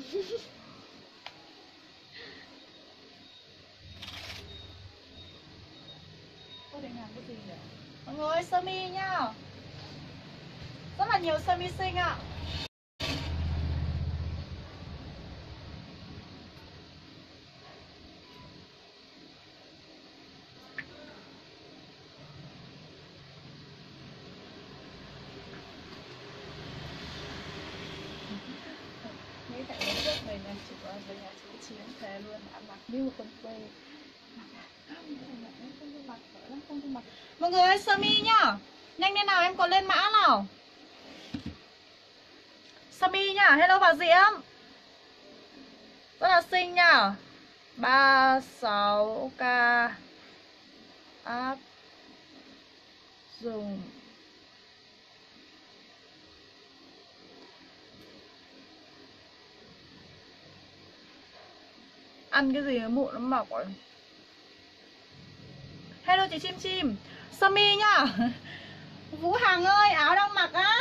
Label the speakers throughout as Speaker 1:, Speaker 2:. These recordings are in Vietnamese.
Speaker 1: Mọi người sơ mi nhá. Rất là nhiều sơ mi xinh ạ. Nghĩ tại lúc trước mình là chỉ có về nhà chị Chiến thề luôn đã mặc như một con quê. Mọi người ơi, sơ mi nhá. Nhanh lên nào, em có lên mã nào. Sơ mi nhá, hello bà Diễm. Rất là xinh nhá. 36k áp dụng. Ăn cái gì mụn nó mọc rồi. Hello chị Chim Chim. Sơ mi nhá. Vũ Hằng ơi, áo đang mặc á.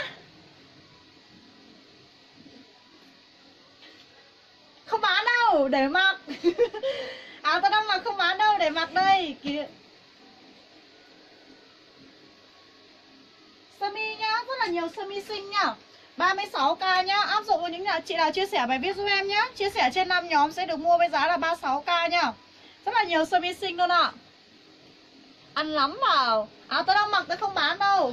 Speaker 1: Không bán đâu, để mặc. Áo tao đang mặc không bán đâu, để mặc đây. Kìa. Sơ mi nhá, rất là nhiều sơ mi xinh nhá. 36k nhá, áp dụng vào những chị nào chia sẻ bài viết giúp em nhá. Chia sẻ trên 5 nhóm sẽ được mua với giá là 36k nhá. Rất là nhiều sơ mi xinh luôn ạ. Ăn lắm vào. Áo tao đang mặc tao không bán đâu.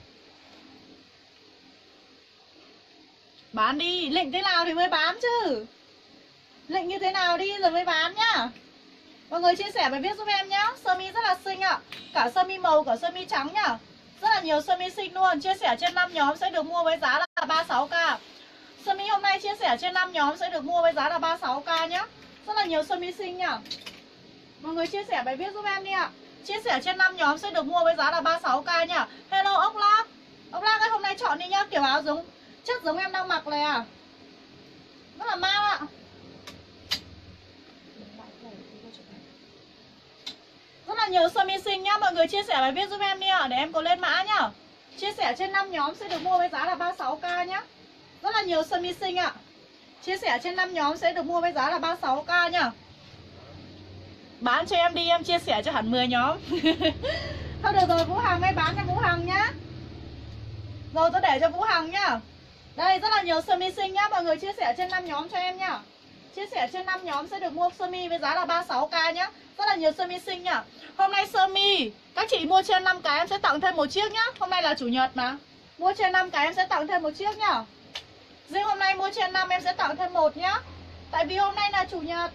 Speaker 1: Bán đi, lệnh thế nào thì mới bán chứ. Lệnh như thế nào đi rồi mới bán nhá. Mọi người chia sẻ bài viết giúp em nhá. Sơ mi rất là xinh ạ. Cả sơ mi màu, cả sơ mi trắng nhá. Rất là nhiều sơ mi xinh luôn. Chia sẻ trên 5 nhóm sẽ được mua với giá là 36k. Sơ mi hôm nay chia sẻ trên 5 nhóm sẽ được mua với giá là 36k nhá. Rất là nhiều sơ mi xinh nhá. Mọi người chia sẻ bài viết giúp em đi ạ. Chia sẻ trên 5 nhóm sẽ được mua với giá là 36k nhá. Hello ốc lác. Ốc lác ơi, hôm nay chọn đi nhá. Kiểu áo giống chất giống em đang mặc này à. Rất là man ạ. Rất là nhiều sơ mi xinh nhá. Mọi người chia sẻ bài viết giúp em đi ạ. Để em có lên mã nhá. Chia sẻ trên 5 nhóm sẽ được mua với giá là 36k nhá. Rất là nhiều sơ mi xinh ạ. Chia sẻ trên 5 nhóm sẽ được mua với giá là 36k nhá. Bán cho em đi, em chia sẻ cho hẳn 10 nhóm. Thôi được rồi, Vũ Hằng ơi, bán cho Vũ Hằng nhá. Rồi tôi để cho Vũ Hằng nhá. Đây, rất là nhiều sơ mi xinh nhá. Mọi người chia sẻ trên 5 nhóm cho em nhá. Chia sẻ trên 5 nhóm sẽ được mua sơ mi với giá là 36k nhá. Rất là nhiều sơ mi xinh nhá. Hôm nay sơ mi các chị mua trên 5 cái em sẽ tặng thêm một chiếc nhá. Hôm nay là chủ nhật mà. Mua trên 5 cái em sẽ tặng thêm một chiếc nhá. Riêng hôm nay mua trên 5 em sẽ tặng thêm một nhá. Tại vì hôm nay là chủ nhật.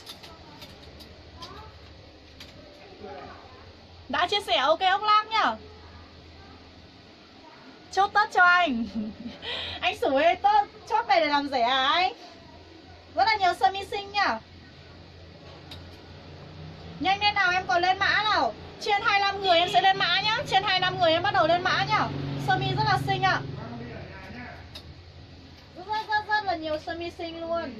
Speaker 1: Đã chia sẻ ok ốc lác nhá. Chốt tất cho anh. Anh Sủ ơi, chốt này để làm rẻ à anh? Rất là nhiều sơ mi xinh nhá. Nhanh lên nào, em còn lên mã nào. Trên 25 người em sẽ lên mã nhá. Trên 25 người em bắt đầu lên mã nhá. Sơ mi rất là xinh ạ. Rất là nhiều sơ mi xinh luôn.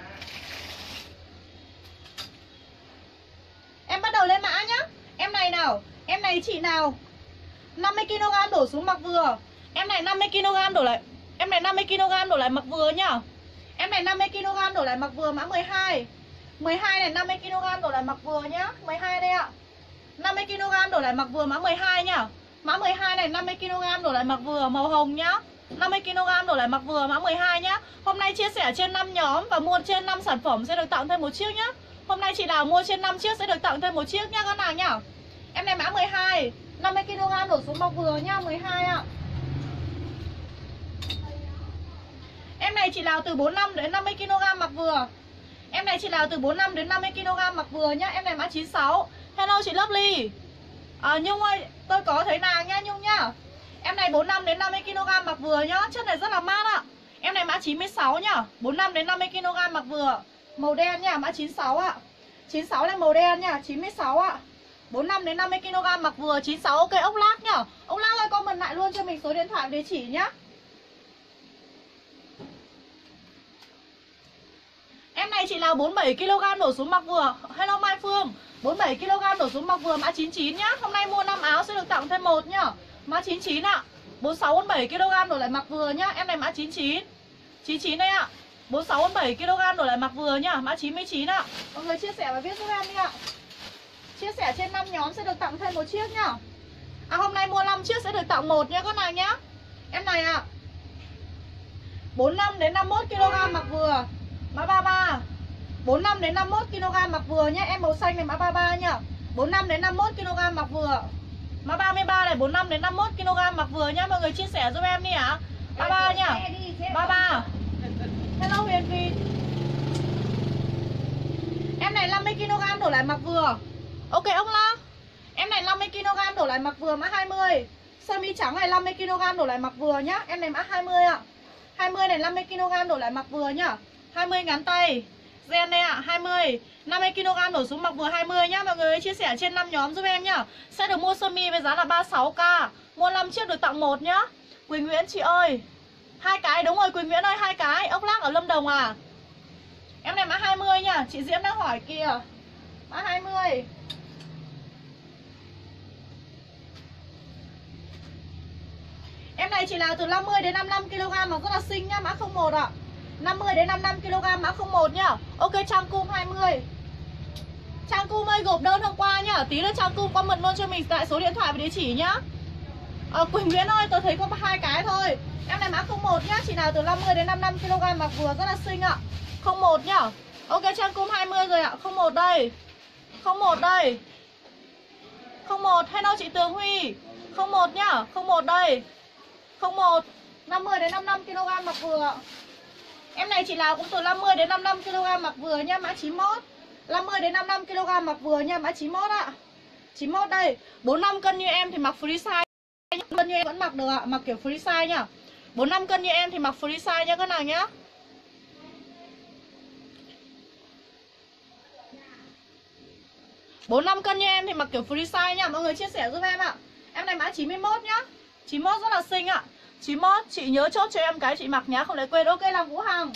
Speaker 1: Em bắt đầu lên mã nhá. Em này nào, em này chị nào 50kg đổ xuống mặc vừa. Em này 50kg đổ lại. Em này 50kg đổ lại mặc vừa nhá. Em này 50kg đổ lại mặc vừa mã 12. 12 này 50kg đổ lại mặc vừa nhá. 12 đây ạ. 50kg đổ lại mặc vừa mã 12 nhá. Mã 12 này 50kg đổ lại mặc vừa màu hồng nhá. 50kg đổ lại mặc vừa mã 12 nhá. Hôm nay chia sẻ trên 5 nhóm và mua trên 5 sản phẩm sẽ được tặng thêm một chiếc nhá. Hôm nay chị nào mua trên 5 chiếc sẽ được tặng thêm một chiếc nhá các nàng nhá. Em này mã 12, 50kg đổ xuống mặc vừa nhá, 12 ạ. Em này chị nào từ 45 đến 50kg mặc vừa. Em này chị nào từ 45 đến 50kg mặc vừa nhá. Em này mã 96. Hello chị Lovely. Nhung ơi, tôi có thấy nàng nhá Nhung nhá. Em này 45 đến 50kg mặc vừa nhá. Chất này rất là mát ạ. Em này mã 96 nhá. 45 đến 50kg mặc vừa. Màu đen nhá, mã 96 ạ. 96 là màu đen nhá, 96 ạ. 45 đến 50kg mặc vừa 96. Ok ốc lác nhá. Ốc lác ơi, comment lại luôn cho mình số điện thoại địa chỉ nhá. Em này chị nào 47kg đổ xuống mặc vừa. Hello Mai Phương. 47kg đổ xuống mặc vừa mã 99 nhá. Hôm nay mua 5 áo sẽ được tặng thêm một nhá. Mã 99 ạ. 46 47kg đổ lại mặc vừa nhá. Em này mã 99. 99 đây ạ. 46 47 kg đổi lại mặc vừa nhá, mã 99 ạ. Mọi người chia sẻ và viết giúp em đi ạ. Chia sẻ trên 5 nhóm sẽ được tặng thêm một chiếc nhá. À hôm nay mua 5 chiếc sẽ được tặng một nhá các nàng nhá. Em này ạ. 45 đến 51 kg mặc vừa, mã 33. 45 đến 51 kg mặc vừa nhá, em màu xanh này mã 33 nhá. 45 đến 51 kg mặc vừa. Mã 33 này 45 đến 51 kg mặc vừa nhá, mọi người chia sẻ giúp em đi ạ. 33 nhá. 33. Hello Huyền Vy. Em này 50 kg đổ lại mặc vừa. Ok ông La. Em này 50 kg đổ lại mặc vừa mã 20. Sơ mi trắng này 50 kg đổ lại mặc vừa nhá. Em này mã 20 ạ. 20 này 50 kg đổ lại mặc vừa nhá. 20 ngắn tay. Gen đây ạ, 20. 50 kg đổ xuống mặc vừa 20 nhá. Mọi người chia sẻ trên 5 nhóm giúp em nhá. Sẽ được mua sơ mi với giá là 36k. Mua 5 chiếc được tặng 1 nhá. Quỳnh Nguyễn chị ơi. 2 cái đúng rồi Quỳnh Nguyễn ơi, 2 cái. Ốc lác ở Lâm Đồng à. Em này mã 20 nhá. Chị Diễm đang hỏi kìa. Mã 20. Em này chỉ là từ 50 đến 55 kg mà rất là xinh nhá, mã 01 ạ. 50 đến 55 kg mã 01 nhá. Ok Trang Cung 20. Trang Cung ơi gộp đơn hôm qua nhá. Tí nữa Trang Cung comment luôn cho mình tại số điện thoại và địa chỉ nhá. Quỳnh Nguyễn ơi tôi thấy có 2 cái thôi. Em này mã 01 nhá, chỉ nào từ 50 đến 55 kg mặc vừa rất là xinh ạ. 01 nhá. Ok Trang Cung 20 rồi ạ. 01 đây. 01 đây. 01 hello chị Tường Huy. 01 nhá. 01 đây. 01 50 đến 55 kg mặc vừa. Em này chỉ là cũng từ 50 đến 55 kg mặc vừa nha, mã 91. 50 đến 55 kg mặc vừa nha, mã 91 ạ. 91 đây. 45 cân như em thì mặc free size. Cân như em vẫn mặc được ạ, mặc kiểu free size nhá. 45 cân như em thì mặc free size nhá các nàng nhá. Bốn 5 cân như em thì mặc kiểu free size nhá. Mọi người chia sẻ giúp em ạ. Em này mã 91 nhá. 91 rất là xinh ạ. 91 chị nhớ chốt cho em cái chị mặc nhá, không để quên. Ok làm Vũ Hằng.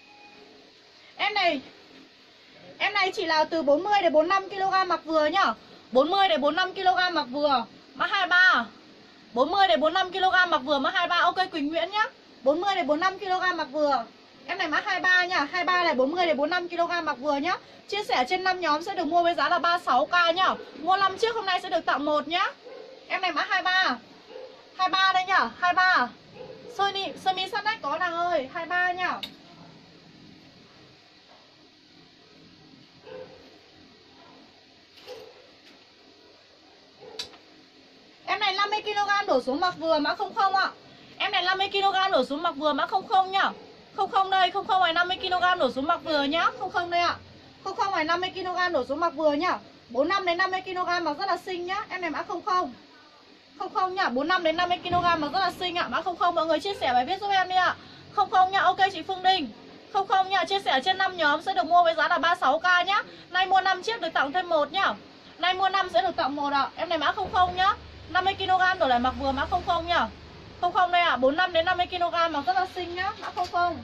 Speaker 1: Em này chỉ là từ 40 đến 45 kg mặc vừa nhá. 40 đến 45 kg mặc vừa, mã 23. 40 đến 45 kg mặc vừa, mã 23. Ok Quỳnh Nguyễn nhá. 40 đến 45 kg mặc vừa. Em này mã 23 nhá. 23 này 40 đến 45 kg mặc vừa nhá. Chia sẻ trên 5 nhóm sẽ được mua với giá là 36k nhá. Mua 5 chiếc hôm nay sẽ được tặng 1 nhá. Em này mã 23. 23 đây nhá, 23. Sơ mi sát nách có nàng ơi, 23 nhá. Em này 50 kg đổ xuống mặc vừa, mã 00 ạ. Em này 50 kg đổ xuống mặc vừa, mã 00 nhá. 00 đây, 00 này 50 kg đổ xuống mặc vừa nhá. 00 đây ạ. 00 này 50 kg đổ xuống mặc vừa nhá. 45 đến 50 kg mặc rất là xinh nhá. Em này mã 00. 00 nhá, 45 đến 50 kg mặc rất là xinh ạ. Mã 00 mọi người chia sẻ bài viết giúp em đi ạ. 00 nhá. Ok chị Phương Đinh. 00 nhá, chia sẻ trên 5 nhóm sẽ được mua với giá là 36k nhá. Nay mua 5 chiếc được tặng thêm 1 nhá. Nay mua 5 sẽ được tặng 1 ạ. Em này mã 00 nhá. 50 kg đổi lại mặc vừa, mã 00 nhá. 00 đây ạ, 45 đến 50 kg mặc rất là xinh nhá, mã 00.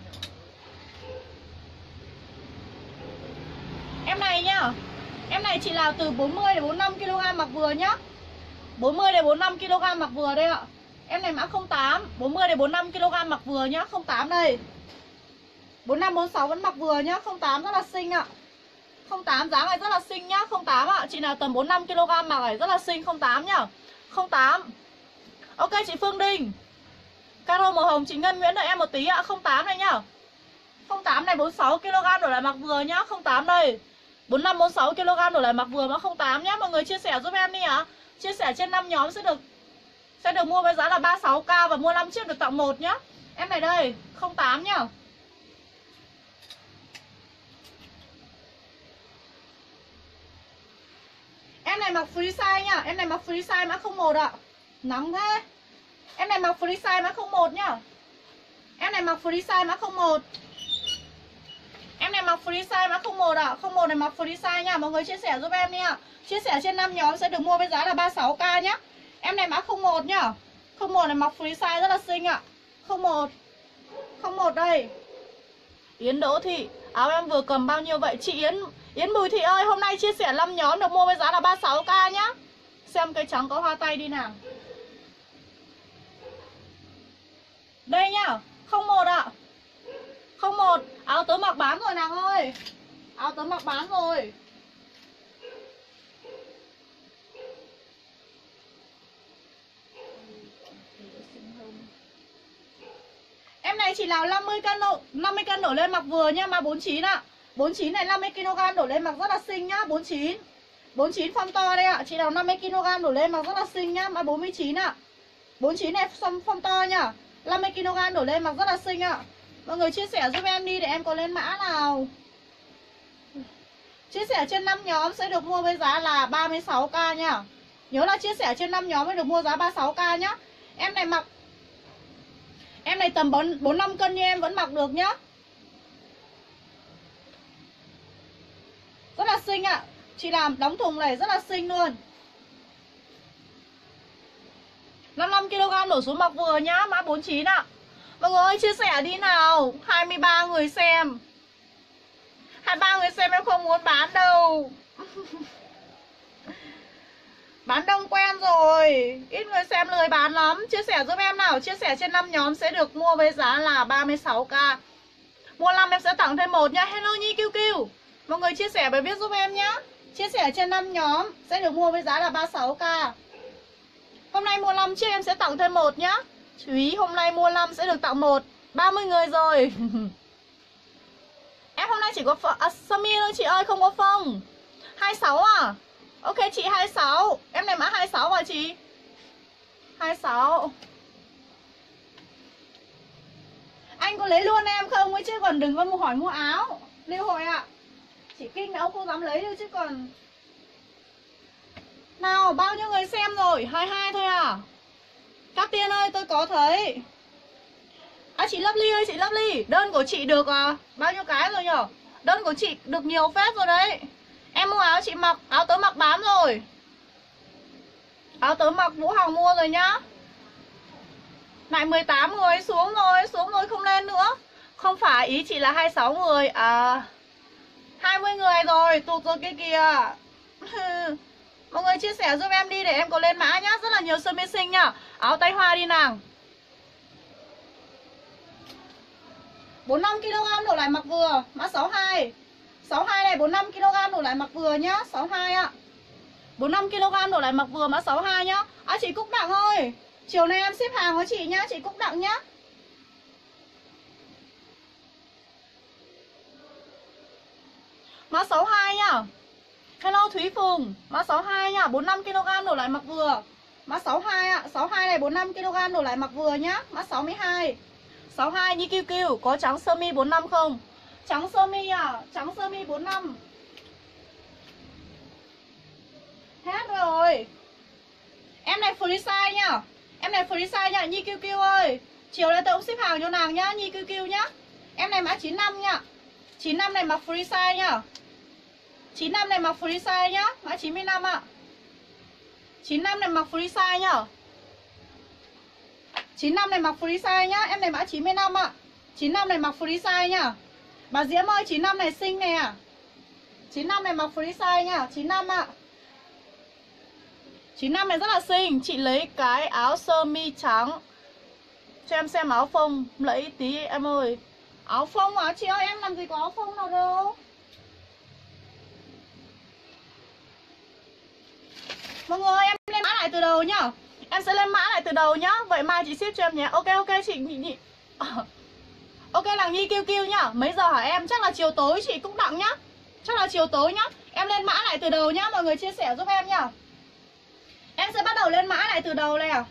Speaker 1: Em này nhá. Em này chỉ là từ 40 đến 45 kg mặc vừa nhá. 40 đến 45 kg mặc vừa đây ạ. Em này mã 08, 40 đến 45 kg mặc vừa nhá, 08 đây. 45 46 vẫn mặc vừa nhá, 08 rất là xinh ạ. 08 dáng này rất là xinh nhá, 08 ạ. Chị nào tầm 45 kg mặc này rất là xinh, 08 nhá. 08. Ok chị Phương Đinh. Caro màu hồng chị Ngân Nguyễn đợi em một tí ạ. 08 này nhá. 08 này 46 kg đổi lại mặc vừa nhá. 08 đây. 45 46 kg đổi lại mặc vừa, mã 08 nhá. Mọi người chia sẻ giúp em đi ạ. Chia sẻ trên 5 nhóm sẽ được mua với giá là 36k và mua 5 chiếc được tặng 1 nhá. Em này đây, 08 nhá. Em này mặc free size nhá. Em này mặc free size mã 01 ạ. Nóng thế. Em này mặc free size mã 01 nhá. Em này mặc free size mã 01. Em này mặc free size mã 01 ạ. 01 này mặc free size nha. Mọi người chia sẻ giúp em đi ạ. Chia sẻ trên 5 nhóm sẽ được mua với giá là 36k nhá. Em này mã 01 nhá. 01 này mặc free size rất là xinh ạ. 01. 01 đây. Yến Đỗ Thị, áo em vừa cầm bao nhiêu vậy? Chị Yến Bùi Thị ơi, hôm nay chia sẻ 5 nhóm được mua với giá là 36k nhá. Xem cây trắng có hoa tay đi nào. Đây nhá, 01 ạ. 01, Áo tớ mặc bán rồi nàng ơi. Áo tớ mặc bán rồi. Em này chỉ là 50 cân đổ lên mặc vừa nhá, mà 49 ạ. 49 này 50 kg đổ lên mặc rất là xinh nhá, 49. 49 form to đây ạ, chỉ là 50 kg đổ lên mặc rất là xinh nhá, mà 49 ạ. 49 này form to nhá. 50 kg đổ lên mặc rất là xinh ạ. Mọi người chia sẻ giúp em đi để em có lên mã nào. Chia sẻ trên 5 nhóm sẽ được mua với giá là 36k nhá. Nhớ là chia sẻ trên 5 nhóm mới được mua giá 36k nhá. Em này mặc, em này tầm 4-5 cân như em vẫn mặc được nhá. Rất là xinh ạ. Chị làm đóng thùng này rất là xinh luôn. 55kg đổ xuống mặc vừa nhá, mã 49 ạ. Mọi người ơi chia sẻ đi nào. 23 người xem. 23 người xem em không muốn bán đâu. Bán đông quen rồi. Ít người xem lười bán lắm. Chia sẻ giúp em nào. Chia sẻ trên 5 nhóm sẽ được mua với giá là 36k. Mua 5 em sẽ tặng thêm 1 nhá. Hello Nhi Kiêu Kiêu. Mọi người chia sẻ bài viết giúp em nhá. Chia sẻ trên 5 nhóm sẽ được mua với giá là 36k. Hôm nay mua 5 chiếc em sẽ tặng thêm 1 nhá. Chú ý hôm nay mua 5 sẽ được tặng 1. 30 người rồi. Em hôm nay chỉ có sơ mi thôi chị ơi, không có phông. 26 à? Ok chị 26. Em này mã 26 à chị? 26. Anh có lấy luôn em không ấy chứ còn đừng có hỏi mua áo. Lưu Hội ạ. Chị Kinh đâu không dám lấy đâu chứ còn. Nào bao nhiêu người xem rồi? 22 thôi à? Các Tiên ơi tôi có thấy. À chị Lovely ơi, chị Lovely, đơn của chị được bao nhiêu cái rồi nhở? Đơn của chị được nhiều phết rồi đấy. Em mua áo chị mặc, áo tớ mặc bán rồi. Áo tớ mặc Vũ Hằng mua rồi nhá. Lại 18 người xuống rồi không lên nữa. Không phải ý chị là 26 người à. 20 người rồi, tụt rồi kia kìa. Mọi người chia sẻ giúp em đi để em có lên mã nhá. Rất là nhiều sơ mi xinh nhá. Áo tay hoa đi nàng. 45kg đổ lại mặc vừa. Mã 62. 62 này 45kg đổ lại mặc vừa nhá. 62 ạ. 45kg đổ lại mặc vừa mã 62 nhá. À chị Cúc Đặng ơi, chiều nay em ship hàng với chị nhá. Chị Cúc Đặng nhá. Mã 62 nhá. Hello Thúy Phùng. Mã 62 nhá. 45kg đổ lại mặc vừa. Mã 62 ạ. 62 này 45kg đổ lại mặc vừa nhá. Mã 62. 62 như Kiêu Kiêu. Có trắng sơ mi 45 không? Trắng sơ mi à? Trắng sơ mi 45. Hết rồi. Em này free size nhá. Em này free size nhá. Nhi Kiêu Kiêu ơi, chiều nay tôi cũng ship hàng cho nàng nhá. Nhi Kiêu Kiêu nhá. Em này mã 95 nhá. 95 này mặc free size nhá. 95 này mặc free size nhá. Mã 95 ạ. 95 này mặc free size nhá. 95 này mặc free size nhá. Em này mã 95 ạ. 95 này mặc free size nhá. Bà Diễm ơi 95 này xinh nè. 95 này mặc free size nhá. 95 ạ. 95 này rất là xinh. Chị lấy cái áo sơ mi trắng cho em xem áo phông. Lấy tí em ơi. Áo phông à? Chị ơi em làm gì có áo phông nào đâu. Mọi người em lên mã lại từ đầu nhá. Em sẽ lên mã lại từ đầu nhá. Vậy mai chị ship cho em nhé. Ok ok chị nhị. Ok làng Nhi Kiêu Kiêu nhá. Mấy giờ hả em? Chắc là chiều tối chị cũng đặng nhá. Chắc là chiều tối nhá. Em lên mã lại từ đầu nhá. Mọi người chia sẻ giúp em nhá. Em sẽ bắt đầu lên mã lại từ đầu này à.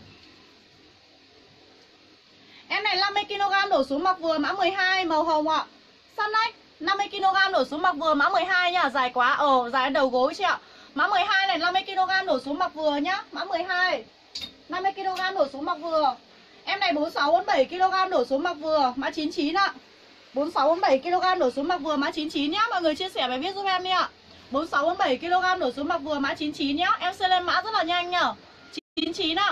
Speaker 1: Em này 50kg đổ xuống mặc vừa mã 12 màu hồng ạ. Săn đấy. 50kg đổ xuống mặc vừa mã 12 nhá. Dài quá. Dài đầu gối chị ạ. Mã 12 này 50kg đổ xuống mặc vừa nhá. Mã 12 50kg đổ xuống mặc vừa. Em này 46-47kg đổ xuống mặc vừa. Mã 99 ạ. 46-47kg đổ xuống mặc vừa. Mã 99 nhá. Mọi người chia sẻ bài viết giúp em đi ạ. 46-47kg đổ xuống mặc vừa. Mã 99 nhá. Em sẽ lên mã rất là nhanh nhá. 99 ạ.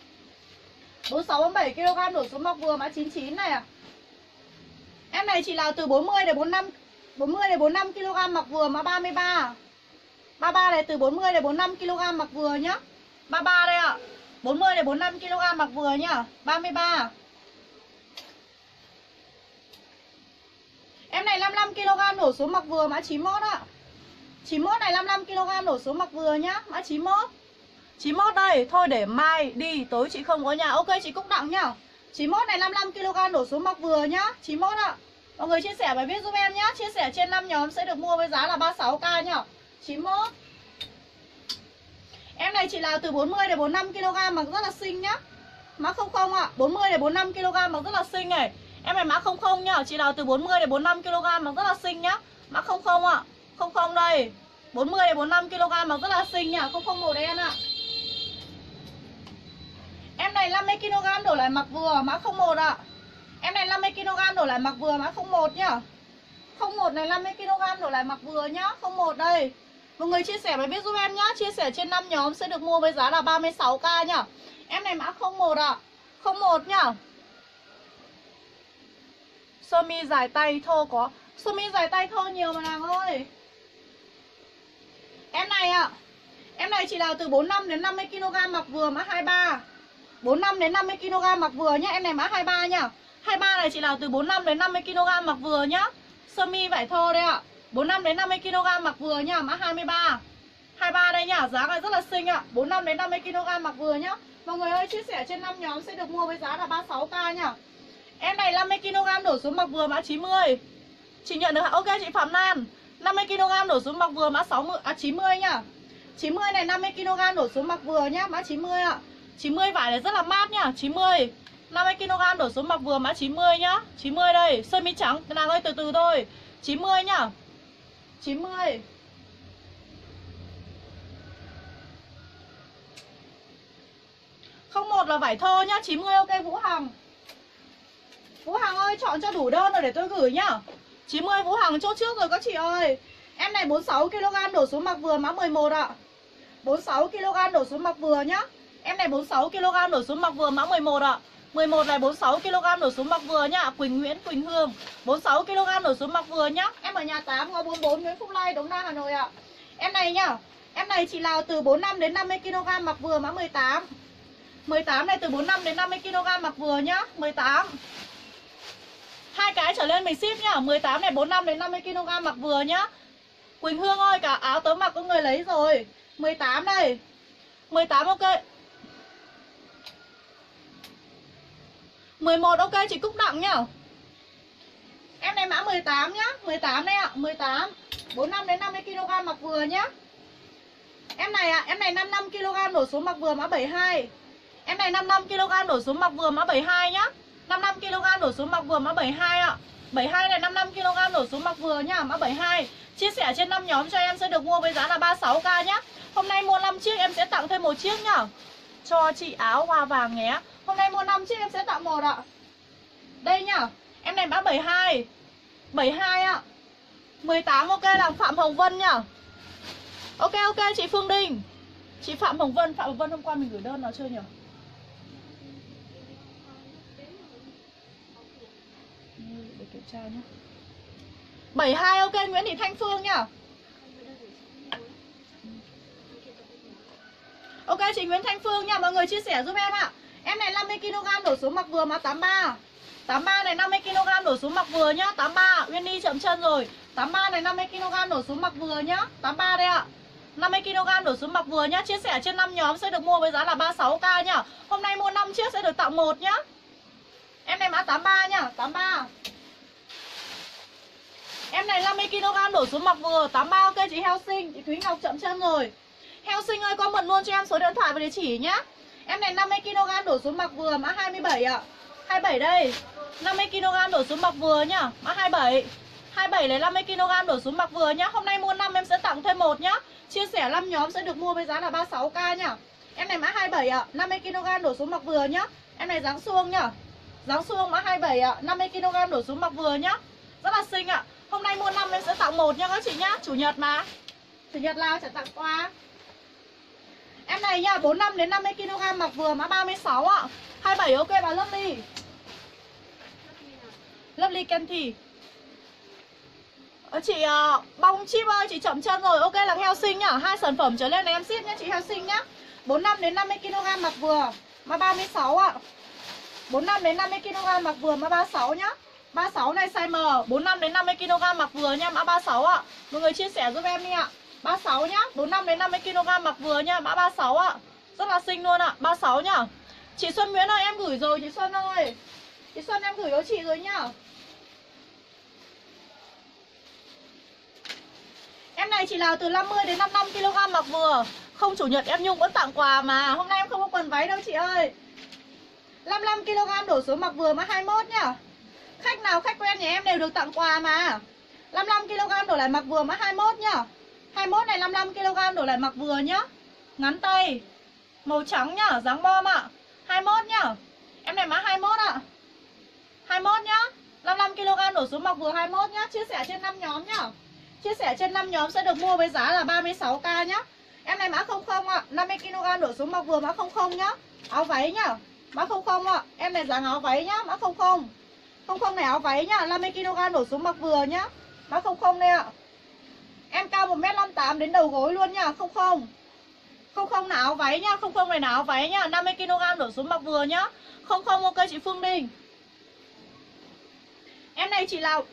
Speaker 1: 46-47kg đổ xuống mặc vừa. Mã 99 này ạ. Em này chỉ là từ 40 đến 45kg mặc vừa. Mã 33. 33 này từ 40 đến 45kg mặc vừa nhá. 33 đây ạ. 40 đến 45kg mặc vừa nhá. 33. Em này 55 kg đổ xuống mặc vừa mã 91 ạ. 91 này 55 kg đổ xuống mặc vừa nhá, mã 91. 91 đây, thôi để mai đi, tối chị không có nhà. Ok chị Cúc Đặng nhá. 91 này 55 kg đổ xuống mặc vừa nhá, 91 ạ. Mọi người chia sẻ bài viết giúp em nhá, chia sẻ trên 5 nhóm sẽ được mua với giá là 36k nhá. 91. Em này chị nào từ 40 đến 45 kg mặc rất là xinh nhá. Mã 00 ạ, 40 đến 45 kg mặc rất là xinh này. Em này mã 00 nhá, chị nào từ 40 đến 45 kg mặc rất là xinh nhá. Mã 00 ạ. 00 đây. 40 đến 45 kg mặc rất là xinh nhá, 00 màu đen ạ. Em này 50 kg đổ lại mặc vừa, mã 01 ạ. Em này 50 kg đổ lại mặc vừa, mã 01 nhá. 01 này 50 kg đổ lại mặc vừa nhá, 01 đây. Mọi người chia sẻ bài viết giúp em nhá, chia sẻ trên 5 nhóm sẽ được mua với giá là 36k nhá. Em này mã 01 ạ. 01 nhá. Sơ mi dài tay thô có. Sơ mi dài tay thô nhiều mà nàng ơi. Em này ạ. Em này chỉ nào từ 45 đến 50 kg mặc vừa, mã 23. 45 đến 50 kg mặc vừa nhá. Em này mã 23 nhá. 23 này chị nào từ 45 đến 50 kg mặc vừa nhá. Sơ mi vải thô đây ạ. 45 đến 50 kg mặc vừa nhá, mã 23. 23 đây nhá, giá này rất là xinh ạ. 45 đến 50 kg mặc vừa nhá. Mọi người ơi, chia sẻ trên 5 nhóm sẽ được mua với giá là 36k nhá. Em này 50 kg đổ xuống mặc vừa, mã 90. Chị nhận được. Ok chị Phạm Lan. 50 kg đổ xuống mặc vừa, mã 60 90 nhá. 90 này 50 kg đổ xuống mặc vừa nhá, mã 90 ạ. 90 vải này rất là mát nhá, 90. 50 kg đổ xuống mặc vừa, mã 90 nhá. 90 đây, sơ mi trắng, nàng ơi từ từ thôi. 90 nhá. 90. Không một là vải thô nhá, 90 ok Vũ Hằng. Vũ Hằng ơi chọn cho đủ đơn rồi để tôi gửi nhá. 90 Vũ Hằng chốt trước rồi các chị ơi. Em này 46 kg đổ xuống mặc vừa, mã 11 ạ. 46 kg đổ xuống mặc vừa nhá. Em này 46 kg đổ xuống mặc vừa, mã 11 ạ. 11 này 46 kg đổ xuống mặc vừa nhá. Quỳnh Nguyễn, Quỳnh Hương 46 kg đổ xuống mặc vừa nhá. Em ở nhà 8 ngõ 44 Nguyễn Phúc Lai, Đống Đa, Hà Nội ạ. Em này nhá. Em này chị nào từ 45 đến 50 kg mặc vừa, mã 18. 18 này từ 45 đến 50 kg mặc vừa nhá. 18. Hai cái trở lên mình ship nhá. 18 này 45 đến 50 kg mặc vừa nhá. Quỳnh Hương ơi, cả áo tớ mặc có người lấy rồi. 18 đây. 18 ok. 11 ok chị Cúc Đặng nhá. Em này mã 18 nhá. 18 đây ạ. 18 45 đến 50 kg mặc vừa nhá. Em này ạ. Em này 55 kg đổ xuống mặc vừa, mã 72. Em này 55 kg đổ xuống mặc vừa, mã 72 nhá. 55 kg đổ xuống mặc vừa, mã 72 ạ. 72 này 55 kg đổ xuống mặc vừa nhá, mã 72. Chia sẻ trên 5 nhóm cho em sẽ được mua với giá là 36k nhá. Hôm nay mua 5 chiếc em sẽ tặng thêm 1 chiếc nhá. Cho chị áo hoa vàng nhé. Hôm nay mua 5 chiếc em sẽ tặng 1 ạ. Đây nhá. Em này mã 72. 72 ạ. 18 ok là Phạm Hồng Vân nhá. Ok ok chị Phương Đinh. Chị Phạm Hồng Vân. Phạm Hồng Vân hôm qua mình gửi đơn nào chưa nhỉ? Để kiểm tra nhá. 72 ok Nguyễn Thị Thanh Phương nhá. Ok chị Nguyễn Thanh Phương nha. Mọi người chia sẻ giúp em ạ. Em này 50 kg đổ xuống mặc vừa, mã 83. 83 này 50 kg đổ xuống mặc vừa nhá. 83 Uyên Nhi chậm chân rồi. 83 này 50 kg đổ xuống mặc vừa nhá. 83 đây ạ. 50 kg đổ xuống mặc vừa nhá. Chia sẻ trên 5 nhóm sẽ được mua với giá là 36k nhá. Hôm nay mua 5 chiếc sẽ được tặng 1 nhá. Em này mã 83 nhá. 83. Em này 50 kg đổ xuống mặc vừa, 83 ok chị Heo Sinh. Chị Thúy Ngọc chậm chân rồi. Heo Sinh ơi comment luôn cho em số điện thoại và địa chỉ nhá. Em này 50 kg đổ xuống mặc vừa, mã 27 ạ. 27 đây. 50 kg đổ xuống mặc vừa nhá, mã 27. 27 này 50 kg đổ xuống mặc vừa nhá. Hôm nay mua 5 em sẽ tặng thêm 1 nhá. Chia sẻ 5 nhóm sẽ được mua với giá là 36k nhá. Em này mã 27 ạ, 50 kg đổ xuống mặc vừa nhá. Em này dáng suông nhá. Dáng suông mã 27 ạ, 50 kg đổ xuống mặc vừa nhá. Rất là xinh ạ. Hôm nay mua 5 em sẽ tặng 1 nha các chị nhá. Chủ nhật mà. Chủ nhật nào sẽ tặng quà. Em này nha, 45 đến 50 kg mặc vừa, mã 36 ạ. 27 ok bà Lovely. Lovely Kenty. Chị bông chip ơi, chị chậm chân rồi. Ok là Heo Sinh nhá. 2 sản phẩm trở lên này em ship nhá chị Heo Sinh nhá. 45 đến 50 kg mặc vừa, mã 36 ạ. 45 đến 50 kg mặc vừa, mã 36 nhá. 36 này size M, 45 đến 50 kg mặc vừa nha, mã 36 ạ. Mọi người chia sẻ giúp em đi ạ. 36 nhá, 45 đến 50 kg mặc vừa nha, mã 36 ạ. Rất là xinh luôn ạ, 36 nhá. Chị Xuân Nguyễn ơi, em gửi rồi chị Xuân ơi. Chị Xuân em gửi cho chị rồi nhá. Em này chỉ là từ 50 đến 55 kg mặc vừa. Không chủ nhật em Nhung vẫn tặng quà mà. Hôm nay em không có quần váy đâu chị ơi. 55 kg đổ xuống mặc vừa mã 21 nhá. Khách nào khách quen nhà em đều được tặng quà mà. 55 kg đổ lại mặc vừa mã 21 nhá. 21 này 55 kg đổ lại mặc vừa nhá. Ngắn tay, màu trắng nhá, dáng bom ạ. 21 nhá. Em này mã 21 ạ. 21 nhá. 55 kg đổ xuống mặc vừa 21 nhá. Chia sẻ trên 5 nhóm nhá. Chia sẻ trên 5 nhóm sẽ được mua với giá là 36k nhá. Em này mã 00 ạ. 50 kg đổ xuống mặc vừa mã 00 nhá. Áo váy nhá. Mã 00 ạ. Em này dáng áo váy nhá, mã 00. 00 này áo váy nhá, 50 kg đổ xuống mặc vừa nhá. Mã 00 đây ạ. Em cao 1m58 đến đầu gối luôn nhá, 00. 00 là áo váy nhá, 00 này là áo váy nhá, 50 kg đổ xuống mặc vừa nhá. 00 ok chị Phương Đình. Em này chỉ là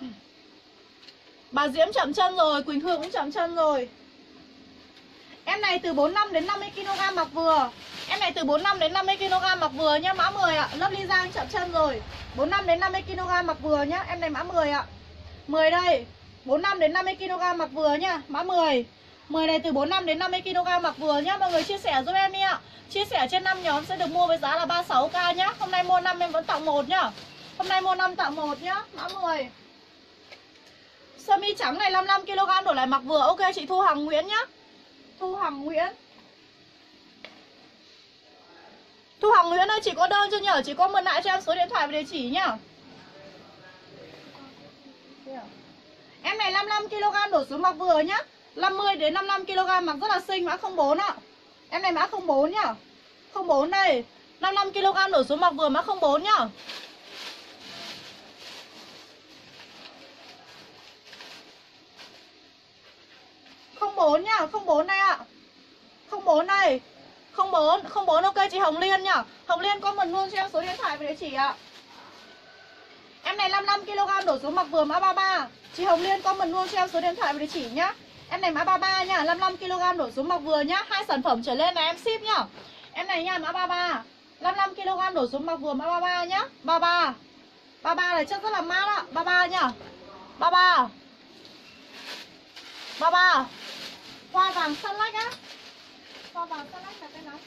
Speaker 1: bà Diễm chậm chân rồi, Quỳnh Hương cũng chậm chân rồi. Em này từ 45 đến 50 kg mặc vừa. Em này từ 45 đến 50 kg mặc vừa nhá, mã 10 ạ. Lớp Ly Giang chậm chân rồi. 45 đến 50 kg mặc vừa nhá, em này mã 10 ạ. 10 đây. 45 đến 50 kg mặc vừa nhá, mã 10. 10 này từ 45 đến 50 kg mặc vừa nhá, mọi người chia sẻ giúp em đi ạ. Chia sẻ trên 5 nhóm sẽ được mua với giá là 36k nhá. Hôm nay mua 5 em vẫn tặng 1 nhá. Hôm nay mua 5 tặng 1 nhá, mã 10. Sơ mi trắng này 55 kg đổ lại mặc vừa. Ok chị Thu Hằng Nguyễn nhá. Thu Hằng Nguyễn. Thu Hằng Nguyễn ơi, chị có đơn chưa nhở? Chị comment lại cho em số điện thoại và địa chỉ nhá. Em này 55 kg đổ xuống mặc vừa nhá. 50 đến 55 kg mặc rất là xinh, mã 04 ạ. Em này mã 04 nhá. 04 đây. 55 kg đổ xuống mặc vừa mã 04 nhá. Không 4 nhá, 04 đây ạ. 04 đây. 04 ok chị Hồng Liên nhá. Hồng Liên comment luôn cho em số điện thoại và địa chỉ ạ. Em này 55 kg đổ xuống mặc vừa mã 33. Chị Hồng Liên comment luôn cho em số điện thoại và địa chỉ nhá. Em này mã 33 nhá, 55 kg đổ xuống mặc vừa nhá. 2 sản phẩm trở lên là em ship nhá. Em này nha, mã 33. 55 kg đổ xuống mặc vừa mã 33 nhá. 33. 33 này chất rất là mát ạ. 33 nhá. 33. 33. Hoa vàng xanh lách á. Hoa vàng xanh lách là cái nào?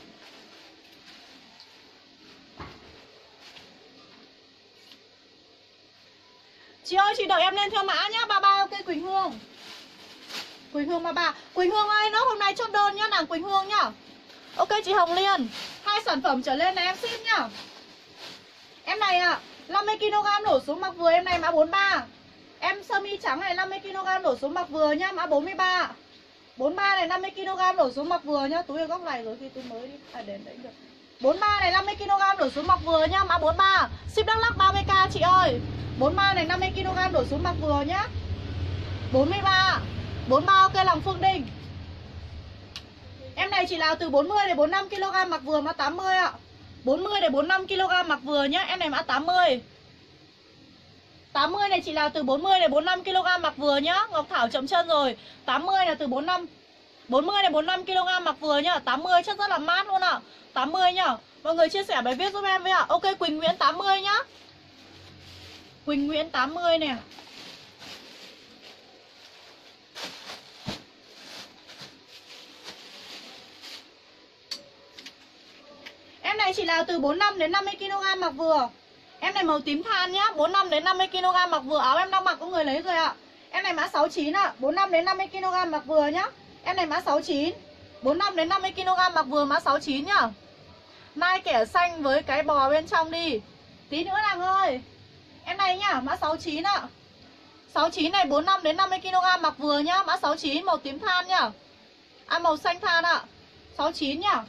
Speaker 1: Chị ơi, chị đợi em lên theo mã nhá. 33 ok Quỳnh Hương. Quỳnh Hương 33. Quỳnh Hương ơi, nó hôm nay chốt đơn nhá, nàng Quỳnh Hương nhá. Ok chị Hồng Liên. 2 sản phẩm trở lên là em ship nhá. Em này ạ, 50 kg đổ xuống mặc vừa, em này mã 43. Em sơ mi trắng này 50 kg đổ xuống mặc vừa nhá, mã 43. 43 này 50 kg đổ xuống mặc vừa nhá. Túi ở góc này rồi, khi tôi mới đi đến đấy được. 43 này 50 kg đổ xuống mặc vừa nhá, mã 43. Ship Đắk Lắk 30k chị ơi. 43 này 50 kg đổ xuống mặc vừa nhá. 43. 43 ok lòng Phương Đình. Em này chỉ là từ 40 đến 45 kg mặc vừa mã 80 ạ. 40 đến 45 kg mặc vừa nhá, em này mã 80. 80 này chỉ là từ 40 đến 45 kg mặc vừa nhá. Ngọc Thảo chậm chân rồi. 80 là từ 45. 40 đến 45 kg mặc vừa nhá. 80 chất rất là mát luôn ạ. 80 nhá. Mọi người chia sẻ bài viết giúp em với ạ. Ok Quỳnh Nguyễn 80 nhá. Quỳnh Nguyễn 80 nè. Em này chỉ là từ 45 đến 50 kg mặc vừa. Em này màu tím than nhá, 45 đến 50 kg mặc vừa, áo em đang mặc có người lấy rồi ạ. Em này mã 69 ạ, 45 đến 50 kg mặc vừa nhá. Em này mã 69. 45 đến 50 kg mặc vừa mã 69 nhá. Nai kẻ xanh với cái bò bên trong đi. Tí nữa nàng ơi. Em này nhá, mã 69 ạ. 69 này 45 đến 50 kg mặc vừa nhá, mã 69 màu tím than nhá. À màu xanh than ạ. 69 nhá.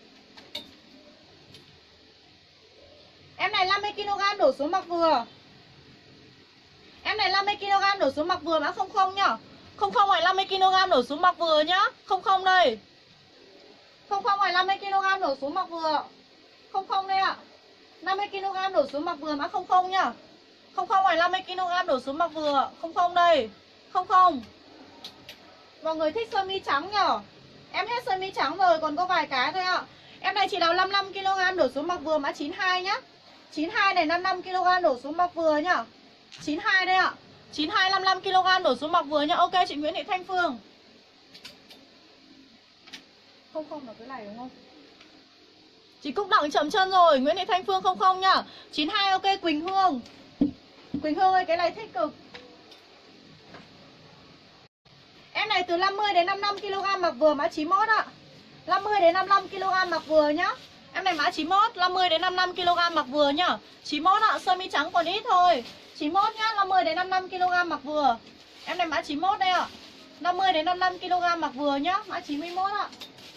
Speaker 1: Em này 50 kg đổ xuống mặc vừa. Em này 50 kg đổ xuống mặc vừa mã 00 nhá. 00 này 50 kg đổ xuống mặc vừa nhá. 00 đây. 00 này 50 kg đổ xuống mặc vừa. 00 đây ạ. 50 kg đổ xuống mặc vừa mã 00 nhá. ngoài 50kg đổ xuống mặc vừa. 00 đây. 00. Mọi người thích sơ mi trắng nhở? Em hết sơ mi trắng rồi, còn có vài cái thôi ạ. Em này chỉ đào 55kg đổ xuống mặc vừa mã 92 nhá. 92 này 55kg đổ xuống mặc vừa nhá. 92 đây ạ. 92 55kg đổ xuống mặc vừa nhá. Ok chị Nguyễn Thị Thanh Phương. 00 là cái này đúng không? Chị Cúc Đặng chậm chân rồi. Nguyễn Thị Thanh Phương 00 nhá. 92 ok Quỳnh Hương. Quỳnh Hương ơi cái này thích cực. Em này từ 50 đến 55kg mặc vừa mã 91 ạ. 50 đến 55kg mặc vừa nhá. Em này mã 91, 50 đến 55kg mặc vừa nhá. 91 ạ, sơ mi trắng còn ít thôi. 91 nhá, 50 đến 55kg mặc vừa. Em này mã 91 đây ạ. 50 đến 55kg mặc vừa nhá, mã 91 ạ.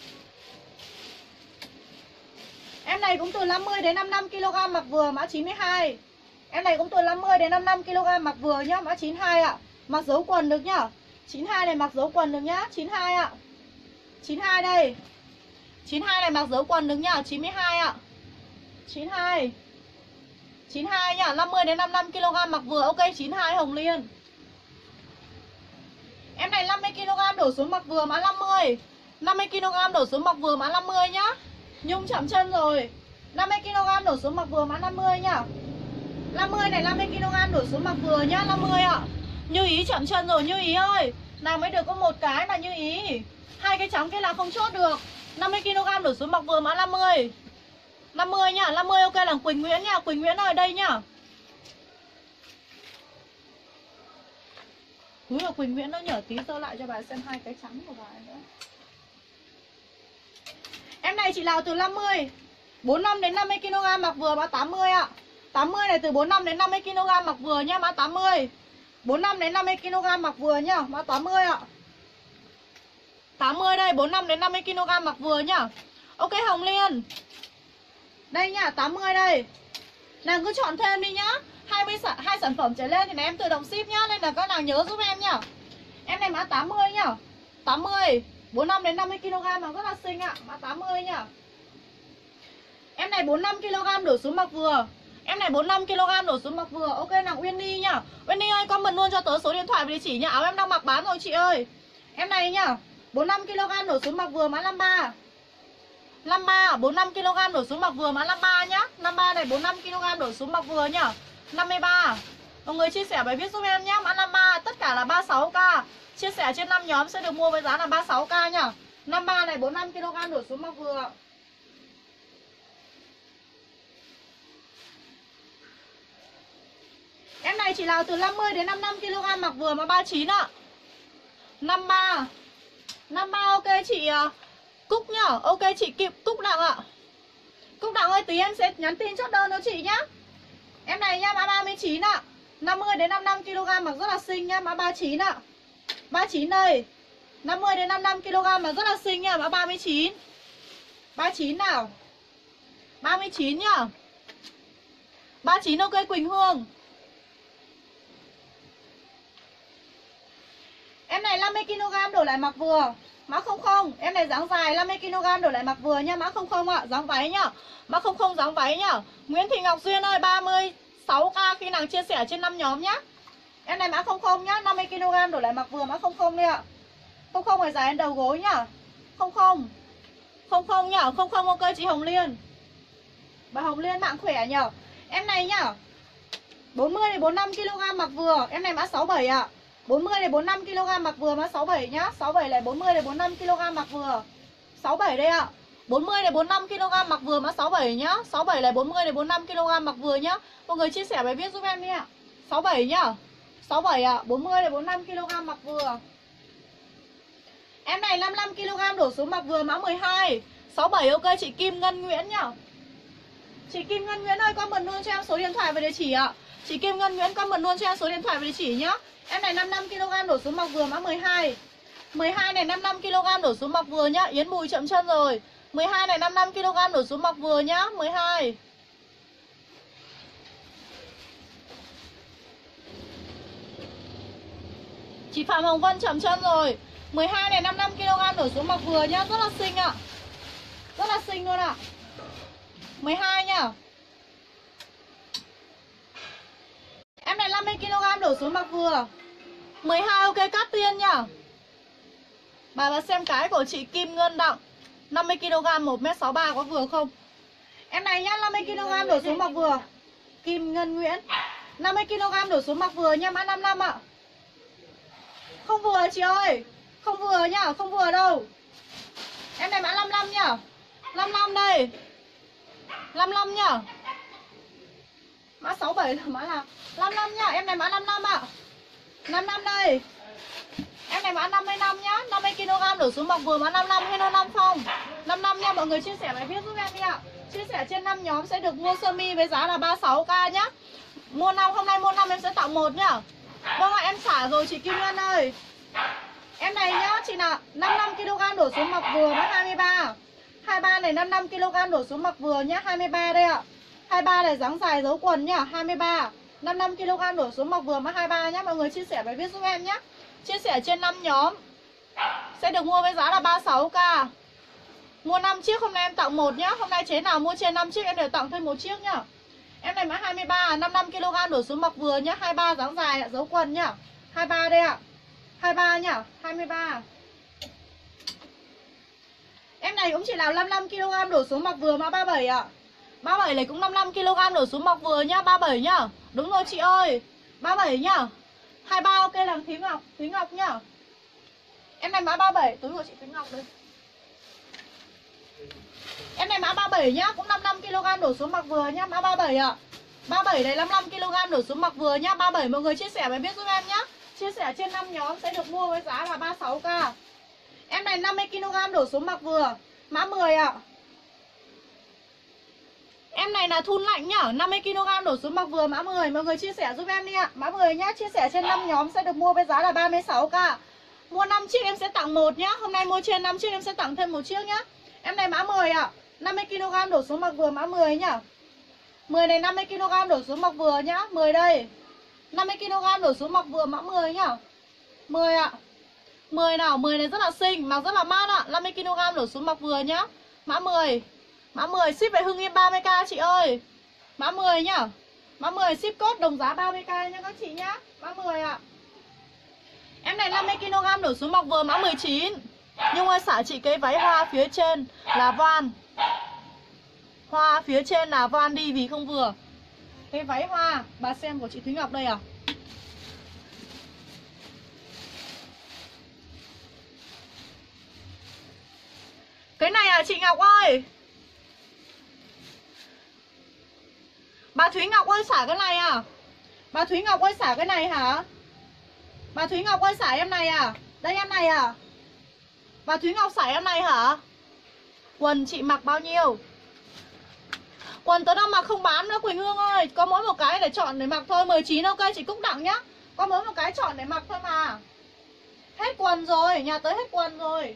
Speaker 1: Em này cũng từ 50 đến 55kg mặc vừa mã 92. Em này cũng từ 50 đến 55kg mặc vừa nhá, mã 92 ạ. Mặc dấu quần được nhá. 92 này mặc dấu quần được nhá, 92 ạ. 92 đây. 92 này mặc dấu quần được nhá, 92 ạ. 92. 92 nhá, 50 đến 55kg mặc vừa. Ok 92 Hồng Liên. Em này 50kg đổ xuống mặc vừa mã 50. 50kg đổ xuống mặc vừa mã 50 nhá. Nhung chậm chân rồi. 50kg đổ xuống mặc vừa mã 50 nhá. 50 này 50kg đổ xuống mặc vừa nhá, 50 ạ. Như Ý chậm chân rồi, Như Ý ơi. Nào mới được có một cái mà Như Ý. Hai cái trắng kia là không chốt được. 50kg đổ xuống mặc vừa mã 50. 50 nhá, 50 ok là Quỳnh Nguyễn nhá. Quỳnh Nguyễn ơi đây nhá. Úi là Quỳnh Nguyễn nó nhở tí sơ lại cho bà xem hai cái trắng của bà nữa. Em này chị nào từ 50 45 đến 50kg mặc vừa mã 80 ạ. 80 này từ 45 đến 50kg mặc vừa nhá, mã 80. 45 đến 50kg mặc vừa nhá, mã 80 ạ. 80 đây, 45 đến 50kg mặc vừa nhá. Ok Hồng Liên. Đây nhá, 80 đây. Nàng cứ chọn thêm đi nhá. 2 sản phẩm trở lên thì này em tự động ship nhá, nên là các nàng nhớ giúp em nhá. Em này mã 80 nhá. 80, 45 đến 50kg mà rất là xinh ạ, mã 80 nhá. Em này 45kg đổ xuống mặc vừa. Em này 45kg đổ xuống mặc vừa. Ok nàng Uyên Nhi nhá. Uyên Nhi ơi comment luôn cho tớ số điện thoại và địa chỉ nhá. Áo em đang mặc bán rồi chị ơi. Em này nhá, 45kg đổ xuống mặc vừa mã 53. 53, 45kg đổ xuống mặc vừa mã 53 nhá. 53 này 45kg đổ xuống mặc vừa nhá. 53. Mọi người chia sẻ bài viết giúp em nhá. Mã 53, tất cả là 36k. Chia sẻ trên 5 nhóm sẽ được mua với giá là 36k nhá. 53 này 45kg đổ xuống mặc vừa. Em này chỉ là từ 50 đến 55kg mặc vừa mà 39 ạ. 53. 53 ok chị Cúc nhá. Ok chị Kịp Cúc Đặng ạ. Cúc Đặng ơi tí em sẽ nhắn tin chốt đơn cho chị nhá. Em này nhá, mã 39 ạ. 50 đến 55kg mặc rất là xinh nhá, mã 39 ạ. 39 đây. 50 đến 55kg mà rất là xinh nhá, mã 39. 39 nào. 39 nhá. 39 ok Quỳnh Hương. Em này 50kg đổ lại mặc vừa, mã 00. Em này dáng dài 50kg đổ lại mặc vừa nha, mã 00 ạ. Dáng váy nhá. Mã 00 dáng váy nhá. Nguyễn Thị Ngọc Duyên ơi 36k khi nàng chia sẻ trên 5 nhóm nhá. Em này mã 00 nhá, 50kg đổ lại mặc vừa mã 00 đi ạ. 00 này dài đến đầu gối nhá. 00. 00 nhá, 00 ok chị Hồng Liên. Bà Hồng Liên mạng khỏe nhở. Em này nhá. 40 đến 45kg mặc vừa, em này mã 67 ạ. 40 đến 45kg mặc vừa mã 67 nhá. 67 này 40 đến 45kg mặc vừa. 67 đây ạ. 40 đến 45kg mặc vừa mã 67 nhá. 67 này 40 đến 45kg mặc vừa nhá. Mọi người chia sẻ bài viết giúp em đi ạ. 67 nhá. 67 ạ, 40 đến 45kg mặc vừa. Em này 55kg đổ xuống mặc vừa mã 12. 67 ok chị Kim Ngân Nguyễn nhá. Chị Kim Ngân Nguyễn ơi comment luôn cho em số điện thoại và địa chỉ ạ. Chị Kim Ngân Nguyễn comment luôn cho em số điện thoại và địa chỉ nhá. Em này 55kg đổ xuống mặc vừa mã 12. 12 này 55kg đổ xuống mặc vừa nhá. Yến Bùi chậm chân rồi. 12 này 55kg đổ xuống mặc vừa nhá. 12. Chị Phạm Hồng Vân chậm chân rồi. 12 này 55kg đổ xuống mặc vừa nhá. Rất là xinh ạ. Rất là xinh luôn ạ. 12 nhá. Em xuống mặc vừa. 12 ok cắt tiên nhá. Bà xem cái của chị Kim Ngân Đặng 50kg 1m63 có vừa không? Em này nhá, 50kg đổ xuống mặc vừa. Kim Ngân Nguyễn 50kg đổ xuống mặc vừa nha, mã 55 ạ. Không vừa chị ơi. Không vừa nhá, không vừa đâu. Em này mã 55 nhá. 55 đây. 55 nhá. Mã 67 là mã nào? 55 nhá, em này mã 55 ạ. 55 đây. Em này mã 55 nhá, 50kg đổ xuống mặc vừa mã 55 Hello Nam Phong. 55 nha, mọi người chia sẻ bài viết giúp em đi ạ. Chia sẻ trên 5 nhóm sẽ được mua sơ mi với giá là 36k nhá. Mua 5, hôm nay mua 5 em sẽ tặng 1 nhá. Vâng ạ, em xả rồi chị Kim Ngân ơi. Em này nhá, chị nào 55kg đổ xuống mặc vừa mã 23. 23 này 55kg đổ xuống mặc vừa nhá, 23 đây ạ. 23 này dáng dài dấu quần nhá, 23. 55kg đổ xuống mặc vừa mã 23 nhá, mọi người chia sẻ bài viết giúp em nhá. Chia sẻ trên 5 nhóm sẽ được mua với giá là 36k. Mua 5 chiếc hôm nay em tặng 1 nhá. Hôm nay chế nào mua trên 5 chiếc em đều tặng thêm 1 chiếc nhá. Em này mã 23, 55kg đổ xuống mặc vừa nhá, 23 dáng dài dấu quần nhá. 23 đây ạ. 23 nhá, 23. Em này cũng chỉ là 55kg đổ xuống mặc vừa mã 37 ạ. 37 này cũng 55kg đổ xuống mặc vừa nhá, 37 nhá. Đúng rồi chị ơi. 37 nhá. 23 ok làm Thúy Ngọc nhá. Em này mã 37, túi của chị Thúy Ngọc đây. Em này mã 37 nhá, cũng 55kg đổ xuống mặc vừa nhá, mã 37 ạ. 37 này 55kg đổ xuống mặc vừa nhá, 37 mọi người chia sẻ bài viết giúp em nhá. Chia sẻ trên 5 nhóm sẽ được mua với giá là 36k. Em này 50kg đổ xuống mặc vừa, mã 10 ạ. Em này là thun lạnh nhá, 50kg đổ xuống mặc vừa mã 10, mọi người chia sẻ giúp em đi ạ. Mã 10 nhá, chia sẻ trên 5 nhóm sẽ được mua với giá là 36k. Mua 5 chiếc em sẽ tặng 1 nhá. Hôm nay mua trên 5 chiếc em sẽ tặng thêm 1 chiếc nhá. Em này mã 10 ạ. 50kg đổ xuống mặc vừa mã 10 nhá. 10 này 50kg đổ xuống mặc vừa nhá, 10 đây. 50kg đổ xuống mặc vừa mã 10 nhá. 10 ạ. 10 nào, 10 này rất là xinh, mặc rất là mát ạ. 50kg đổ xuống mặc vừa nhá. Mã 10. Mã 10 ship về Hưng Yên 30k chị ơi. Mã 10 nhá. Mã 10 ship code đồng giá 30k nha các chị nhá. Mã 10 ạ. Em này 50kg đổ xuống mặc vừa mã 19. Nhưng ơi xả chị cái váy hoa phía trên là voan. Hoa phía trên là voan đi vì không vừa. Cái váy hoa, bà xem của chị Thúy Ngọc đây à. Cái này à chị Ngọc ơi. Bà Thúy Ngọc ơi xả cái này à. Bà Thúy Ngọc ơi xả cái này hả. Bà Thúy Ngọc ơi xả em này à. Đây em này à. Bà Thúy Ngọc xả em này hả. Quần chị mặc bao nhiêu. Quần tớ đang mặc không bán nữa Quỳnh Hương ơi. Có mỗi một cái để chọn để mặc thôi. 19 ok chị Cúc Đặng nhá. Có mỗi một cái chọn để mặc thôi mà. Hết quần rồi. Nhà tới hết quần rồi.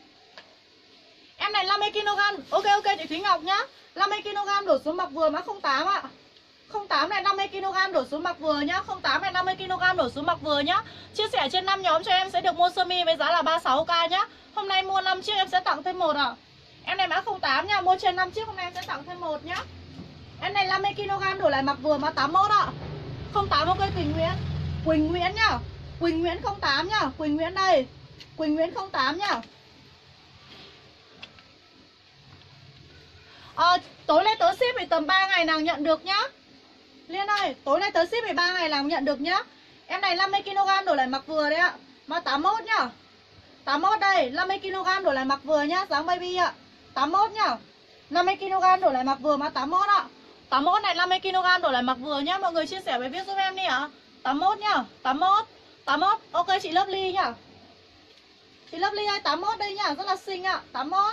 Speaker 1: Em này 50kg. Ok chị Thúy Ngọc nhá. 50kg đổ xuống mặc vừa mã 08 ạ. 08 này 50kg đổ xuống mặc vừa nhá. 08 này 50kg đổ xuống mặc vừa nhá. Chia sẻ trên 5 nhóm cho em sẽ được mua sơ mi với giá là 36k nhá. Hôm nay mua 5 chiếc em sẽ tặng thêm 1 ạ. Em này mã 08 nha, mua trên 5 chiếc hôm nay em sẽ tặng thêm 1 nhá. Em này 50kg đổ lại mặc vừa mã 81 ạ. 08 ok Quỳnh Nguyễn. Quỳnh Nguyễn nhá. Quỳnh Nguyễn 08 nhá. Quỳnh Nguyễn đây. Quỳnh Nguyễn 08 nhá. Tối nay tớ ship thì tầm 3 ngày nào nhận được nhá. Liên ơi, tối nay tớ ship thì 3 ngày nào nhận được nhá. Em này 50kg đổ lại mặc vừa đấy ạ. Mã 81 nhá. 81 đây, 50kg đổ lại mặc vừa nhá, dáng baby ạ. 81 nhá. 50kg đổ lại mặc vừa mã 81 ạ. 81 này 50kg đổ lại mặc vừa nhá, mọi người chia sẻ bài viết giúp em đi ạ. 81 nhá, 81. 81, ok chị Lovely nhá. Chị Lovely ơi, 81 đây nhá, rất là xinh ạ, 81.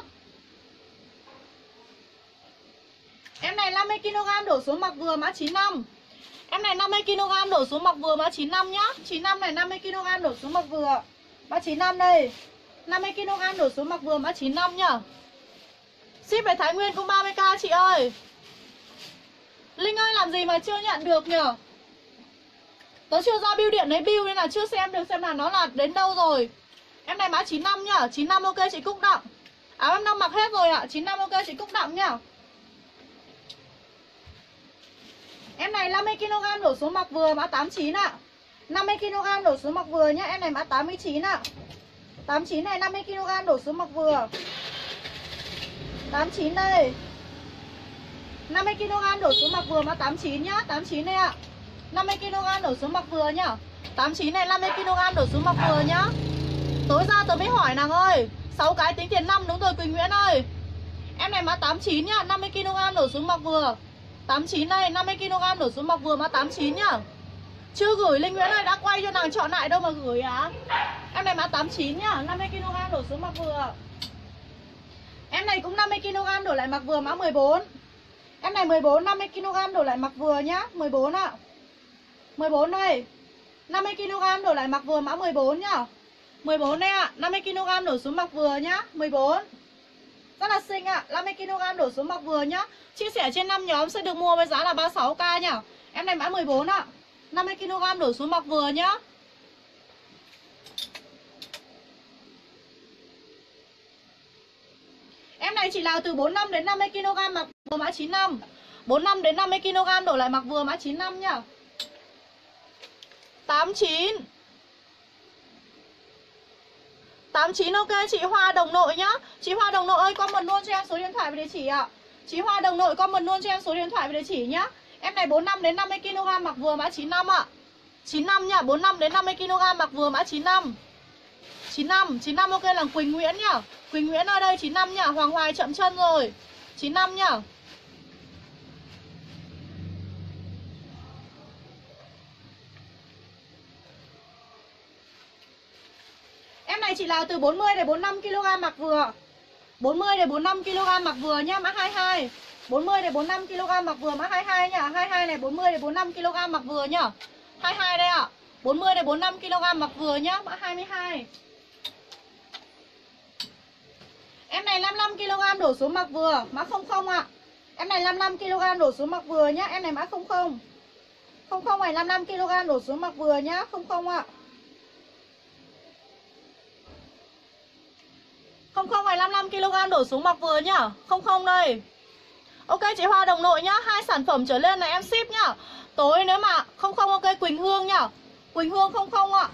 Speaker 1: Em này 50kg đổ xuống mặc vừa mã 95. Em này 50kg đổ xuống mặc vừa mã 95 nhá. 95 này 50kg đổ xuống mặc vừa. Mã 95 đây. 50kg đổ xuống mặc vừa mã 95 nhá. Ship về Thái Nguyên cũng 30k chị ơi. Linh ơi làm gì mà chưa nhận được nhở. Tớ chưa ra bưu điện lấy bưu nên là chưa xem được xem là nó là đến đâu rồi. Em này mã 95 nhá. 95 ok chị Cúc Đặng. Áo em đang mặc hết rồi ạ. 95 ok chị Cúc Đặng nhá. Em này 50kg đổ xuống mặc vừa mã 89 ạ. 50 kg đổ xuống mặc vừa nhá. Em này mã 89 ạ. 89 này 50 kg đổ xuống mặc vừa. 89 đây. 50 kg đổ xuống mặc vừa mã 89 nhá. 89 này ạ. 50 kg đổ xuống mặc vừa nhá. 89 này 50 kg đổ xuống mặc vừa nhá. Tối ra tớ mới hỏi nàng ơi. 6 cái tính tiền 5 đúng rồi Quỳnh Nguyễn ơi. Em này mã 89 nhá, 50 kg đổ xuống mặc vừa. 89 đây, 50 kg đổ xuống mặc vừa mã 89 nhá. Chưa gửi Linh Nguyễn ơi, đã quay cho nàng chọn lại đâu mà gửi á. Em này mã 89 nhá, 50 kg đổ xuống mặc vừa. Em này cũng 50 kg đổ lại mặc vừa mã 14. Em này 14 50 kg đổ lại mặc vừa nhá, 14 ạ. 14 đây. 50 kg đổ lại mặc vừa mã 14 nhá. 14 đây ạ, 50 kg đổ xuống mặc vừa nhá, 14. Rất là xinh ạ, 50 kg đổ xuống mặc vừa nhá. Chia sẻ trên 5 nhóm sẽ được mua với giá là 36k nhá. Em này mã 14 ạ. 50 kg đổ xuống mặc vừa nhá. Em này chỉ là từ 45 đến 50 kg mặc vừa mã 95. 45 đến 50 kg đổ lại mặc vừa mã 95 nhá. 89. 89 ok chị Hoa Đồng Nội nhá. Chị Hoa Đồng Nội ơi comment luôn cho em số điện thoại và địa chỉ ạ. Chị Hoa Đồng Nội comment luôn cho em số điện thoại và địa chỉ nhá. Em này 45 đến 50 kg mặc vừa mã 95 ạ. 95 nhá, 45 đến 50 kg mặc vừa mã 95. 95 ok là Quỳnh Nguyễn nhá. Quỳnh Nguyễn ở đây 95 nhá, Hoàng Hoài chậm chân rồi. 95 nhá. Em này chỉ là từ 40 đến 45 kg mặc vừa. 40 đến 45 kg mặc vừa nhá, mã 22. 40 đến 45 kg mặc vừa mã 22 nhá. 22 này 40 đến 45 kg mặc vừa nhá. 22 đây ạ. 40 đến 45 kg mặc vừa nhá, mã 22. Em này 55 kg đổ xuống mặc vừa, mã 00 ạ. Em này 55 kg đổ xuống mặc vừa nhá, em này mã 00. 00 này 55 kg đổ xuống mặc vừa nhá, 00 ạ. 00 này 55 kg đổ xuống mặc vừa nhá, 00 đây. Ok chị Hoa Đồng Nội nhá, 2 sản phẩm trở lên là em ship nhá. Tối nếu mà 00 ok Quỳnh Hương nhá. Quỳnh Hương 00 ạ.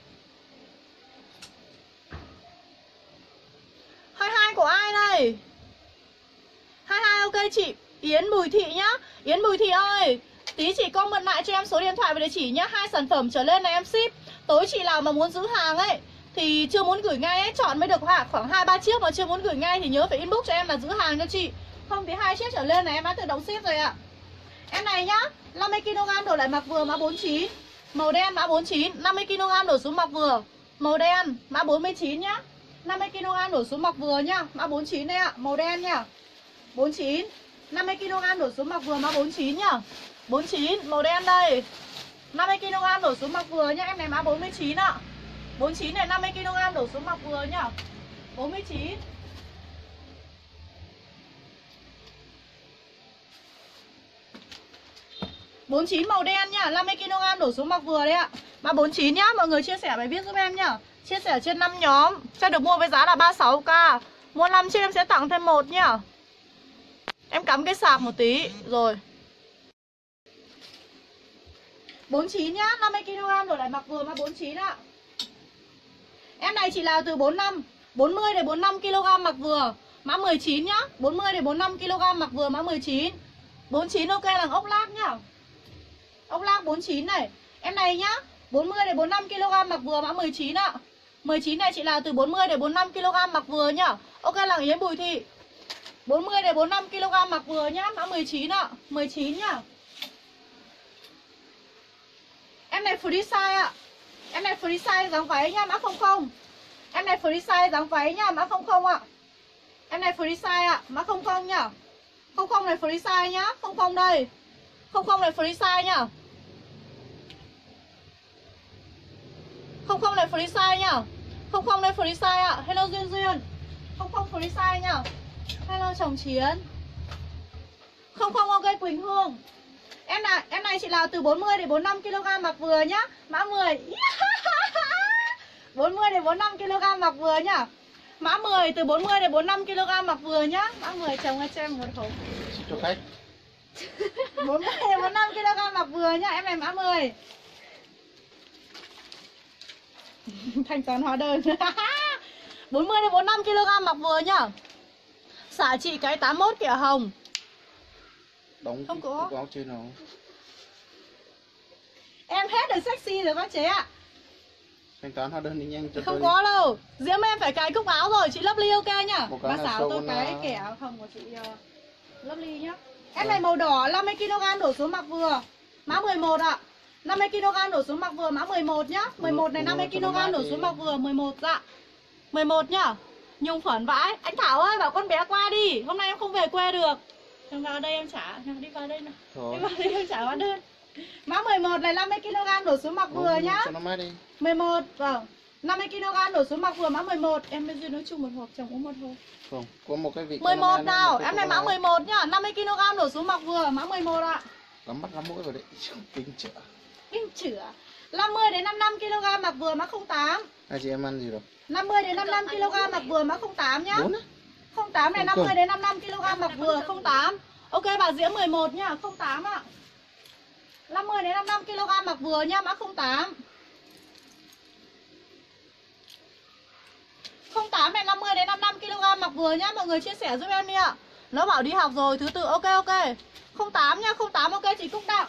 Speaker 1: 22 của ai đây? 22 ok chị Yến Bùi Thị nhá. Yến Bùi Thị ơi, tí chị comment lại cho em số điện thoại và địa chỉ nhá. 2 sản phẩm trở lên là em ship. Tối chị nào mà muốn giữ hàng ấy thì chưa muốn gửi ngay ấy, chọn mới được khoảng 2-3 chiếc mà chưa muốn gửi ngay thì nhớ phải inbox cho em là giữ hàng cho chị. Không thì 2 chiếc trở lên là em đã tự động ship rồi ạ. Em này nhá, 50 kg đổ lại mặc vừa mã 49. Màu đen mã 49, 50 kg đổ xuống mặc vừa. Màu đen mã 49 nhá. 50 kg đổ xuống mặc vừa nhá, mã 49 đây ạ, màu đen nhá. 49, 50 kg đổ xuống mặc vừa mã 49 nhá. 49, màu đen đây. 50 kg đổ xuống mặc vừa nhá, em này mã 49 ạ. 49 này 50 kg đổ xuống mặc vừa nhá. 49. bốn chín màu đen nhá, 50 kg đổ xuống mặc vừa đấy ạ. Mã 49 nhá, mọi người chia sẻ bài viết giúp em nhá. Chia sẻ trên 5 nhóm sẽ được mua với giá là 36k. Mua 5 chiếc em sẽ tặng thêm 1 nhá. Em cắm cái sạc một tí rồi. 49 nhá, 50 kg đổ lại mặc vừa mã 49 ạ. Em này chỉ là từ 40 đến 45 kg mặc vừa, mã 19 nhá. 40 đến 45 kg mặc vừa mã 19. 49 ok là ốc lác nhá. Ốc lác 49 này. Em này nhá, 40 đến 45 kg mặc vừa mã 19 ạ. 19 này chỉ là từ 40 đến 45 kg mặc vừa nhá. Ok là Yến Bùi Thị. 40 đến 45 kg mặc vừa nhá, mã 19 ạ. 19 nhá. Em này free size ạ. Em này free size dáng váy nhá, mã 00. Em này free size dáng váy nhá, mã 00 ạ. Em này free size ạ, mã 00 nhá. 00 này free size nhá, 00 đây. 00 này free size nhá. 00 này free size nhá. 00 này free size ạ. Hello Duyên Duyên. 00 free size nhá. Hello chồng Chiến. 00 ok Quỳnh Hương. Em này chị là từ 40 đến 45 kg mặc vừa nhá, mã 10. 40 đến 45 kg mặc vừa nhá. Mã 10 từ 40 đến 45 kg mặc vừa nhá. Mã 10 chồng ơi cho em một hộp.
Speaker 2: Cho khách.
Speaker 1: 40 đến 45 kg mặc vừa nhá, em này mã 10. thanh toán hóa đơn. 40 đến 45 kg mặc vừa nhá. Xả chị cái 81 kẻ hồng.
Speaker 2: Đóng
Speaker 1: không có
Speaker 2: áo trên nào.
Speaker 1: Em hết được sexy rồi các chế ạ.
Speaker 2: Thanh toán hóa đơn đi nhanh cho
Speaker 1: Không
Speaker 2: tôi.
Speaker 1: có đâu. Diễm em phải cái cúc áo rồi, chị Lovely ok nhá. Bác xảo tôi cái
Speaker 2: là...
Speaker 1: kẻ hồng của chị Lovely nhá. Em này màu đỏ 50 kg đổ xuống mặc vừa. Mã 11 ạ. 50 kg đổ xuống mặc vừa mã 11 nhá. 11 này 50 kg đổ xuống mặc vừa 11 dạ. 11 nhá. Nhung phởn vãi. Anh Thảo ơi bảo con bé qua đi. Hôm nay em không về quê được. Em vào đây em trả. Đi vào đây nào. Đi vào đây em trả hóa đơn. Mã 11 này 50 kg đổ xuống mặc vừa nhá.
Speaker 2: Cho nó mát đi.
Speaker 1: 11 vâng. 50 kg đổ xuống mặc vừa mã 11. Em bây giờ nói chung một hộp chồng uống một hộp.
Speaker 2: Không, có một cái vị
Speaker 1: 11 nào. Em này mã 11 nhá. 50 kg đổ xuống mặc vừa mã 11 ạ.
Speaker 2: Lắm mắt lắm mũi vào đấy. Kinh chữa.
Speaker 1: Kinh chữa. 50 đến 55 kg mặc vừa mã 08.
Speaker 2: Hai chị em ăn gì rồi?
Speaker 1: 50 đến 55 kg mặc vừa mã 08 nhá.
Speaker 2: 4 á?
Speaker 1: 08 này 50 đến 55 kg mặc vừa 08. Ok bà Diễm 11 nhá, 08 ạ. 50 đến 55 kg mặc vừa nhá, mã 08. 08 này 50 đến 55 kg mặc vừa nhá, mọi người chia sẻ giúp em đi ạ. Nó bảo đi học rồi, thứ tự ok ok. 08 nhá, 08 ok chị Cúc Đặng.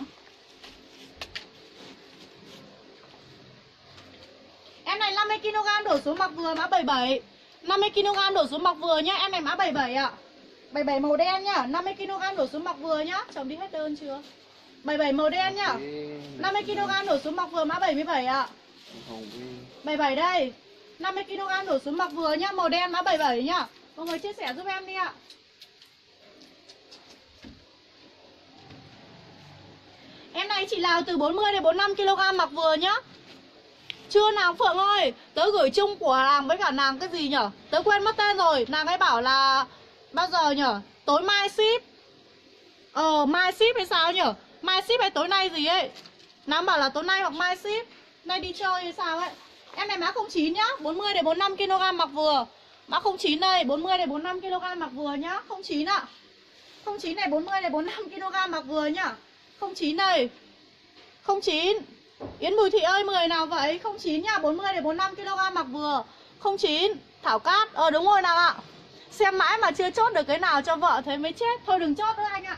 Speaker 1: Em này 50 kg đổ xuống mặc vừa mã 77. 50 kg đổ xuống mặc vừa nhá, em này mã 77 ạ. 77 màu đen nhá, 50 kg đổ xuống mặc vừa nhá. Chồng đi hết đơn chưa? 77 màu đen nhá. 50 kg đổ xuống mặc vừa mã 77 ạ. 77 đây. 50 kg đổ xuống mặc vừa nhá, màu đen mã 77 nhá. Mọi người chia sẻ giúp em đi ạ. Em này chỉ nào từ 40 đến 45 kg mặc vừa nhá. Chưa nàng Phượng ơi, tớ gửi chung của nàng với cả nàng cái gì nhở? Tớ quên mất tên rồi, nàng ấy bảo là bao giờ nhở? Tối mai ship. Mai ship hay sao nhở? Mai ship hay tối nay gì ấy. Nàng bảo là tối nay hoặc mai ship. Nay đi chơi hay sao ấy. Em này mã 09 nhá, 40 đến 45 kg mặc vừa. Mã 09 đây, 40 đến 45 kg mặc vừa nhá, 09 ạ. 09 này 40 đến 45 kg mặc vừa nhá. 09 đây. 09. Yến Bùi Thị ơi 10 nào vậy? 09 nha, 40 đến 45 kg mặc vừa. 09. Thảo Cát. Đúng rồi nào ạ. Xem mãi mà chưa chốt được cái nào cho vợ thấy mới chết. Thôi đừng chốt nữa anh ạ.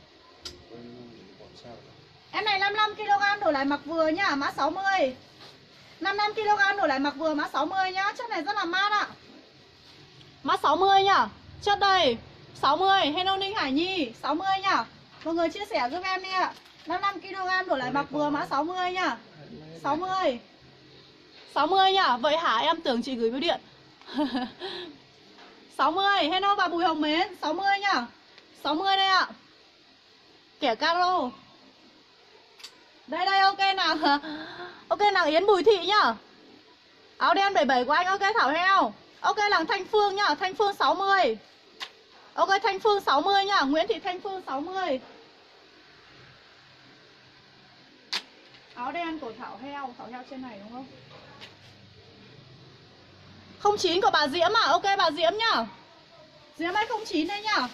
Speaker 1: Em này 55 kg đổ lại mặc vừa nhá, mã 60. 55 kg đổ lại mặc vừa mã 60 nhá, chất này rất là mát ạ. Mã 60 nhá. Chất đây. 60, Hello Ninh Hải Nhi, 60 nhá. Mọi người chia sẻ giúp em đi ạ. 55 kg đổ lại mặc vừa mã 60 nhá. 60. 60 nhá. Vậy hả, em tưởng chị gửi bưu điện. 60, hello bà Bùi Hồng Mến, 60 nhá. 60 đây ạ. Kẻ caro. Đây đây ok nào. Ok nàng Yến Bùi Thị nhá. Áo đen 77 của anh ok Thảo Heo. Ok nàng Thanh Phương nhá, Thanh Phương 60. Ok Thanh Phương 60 nhá, Nguyễn Thị Thanh Phương 60. Áo đen của Thảo Heo trên này đúng không? 09 của bà Diễm à? Ok bà Diễm nhá. Diễm ơi 09 đây nhá.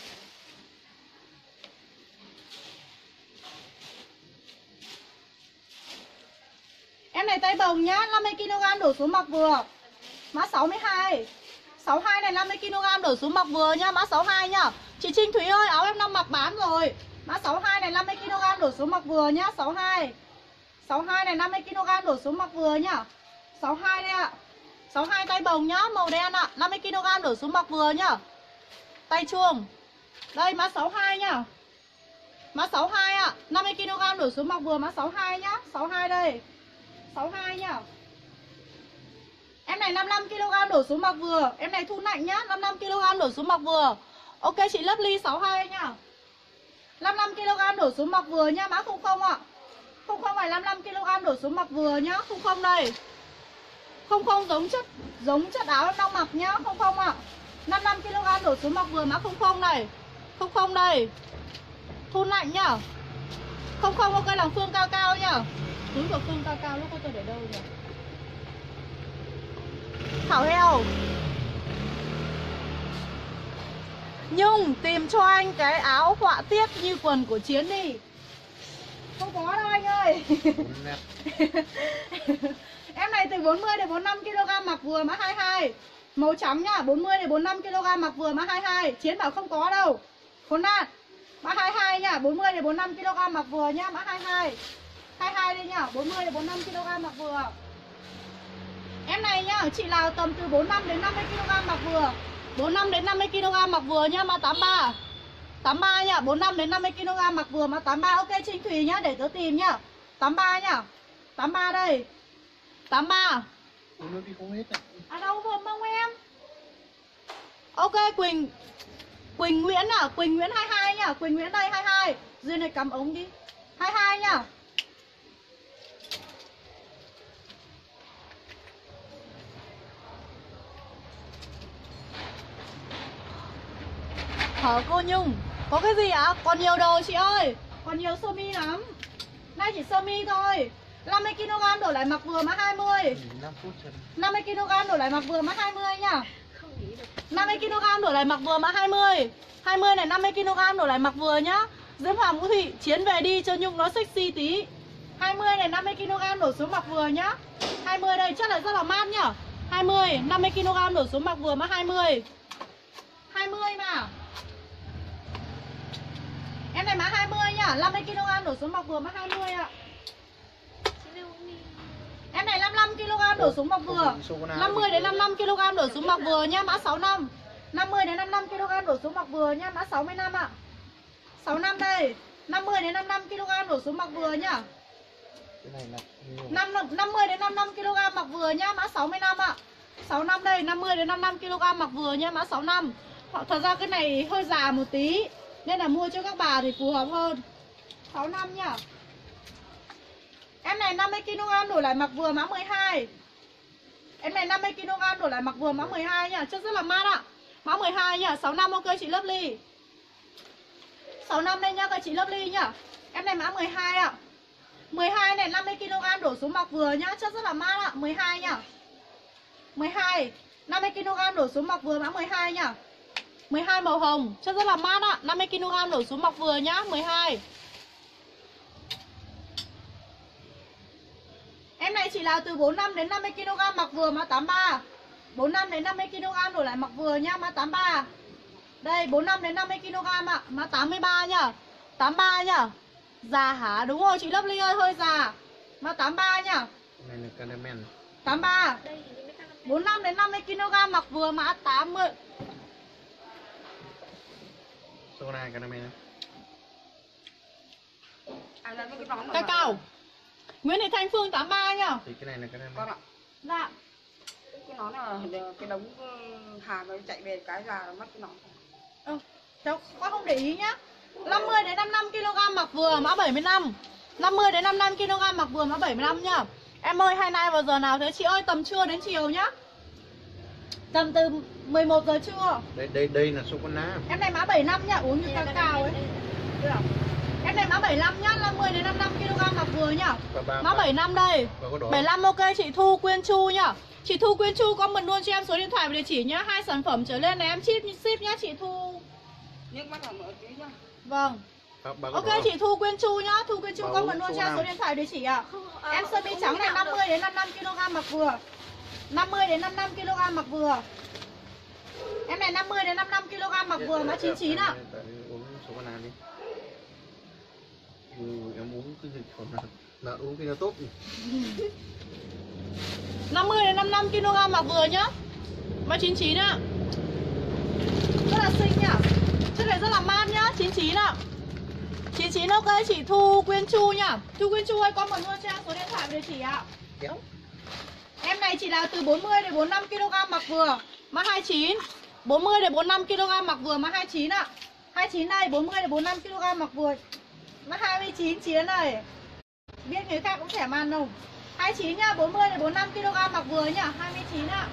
Speaker 1: Em này tay bồng nhá, 50 kg đổ xuống mặc vừa. Mã 62. 62 này 50 kg đổ xuống mặc vừa nhá, mã 62 nhá. Chị Trinh Thúy ơi, áo em đang mặc bán rồi. Mã 62 này 50 kg đổ xuống mặc vừa nhá, 62. 62 này 50 kg đổ xuống mặc vừa nhá. 62 đây ạ. 62 tay bồng nhá, màu đen ạ, 50 kg đổ xuống mặc vừa nhá. Tay chuông. Đây mã 62 nhá. Mã 62 ạ, 50 kg đổ xuống mặc vừa mã 62 nhá, 62 đây. 62 nhá. Em này 55 kg đổ xuống mặc vừa, em này Thu Nạnh nhá, 55 kg đổ xuống mặc vừa. Ok chị Lovely 62 nhá. 55 kg đổ xuống mặc vừa nhá, mã 00 ạ. 00 này 55 kg đổ xuống mặc vừa nhá, 00 đây. 00 giống chất áo em đang mặc nhá, 00 ạ. 55 kg đổ xuống mặc vừa mã 00 này. 00 đây. Thu Nạnh nhá. 00 ok là Phương cao cao nhá. Túi của Phương cao cao lúc có tôi để đâu nhỉ? Thảo Heo. Nhung tìm cho anh cái áo họa tiết như quần của Chiến đi. Không có đâu anh ơi. Em này từ 40 đến 45 kg mặc vừa mã 22. Màu trắng nhá, 40 đến 45 kg mặc vừa mã 22. Chiến bảo không có đâu. Khốn nạn. Mã 22 nhá, 40 đến 45 kg mặc vừa nhá, mã 22. 22 đây nhá, 40 đến 45 kg mặc vừa. Em này nhá, chị nào tầm từ 45 đến 50 kg mặc vừa. 45 đến 50 kg mặc vừa nhá, mã 83. 83 nhá, 45 đến 50 kg mặc vừa mã 83. Ok Trinh Thùy nhá, để tớ tìm nhá. 83 nhá. 83 đây. 83.
Speaker 2: Nó đi không hết ạ.
Speaker 1: À đâu vừa mong em. Ok Quỳnh Nguyễn à, Quỳnh Nguyễn 22 nhá, Quỳnh Nguyễn đây 22. Duyên này cắm ống đi. 22 nhá. Hả cô Nhung, có cái gì ạ? Còn nhiều đồ chị ơi. Còn nhiều sơ mi lắm. Nay chỉ sơ mi thôi. 50 kg đổi lại mặc vừa mã 20.
Speaker 2: 5 phút chân.
Speaker 1: 50 kg đổi lại mặc vừa mã 20 nhá. 50 kg đổi lại mặc vừa mã 20. 20 này 50 kg đổi lại mặc vừa nhá. Diễm Hoàng Vũ Thị Chiến về đi cho Nhung nó sexy tí. 20 này 50 kg đổ xuống mặc vừa nhá. 20 đây chắc là rất là mát nhá. 20 50 kg đổ xuống mặc vừa mã 20. 20 mà. Em này mã 20 nhá, 50 kg đổ xuống mặc vừa mã 20 ạ. Em này 55 kg đổ xuống mặc vừa. 50 đến 55 kg đổ xuống mặc vừa nhá, mã 65. 50 đến 55 kg đổ xuống mặc vừa nhá, mã 65 ạ. 65 đây. 50 đến 55 kg đổ xuống mặc vừa nhá.
Speaker 2: Cái này là
Speaker 1: 50 đến 55 kg mặc vừa nhá, mã 65 ạ. 65 đây, 50 đến 55 kg mặc vừa nhá, mã 65. Thật ra cái này hơi già một tí nên là mua cho các bà thì phù hợp hơn. 65 nhá. Em này 50 kg đổi lại mặc vừa mã 12. Em này 50 kg đổi lại mặc vừa mã 12 nhá, chất rất là mát ạ. Mã 12 nhá, 65 ok chị Lovely. 65 đây nhá các chị Lovely nhá. Em này mã 12 ạ. 12 này 50 kg đổ xuống mặc vừa nhá, chất rất là mát ạ, 12 nhá. 12, 50 kg đổ xuống mặc vừa mã 12 nhá. 12 màu hồng, chất rất là mát ạ, 50 kg đổ xuống mặc vừa nhá, 12. Em này chỉ là từ 45 đến 50 kg mặc vừa mã 83. 45 đến 50 kg đổi lại mặc vừa nhá, mã 83. Đây 45 đến 50 kg ạ, mã 83 nhá. 83 nhá. Già hả? Đúng rồi chị Lovely ơi, hơi già. Mã 83 nhá.
Speaker 2: này là caramel.
Speaker 1: 83. 45 đến 50 kg mặc vừa mã 80.
Speaker 2: Soda caramel.
Speaker 1: Cây cao. Nguyễn Thị Thanh Phương 83 nhá.
Speaker 2: Thì cái này là caramel.
Speaker 3: Con ạ.
Speaker 1: Dạ.
Speaker 3: Cái nón là cái đống hàng nó chạy về cái là mất cái nón.
Speaker 1: Cháu con không để ý nhá. 50 đến 55 kg mặc vừa mã 75. 50 đến 55 kg mặc vừa mã 75 nhá. Em ơi hai nay vào giờ nào thế chị ơi? Tầm trưa đến chiều nhá. Tầm từ 11 giờ trưa.
Speaker 2: Đây là sô cô la.
Speaker 1: Em này mã 75 nhá, uống như cacao ấy. Em này mã 75 nhá, 50 đến 55 kg mặc vừa nhá. Mã 75 đây. 75 ok chị Thu Quyên Chu nhá. Chị Thu Quyên Chu comment luôn cho em số điện thoại và địa chỉ nhá. 2 sản phẩm trở lên này em ship nhá chị Thu.
Speaker 3: Nhưng mắt là mở tí nhá.
Speaker 1: Vâng. Ok chị Thu Quyên Chu nhá. Thu Quyên Chu comment luôn cho em số điện thoại địa chỉ ạ. Em sơ mi trắng này 50 đến 55 kg mặc vừa. 50 đến 55 kg mặc vừa. Em này 50 đến 55 kg mặc vừa mã 99 ạ.
Speaker 2: Uống sô cô la đi. Em uống cái gì còn là uống cái nào tốt.
Speaker 1: 50 đến 55 kg mặc vừa nhá. Mã 99 ạ. Rất là xinh nhá. Chất này rất là mát nhá, 99 ạ. 99 ok chị Thu Quyên Chu nhá. Thu Quyên Chu ơi comment luôn cho em số điện thoại và địa chỉ ạ.
Speaker 2: Kéo.
Speaker 1: Em này chỉ là từ 40 đến 45 kg mặc vừa, mã 29. 40 đến 45 kg mặc vừa mã 29 ạ. 29 này, 40 đến 45 kg mặc vừa. Mã 29 Chiến này. Biết người khác cũng thèm ăn không? 29 nhá, 40 đến 45 kg mặc vừa nhá, 29 ạ.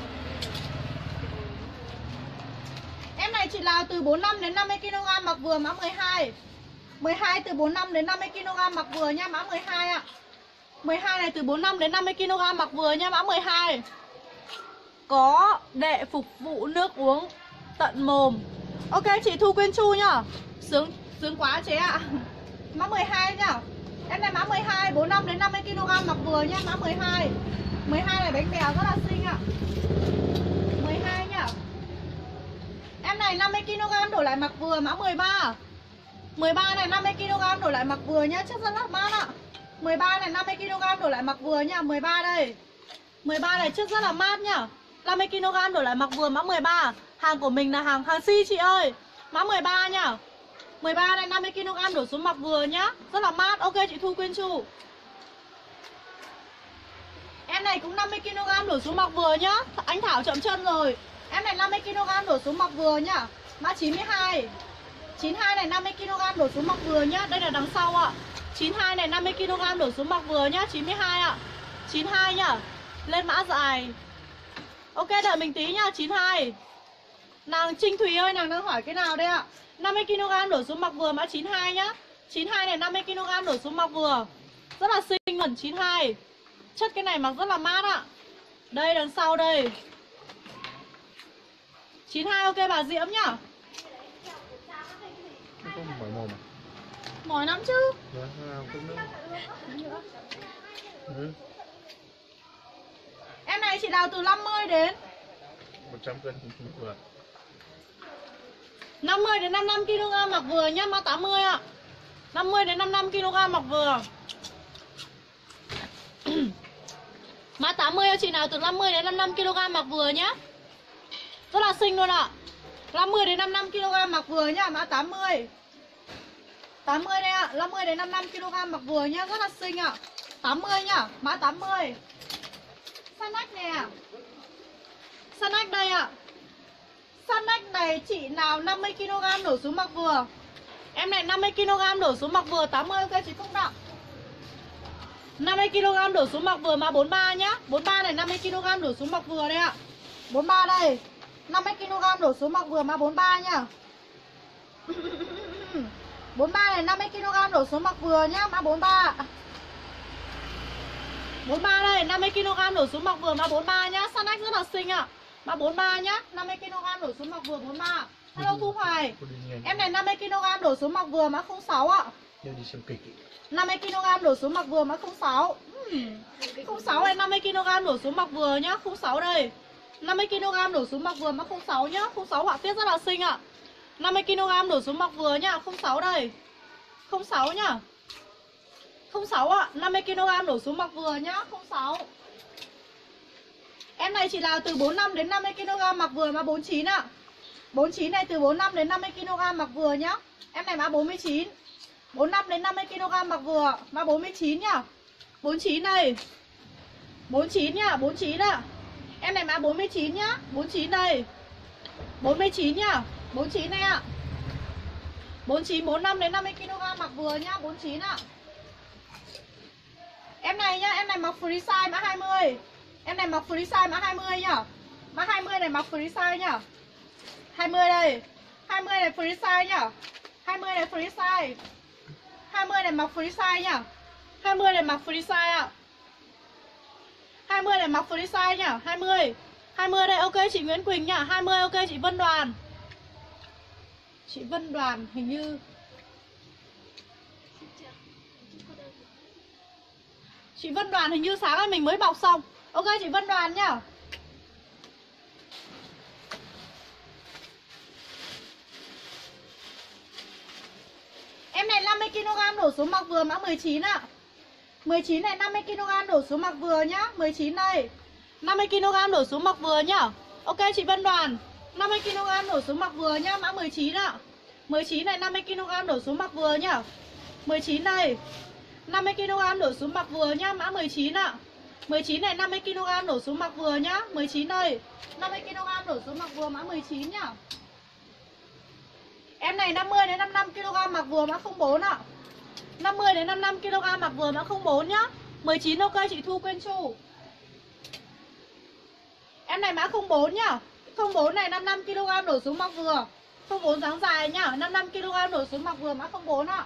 Speaker 1: Em này chỉ là từ 45 đến 50 kg mặc vừa mã 12. 12 từ 45 đến 50 kg mặc vừa nha, mã 12 ạ. 12 này từ 45 đến 50 kg mặc vừa nha, mã 12. Có đệ phục vụ nước uống tận mồm. Ok chị Thu Quyên Chu nhá. Sướng quá chế ạ. Mã 12 nhá. Em này mã 12, 45 đến 50 kg mặc vừa nha, mã 12. 12 này bánh bèo rất là xinh ạ. 12 nhá. Em này 50kg đổi lại mặc vừa mã 13. 13 này 50kg đổi lại mặc vừa nhá, chất rất là mát ạ. 13 này 50kg đổi lại mặc vừa nhá, 13 đây. 13 này chất rất là mát nhá. 50kg đổi lại mặc vừa mã 13. Hàng của mình là hàng si chị ơi. Mã 13 nhá. 13 này 50kg đổ xuống mặc vừa nhá, rất là mát. Ok chị Thu Quyên Chu. Em này cũng 50kg đổ xuống mặc vừa nhá. Anh Thảo chậm chân rồi. Em này 50kg đổ xuống mặc vừa nhá. Mã 92. 92 này 50kg đổ xuống mặc vừa nhá. Đây là đằng sau ạ. 92 này 50kg đổ xuống mặc vừa nhá. 92 ạ. 92 nhá. Lên mã dài. Ok đợi mình tí nhá. 92. Nàng Trinh Thùy ơi, nàng đang hỏi cái nào đây ạ? 50kg đổ xuống mặc vừa mã 92 nhá. 92 này 50kg đổ xuống mặc vừa. Rất là xinh lần 92. Chất cái này mặc rất là mát ạ. Đây đằng sau đây. 92 ok bà Diễm nhá.
Speaker 2: Nó có mỏi mồm à?
Speaker 1: Mỏi lắm chứ.
Speaker 2: Vâng, không nữa. Ừ.
Speaker 1: Em này chị đào từ 50 đến
Speaker 2: 100 cân vừa.
Speaker 1: 50 đến 55kg mặc vừa nhá, mã 80 ạ. 50 đến 55kg mặc vừa. Mã 80 chị nào từ 50 đến 55kg mặc vừa nhá. Rất là xinh luôn ạ. 50 đến 55kg mặc vừa nhá, mã 80. 80 đây ạ, 50 đến 55kg mặc vừa nhá, rất là xinh ạ. 80 nhá, mã 80. Sanak nè. Sanak đây ạ. Sanak này chị nào 50kg đổ xuống mặc vừa. Em này 50kg đổ xuống mặc vừa 80 ok chị Công Đặng. 50kg đổ xuống mặc vừa mã 43 nhá. 43 này 50kg đổ xuống mặc vừa đây ạ. 43 đây. 50kg đổ xuống mặc vừa mã 43 nhá. 43 này 50kg đổ xuống mặc vừa nhá, mã 43. 43 đây, 50kg đổ xuống mặc vừa mã 43 nhá. Sanak rất là xinh ạ. Mã 43 nhá, 50kg đổ xuống mặc vừa 43. Hello Thu Hoài. Em này 50kg đổ xuống mặc vừa mã 06 ạ.
Speaker 2: Đi xem kịch.
Speaker 1: 50kg đổ xuống mặc vừa mã 06. 06 này 50kg đổ xuống mặc vừa nhá, 06 đây. 50kg đổ xuống mặc vừa mã 06 nhá, 06 họa tiết rất là xinh ạ. 50kg đổ xuống mặc vừa nhá, 06 đây. 06 nhá. 06 ạ, 50kg đổ xuống mặc vừa nhá, 06. Em này chỉ là từ 45 đến 50kg mặc vừa mã 49 ạ. 49 này từ 45 đến 50kg mặc vừa nhá. Em này mã 49. 45 đến 50kg mặc vừa, mã 49 nhá. 49 đây. 49 nhá, 49 ạ. Em này mã 49 nhá, 49 đây. 49 nhá, 49 này ạ. 49 45 đến 50kg mặc vừa nhá, 49 ạ. Em này nhá, em này mặc free size mã 20. Em này mặc free size mã 20 nhá. Mã 20 này mặc free size nhá. 20 đây. 20 này free size nhá. 20 này free size. 20 này mặc free size nhá. 20 này mặc free size ạ. 20 này mặc free size nhá. 20. 20 đây ok chị Nguyễn Quỳnh nhá. 20 ok chị Vân Đoàn. Chị Vân Đoàn hình như chị Vân Đoàn hình như sáng nay mình mới bọc xong. Ok chị Vân Đoàn nhá. Em này 50kg đổ xuống mặc vừa mã 19 ạ. 19 này 50kg đổ xuống mặc vừa nhá. 19 đây. 50kg đổ xuống mặc vừa nhá. Ok chị Vân Đoàn. 50kg đổ xuống mặc vừa nhá, mã 19 ạ. 19 này 50kg đổ xuống mặc vừa nhá. 19 đây. 50kg đổ xuống mặc vừa nhá, mã 19 ạ. 19 này 50kg đổ xuống mặc vừa nhá. 19 đây. 50kg đổ xuống mặc vừa mã 19 nhá. Em này 50 đến 55kg mặc vừa mã 04 ạ. 50 đến 55kg mặc vừa mã 04 nhá. 19 ok chị Thu Quyên Chu. Em này mã 04 nhá. 04 này 55kg đổ xuống mặc vừa. 04 dáng dài nhá. 55kg đổ xuống mặc vừa mã 04 ạ.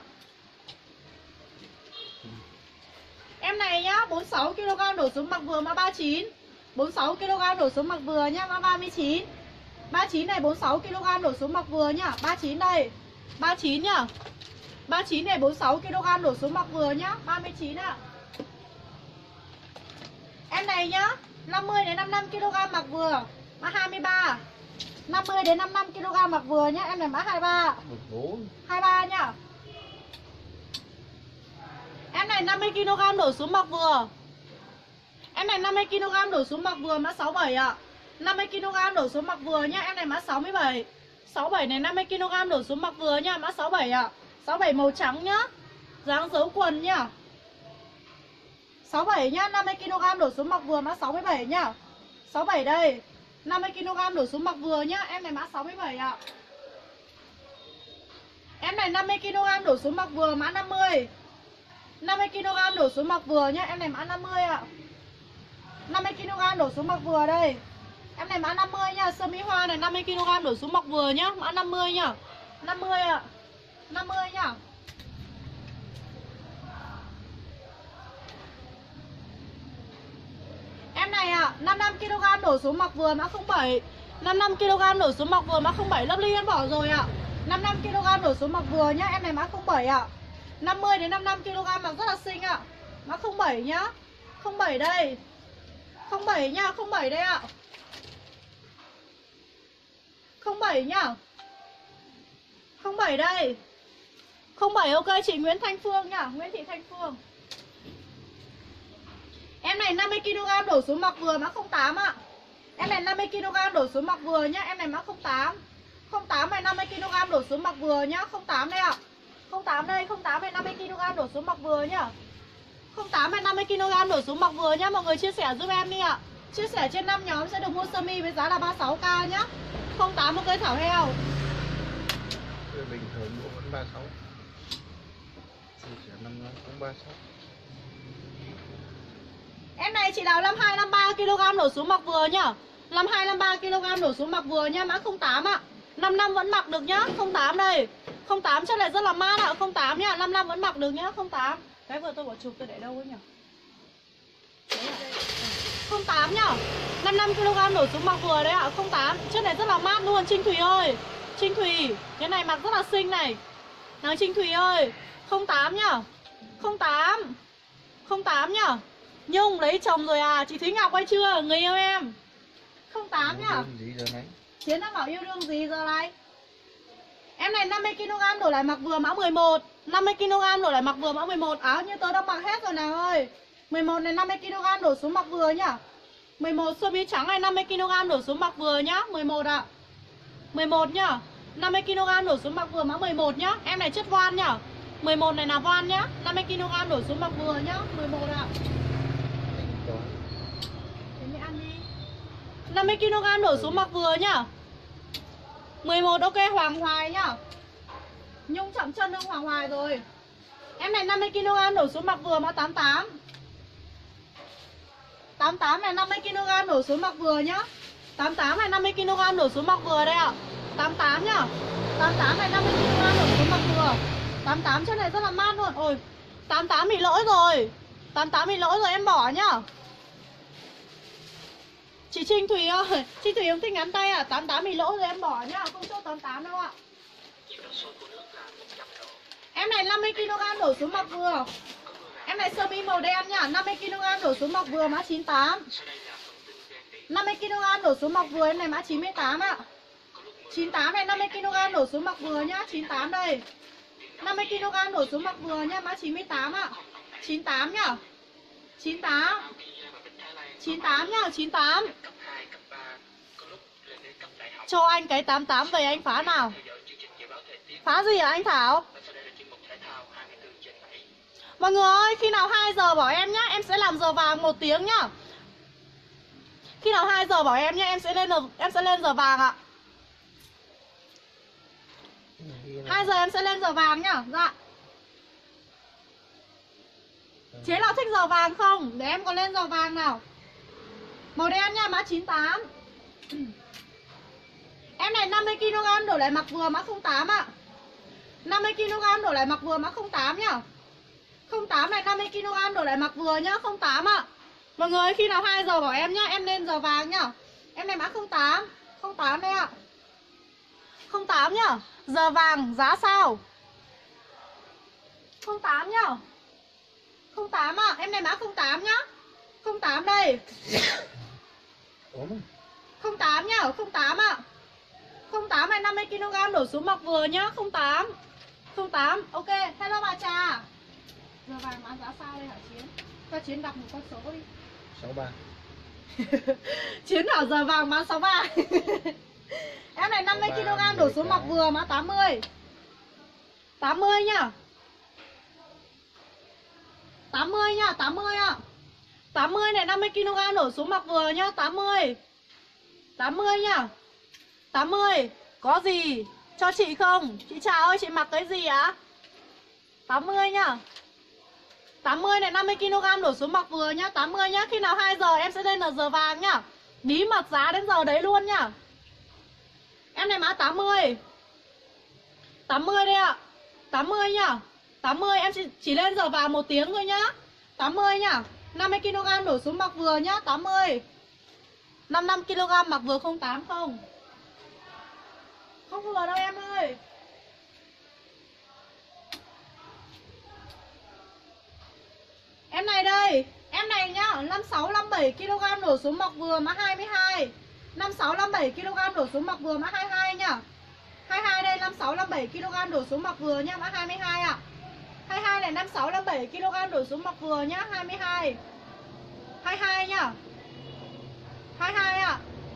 Speaker 1: Em này nhá, 46kg đổ xuống mặc vừa mã 39. 46kg đổ xuống mặc vừa nhá, mã 39. 39 này 46kg đổ xuống mặc vừa nhá. 39 đây. 39 nhá. 39 này 46kg đổ xuống mặc vừa nhá. 39 ạ. Em này nhá, 50 đến 55 kg mặc vừa, mã 23. 50 đến 55 kg mặc vừa nhá, em này mã 23. 23 nhá. Em này 50 kg đổ xuống mặc vừa. Em này 50 kg đổ xuống mặc vừa mã 67 ạ. 50 kg đổ xuống mặc vừa nhá, em này mã 67. 67 này 50 kg đổ xuống mặc vừa nhá, mã 67 ạ. 67 màu trắng nhá. Dáng dấu quần nhá. 67 nhá, 50 kg đổ xuống mặc vừa mã 67 nhá. 67 đây. 50 kg đổ xuống mặc vừa nhá, em này mã 67 ạ. Em này 50 kg đổ xuống mặc vừa mã 50. 50 kg đổ xuống mặc vừa nhá, em này mã 50 ạ. 50 kg đổ xuống mặc vừa đây. Em này mã 50 nhá, sơ mi hoa này 50 kg đổ xuống mặc vừa nhá, mã 50 nhá. 50 ạ. 50 nhá. Em này ạ, 55 kg đổ xuống mặc vừa mã 07. 55 kg đổ xuống mặc vừa mã 07, lớp ly em bỏ rồi ạ. 55 kg đổ xuống mặc vừa nhá, em này mã 07 ạ. 50 đến 55 kg mặc rất là xinh ạ. Mã 07 nhá. 07 đây. 07 nhá, 07 đây ạ. 07 nhá. 07 đây. 07 ok chị Nguyễn Thanh Phương nhá, Nguyễn Thị Thanh Phương. Em này 50 kg đổ xuống mặc vừa mã 08 ạ. Em này 50 kg đổ xuống mặc vừa nhá, em này mã 08. 08 này 50 kg đổ xuống mặc vừa nhá, 08 đây ạ. 08 đây, 08 này 50 kg đổ xuống mặc vừa nhá. 08 này 50 kg đổ xuống mặc vừa nhá, mọi người chia sẻ giúp em đi ạ. Chia sẻ trên 5 nhóm sẽ được mua sơ mi với giá là 36k nhá. 08 một cây thảo heo.
Speaker 2: Bình thường mua vẫn 36. Chia sẻ 5 nhóm cũng 36.
Speaker 1: Em này chị nào 52 53 kg đổ xuống mặc vừa nhá. 52 53 kg đổ xuống mặc vừa nhá, mã 08 ạ. 55 vẫn mặc được nhá, 08 đây. 08 chất này rất là mát ạ, 08 nhá, 55 vẫn mặc được nhá, 08. Cái vừa tôi bỏ chụp tôi để đâu ấy nhỉ? 08 nhá. 55 kg đổ xuống mặc vừa đấy ạ, 08. Chất này rất là mát luôn, Trinh Thùy ơi. Trinh Thùy, cái này mặc rất là xinh này. Nàng Trinh Thùy ơi, 08 nhá. 08. 08 nhá. Nhung lấy chồng rồi à, chị Thúy Ngọc hay chưa? Người yêu em. 08 nhá. Chiến đang bảo yêu đương gì giờ này? Em này 50 kg đổ lại mặc vừa mã 11. 50 kg đổ lại mặc vừa mã 11. Áo như tớ đã mặc hết rồi nào ơi. 11 này 50 kg đổ xuống mặc vừa nhá. 11 sơ mi trắng này 50 kg đổ xuống mặc vừa nhá. 11 ạ. 11 nhá. 50 kg đổ xuống mặc vừa mã 11 nhá. Em này chất voan nhá. 11 này là voan nhá. 50 kg đổ xuống mặc vừa nhá. 11 ạ. Thế mới ăn đi. 50 kg đổ xuống mặc vừa nhá. 11 ok Hoàng Hoài nhá. Nhung chậm chân hương Hoàng Hoài rồi. Em này 50 kg đổ xuống mặc vừa mã 88. 88 này 50 kg đổ xuống mặc vừa nhá. 88 này 50 kg đổ xuống mặc vừa đây ạ. 88 nhá. 88 này 50 kg đổ xuống mặc vừa. 88 chất này rất là mát luôn. Ôi 88 bị lỗi rồi. 88 bị lỗi rồi em bỏ nhá. Chị Trinh Thùy ơi, chị Thùy không thích ngắn tay à? 88 bị lỗi rồi em bỏ nhá, không cho 88 đâu ạ. Em này 50 kg đổ xuống mặc vừa. Em này sơ mi màu đen nhá, 50 kg đổ xuống mặc vừa mã 98. 50 kg đổ xuống mặc vừa, em này mã 98 ạ. 98 này 50 kg đổ xuống mặc vừa nhá, 98 đây. 50 kg đổ xuống mặc vừa nhá, mã 98 ạ. 98 nhá. 98. 98 nhá, 98. Cho anh cái 88 về anh phá nào. Phá gì hả anh Thảo? Mọi người ơi, khi nào 2 giờ bảo em nhá, em sẽ làm giờ vàng 1 tiếng nhá. Khi nào 2 giờ bảo em nhá, em sẽ lên giờ vàng ạ. 2 giờ em sẽ lên giờ vàng nhá. Dạ. Chế nào thích giờ vàng không? Để em có lên giờ vàng nào. Màu đen nha, mã 98. Em này 50 kg đổ lại mặc vừa mã 08 ạ. 50 kg đổ lại mặc vừa mã 08 nhá. 08 này 50 kg đổ lại mặc vừa nhá, 08 ạ. Mọi người ơi, khi nào 2 giờ bảo em nhá, em lên giờ vàng nhá. Em này mã 08. 08 đây ạ. 08 nhá. Giờ vàng giá sao? 08 nhá. 08 ạ, em này mã 08 nhá. 08 đây.
Speaker 2: Ủa mà
Speaker 1: 08 nhá, 08 ạ. 08 này 50 kg đổ xuống mặc vừa nhá, 08. 08, ok, hello bà Trà. Giờ vàng bán giá sao đây hả Chiến? Cho Chiến đọc một con số đi.
Speaker 2: 63.
Speaker 1: Chiến bảo giờ vàng bán 63. Em này 50 kg đổ xuống mặc vừa má 80. 80 nhá. 80 nhá, 80 ạ. 80 này 50 kg đổ xuống mặc vừa nhá, 80. 80 nhá. 80. Có gì cho chị không? Chị Trà ơi, chị mặc cái gì ạ? 80 nhá. 80 này 50 kg đổ xuống mặc vừa nhá, 80 nhá. Khi nào 2 giờ em sẽ lên là giờ vàng nhá. Bí mật giá đến giờ đấy luôn nhá. Em này mã 80. 80 đây ạ. 80 nhá. 80 em chỉ lên giờ vàng 1 tiếng thôi nhá. 80 nhá. 50 kg đổ xuống mặc vừa nhá, 80. 55 kg mặc vừa 08 không? Không vừa đâu em ơi. Em này đây, em này nhá, 56 57 kg đổ xuống mặc vừa mã 22. 56 57 kg đổ xuống mặc vừa mã 22 nhá. 22 đây 56 57 kg đổ xuống mặc vừa nhá, mã 22 ạ. 22 này 56 57 kg đổ xuống mặc vừa nhá, 22. 22 nhá. 22 ạ.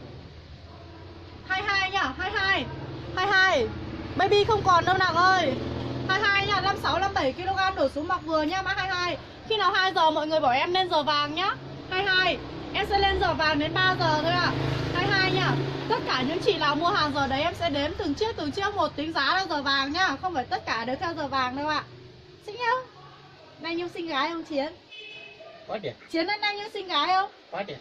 Speaker 1: 22 nhá, 22. 22. Baby không còn đâu nàng ơi. 22 nhá, 56 57 kg đổ xuống mặc vừa nhá, mã 22. Khi nào 2 giờ mọi người bảo em lên giờ vàng nhá. 22. Em sẽ lên giờ vàng đến 3 giờ thôi ạ. 22 nhá. Tất cả những chị nào mua hàng giờ đấy em sẽ đếm từng chiếc một, tính giá là giờ vàng nhá. Không phải tất cả đều theo giờ vàng đâu ạ. Xinh không? Này Nhung xinh gái không Chiến?
Speaker 2: Quá đẹp.
Speaker 1: Chiến ơi, này Nhung xinh gái không?
Speaker 2: Quá đẹp.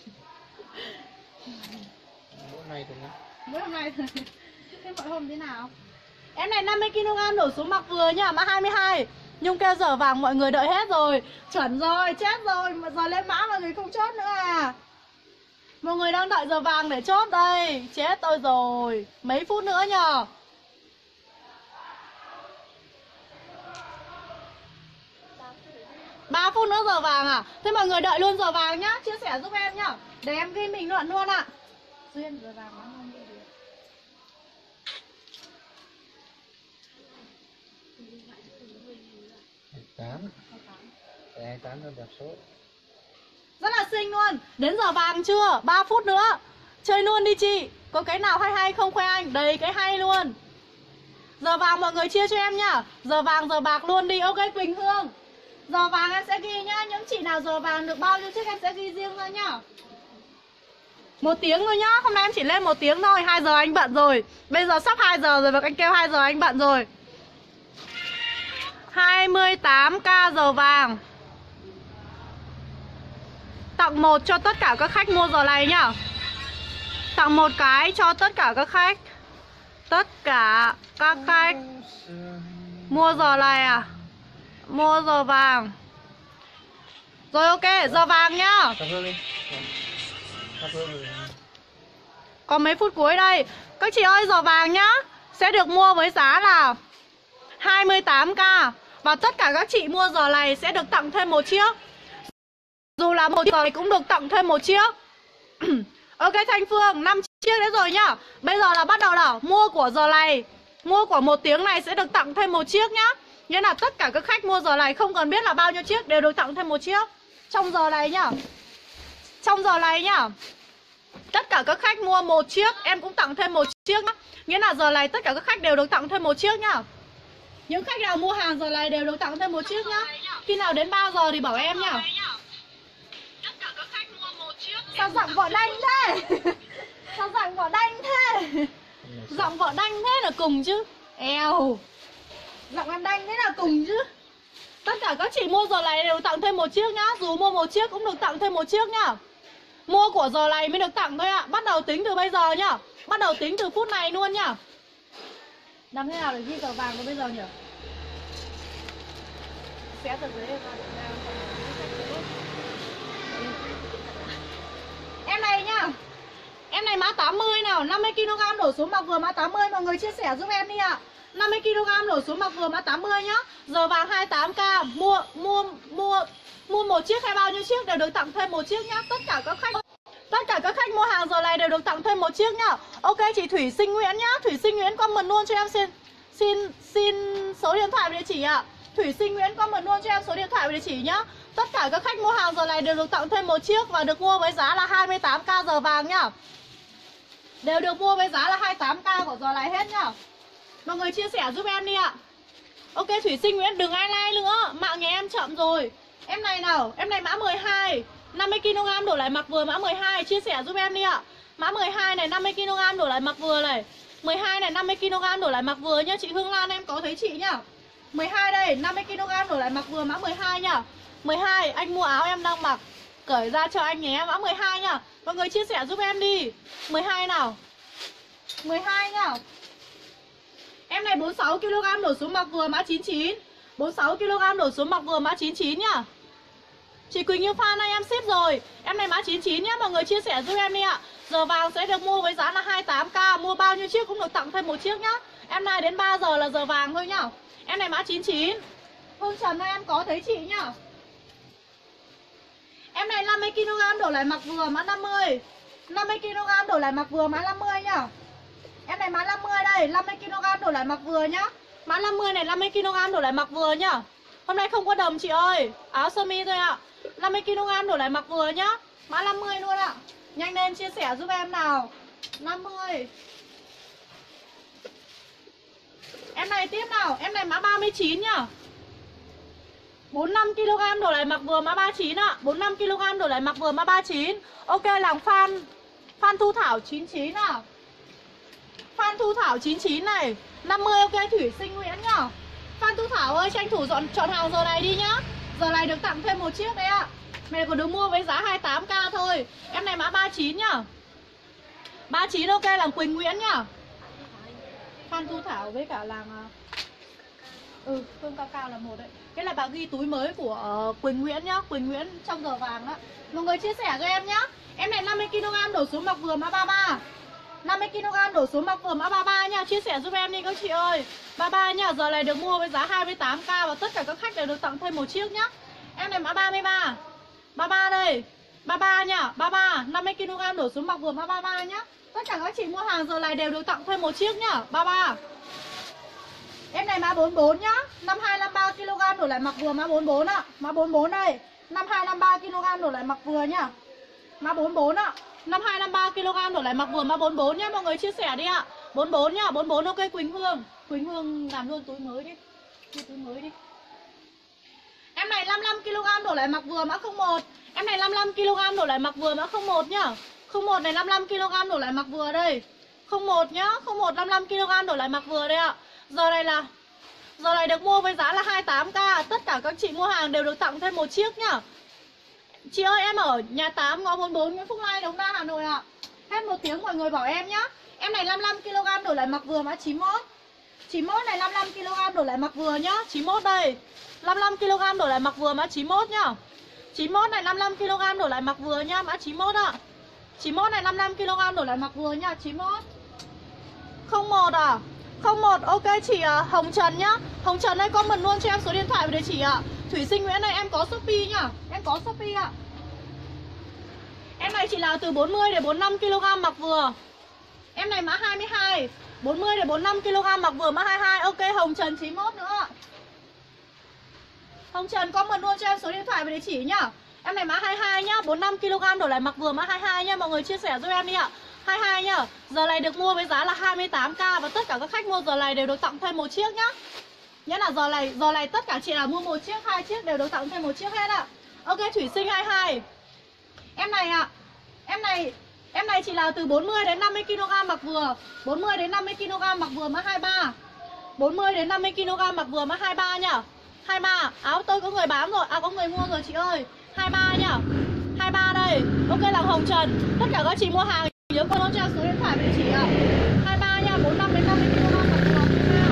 Speaker 2: Bữa nay thì nó
Speaker 1: Bữa nay thôi. Thế mọi hôm thế nào? Em này 50 kg đổ xuống mặc vừa nhá, mã 22. Nhung kêu giờ vàng mọi người đợi hết rồi. Chuẩn rồi, chết rồi, mà giờ lên mã mọi người không chốt nữa à. Mọi người đang đợi giờ vàng để chốt đây. Chết tôi rồi. Mấy phút nữa nhờ. Ba phút nữa giờ vàng à? Thế mọi người đợi luôn giờ vàng nhá. Chia sẻ giúp em nhá. Để em ghi bình luận luôn ạ. Duyên giờ vàng bán không đi được.
Speaker 2: 28. 28 nó đẹp số.
Speaker 1: Rất là xinh luôn. Đến giờ vàng chưa? 3 phút nữa. Chơi luôn đi chị. Có cái nào hay hay không khoe anh? Đầy cái hay luôn. Giờ vàng mọi người chia cho em nhá. Giờ vàng giờ bạc luôn đi. Ok Quỳnh Hương. Giờ vàng em sẽ ghi nhá. Những chị nào giờ vàng được bao nhiêu chiếc em sẽ ghi riêng ra nhá. 1 tiếng thôi nhá. Hôm nay em chỉ lên 1 tiếng thôi. 2 giờ anh bận rồi. Bây giờ sắp 2 giờ rồi và anh kêu 2 giờ anh bận rồi. 28k giờ vàng. Tặng 1 cho tất cả các khách mua giờ này nhá. Tặng 1 cái cho tất cả các khách. Tất cả các khách mua giờ này à? Mua giờ vàng. Rồi ok, giờ vàng nhá. Có mấy phút cuối đây. Các chị ơi, giờ vàng nhá sẽ được mua với giá là 28k. Và tất cả các chị mua giờ này sẽ được tặng thêm 1 chiếc. Dù là 1 giờ này cũng được tặng thêm 1 chiếc. Ok Thanh Phương, 5 chiếc đấy rồi nhá. Bây giờ là bắt đầu là mua của giờ này, mua của 1 tiếng này sẽ được tặng thêm 1 chiếc nhá. Nghĩa là tất cả các khách mua giờ này không cần biết là bao nhiêu chiếc đều được tặng thêm 1 chiếc. Trong giờ này nhá. Trong giờ này nhá. Tất cả các khách mua 1 chiếc em cũng tặng thêm 1 chiếc nhá. Nghĩa là giờ này tất cả các khách đều được tặng thêm 1 chiếc nhá. Những khách nào mua hàng giờ này đều được tặng thêm 1 chiếc nhá. Khi nào đến 3 giờ thì bảo em nhá. Sao giọng vợ đanh thế? Sao giọng vợ đanh thế? Giọng vợ đanh thế là cùng chứ. Eo. Giọng em đanh thế là cùng chứ. Tất cả các chị mua giờ này đều tặng thêm 1 chiếc nhá. Dù mua 1 chiếc cũng được tặng thêm 1 chiếc nhá. Mua của giờ này mới được tặng thôi ạ. Bắt đầu tính từ bây giờ nhá. Bắt đầu tính từ phút này luôn nhá. Làm thế nào để ghi giờ vàng của bây giờ nhỉ? Xé từ dưới ra. Em này nhá. Em này mã 80 nào. 50kg đổ xuống mặc vừa mã 80. Mọi người chia sẻ giúp em đi ạ. 50kg đổ xuống mặc vừa mã 80 nhá. Giờ vàng 28k. mua một chiếc hay bao nhiêu chiếc đều được tặng thêm một chiếc nhá. Tất cả các khách mua hàng giờ này đều được tặng thêm một chiếc nhá. Ok chị Thủy Sinh Nguyễn nhá. Thủy Sinh Nguyễn comment luôn cho em xin số điện thoại và địa chỉ ạ. Thủy Sinh Nguyễn comment luôn cho em số điện thoại và địa chỉ nhá. Tất cả các khách mua hàng giờ này đều được tặng thêm một chiếc và được mua với giá là 28k giờ vàng nhá. Đều được mua với giá là 28k của giờ này hết nhá. Mọi người chia sẻ giúp em đi ạ. Ok Thủy Sinh Nguyễn đừng ai like nữa, mạng nhà em chậm rồi. Em này nào, em này mã 12 50kg đổ lại mặc vừa mã 12, chia sẻ giúp em đi ạ. Mã 12 này 50kg đổ lại mặc vừa này. 12 này 50kg đổ lại mặc vừa nhá. Chị Hương Lan em có thấy chị nhá. 12 đây 50kg đổ lại mặc vừa mã 12 nhá. 12 anh mua áo em đang mặc, cởi ra cho anh nhé, mã 12 nhá. Mọi người chia sẻ giúp em đi. 12 nào. 12 nhá. Em này 46kg đổ xuống mặc vừa mã 99. 46kg đổ xuống mặc vừa mã 99 nhá. Chị Quỳnh Như Phan ơi em ship rồi. Em này mã 99 nhá, mọi người chia sẻ giúp em đi ạ. Giờ vàng sẽ được mua với giá là 28k, mua bao nhiêu chiếc cũng được tặng thêm một chiếc nhá. Em này đến 3 giờ là giờ vàng thôi nhá. Em này mã 99. Hương Trần ơi em có thấy chị nhá. Em này 50kg đổ lại mặc vừa mã 50. 50kg đổ lại mặc vừa mã 50 nhá. Em này mã 50 đây, 50kg đổ lại mặc vừa nhá. Mã 50 này 50kg đổ lại mặc vừa nhá. Hôm nay không có đầm chị ơi, áo sơ mi thôi ạ. 50kg đổ lại mặc vừa nhá. Mã 50 luôn ạ. Nhanh lên chia sẻ giúp em nào. 50. Em này tiếp nào, em này mã 39 nhá. 45kg đổ lại mặc vừa mã 39 ạ. 45kg đổ lại mặc vừa mã 39. Ok làng Phan Thu Thảo 99 nào. Phan Thu Thảo 99 này. 50 ok Thủy Sinh Nguyễn nhá. Phan Thu Thảo ơi tranh thủ chọn hàng giờ này đi nhá. Giờ này được tặng thêm một chiếc đấy ạ. Mẹ còn được mua với giá 28k thôi. Em này mã 39 nhá. 39 ok làng Quỳnh Nguyễn nhá. Phan Thu Thảo với cả làng Phương Cao Cao là một đấy. Cái là bà ghi túi mới của Quỳnh Nguyễn nhá. Quỳnh Nguyễn trong giờ vàng đó. Mọi người chia sẻ cho em nhá. Em này 50kg đổ xuống mặc vừa mã 33. 50kg đổ xuống mặc vừa mã 33 nha. Chia sẻ giúp em đi các chị ơi. 33 nha. Giờ này được mua với giá 28k và tất cả các khách đều được tặng thêm một chiếc nhá. Em này mã 33. 33 đây. 33 nha. 33 50kg đổ xuống mặc vừa mã 33 nhá. Tất cả các chị mua hàng giờ này đều được tặng thêm một chiếc nhá. 33. Em này mã 44 nhá. 52-53kg đổ lại mặc vừa mã 44 ạ. Mã 44 đây. 52-53kg đổ lại mặc vừa nhá. Mã 44 ạ. 52-53kg đổ lại mặc vừa mã 44 nhá. Mọi người chia sẻ đi ạ. 44 nhá. 44 ok Quỳnh Hương. Quỳnh Hương làm luôn túi mới đi. Túi mới đi. Em này 55kg đổ lại mặc vừa mã 01. Em này 55kg đổ lại mặc vừa mã 01 nhá. 01 này 55kg đổ lại mặc vừa đây. 01 nhá. 01 55kg đổ lại mặc vừa đây ạ. Giờ này được mua với giá là 28k. Tất cả các chị mua hàng đều được tặng thêm một chiếc nhá. Chị ơi em ở nhà 8 ngõ 44 Nguyễn Phúc Lai Đống Đa Hà Nội ạ. Hết một tiếng mọi người bảo em nhá. Em này 55kg đổ lại mặc vừa mã 91. 91 này 55kg đổ lại mặc vừa nhá. 91 đây. 55kg đổ lại mặc vừa mã 91 nhá. 91 này 55kg đổ lại mặc vừa nhá. Mã 91 ạ. 91 này 55kg đổ lại mặc vừa nhá. 91. 01 à. 01 ok chị Hồng Trần nhá. Hồng Trần ơi comment luôn cho em số điện thoại và địa chỉ ạ. Thủy Sinh Nguyễn này em có Shopee nhá. Em có Shopee ạ. Em này chỉ là từ 40 đến 45kg mặc vừa. Em này mã 22. 40 đến 45kg mặc vừa mã 22. Ok Hồng Trần 91 nữa. Hồng Trần comment luôn cho em số điện thoại và địa chỉ nhá. Em này mã 22 nhá. 45kg đổ lại mặc vừa mã 22 nhá. Mọi người chia sẻ giúp em đi ạ. 22 nhá. Giờ này được mua với giá là 28k và tất cả các khách mua giờ này đều được tặng thêm một chiếc nhá. Nhớ là giờ này tất cả chị nào mua một chiếc, hai chiếc đều được tặng thêm một chiếc hết ạ. Ok Thủy Sinh 22. Em này ạ. Em này chỉ là từ 40 đến 50kg mặc vừa. 40 đến 50kg mặc vừa mã 23. 40 đến 50kg mặc vừa mã 23 nhá. 23. Áo tôi có người bán rồi. À có người mua rồi chị ơi. 23 nhá. 23 đây. Ok là Hồng Trần. Tất cả các chị mua hàng nhớ con cho số điện thoại địa chỉ ạ. 23 nha, 45 đến 50kg mặc vừa.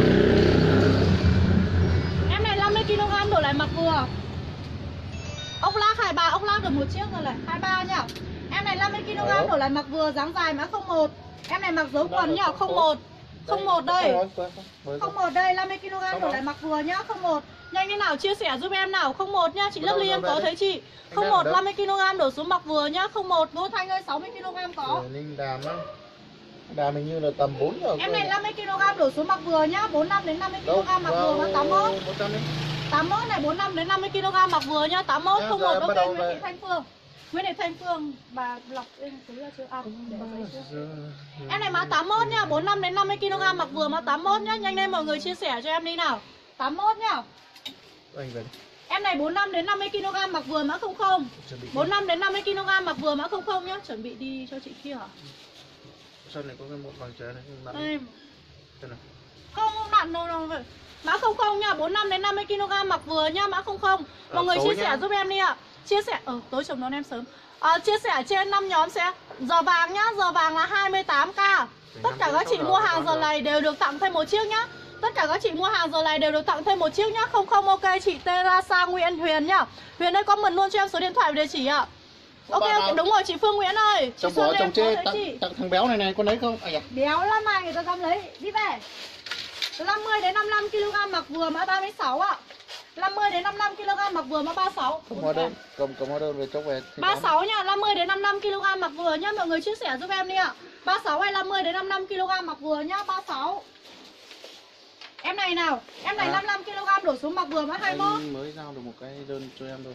Speaker 1: Em này 50kg đổ lại mặc vừa. Ốc lác 23, ốc lác được một chiếc rồi này. 23 nhá. Em này 50kg đổ lại mặc vừa, dáng dài mã 01. Em này mặc dấu quần nhá, 01. 01 đây.
Speaker 2: Mới
Speaker 1: 01 đây, 50 kg đổi lại mặc vừa nhá. 01. Nhanh lên nào chia sẻ giúp em nào. 01 nhá, chị Lâm Ly em có thấy chị. 01 50 kg đổ xuống mặc vừa nhá. 01 Ngô Thanh ơi 60 kg có.
Speaker 2: Ninh Đàm á. Đàm hình như là tầm 4 giờ.
Speaker 1: Em này 50 kg đổ xuống mặc vừa nhá, 45 đến 50 kg mặc vừa mà 81. 81 này 45 đến 50 kg mặc vừa nhá, 81 01 ok Nguyễn Thị Thanh Phương. Nguyễn Thị Thanh Phương bà lọc em thứ là chưa à, để giấy chưa. Em này mã 81 nhá, 45 đến 50 kg mặc vừa mã 81 nhá, nhanh lên mọi người chia sẻ cho em đi nào. 81 nhá. Em này 45 đến 50 kg mặc vừa mã 00. 45 đến 50 kg mặc vừa mã 00 nhá, chuẩn bị đi cho chị kia hả?
Speaker 2: Sao này có cái một vàng trời này không
Speaker 1: Đây.
Speaker 2: nặng.
Speaker 1: Không nặng đâu vậy. Mã 00 nha, 45 đến 50 kg mặc vừa nha, mã 00. Mọi người chia sẻ giúp em đi ạ. Chia sẻ tối chồng đón em sớm. Chia sẻ trên 5 nhóm sẽ giờ vàng nhá, giờ vàng là 28k. Tất cả các chị mua hàng giờ này đều được tặng thêm một chiếc nhá. Tất cả các chị mua hàng giờ này đều được tặng thêm một chiếc nhá. 00 ok chị Terasa Nguyễn Huyền nhá. Huyền ơi comment luôn cho em số điện thoại và địa chỉ ạ. Ok, đúng rồi chị Phương Nguyễn ơi. Chị Xuân em có thấy
Speaker 2: tặng thằng béo này có lấy không?
Speaker 1: Béo lắm mà người ta dám lấy. Đi về. 50 đến 55 kg mặc vừa mã 36 ạ. 50 đến 55 kg mặc vừa mã 36.
Speaker 2: Cầm hóa đơn, cầm hóa đơn về cho về.
Speaker 1: 36 nha, 50 đến 55 kg mặc vừa nhá, mọi người chia sẻ giúp em đi ạ. 36 hay 50 đến 55 kg mặc vừa nhá, 36. Em này nào, em này 55 kg đổ xuống mặc vừa mã 21.
Speaker 2: Anh mới giao được một cái đơn cho em thôi.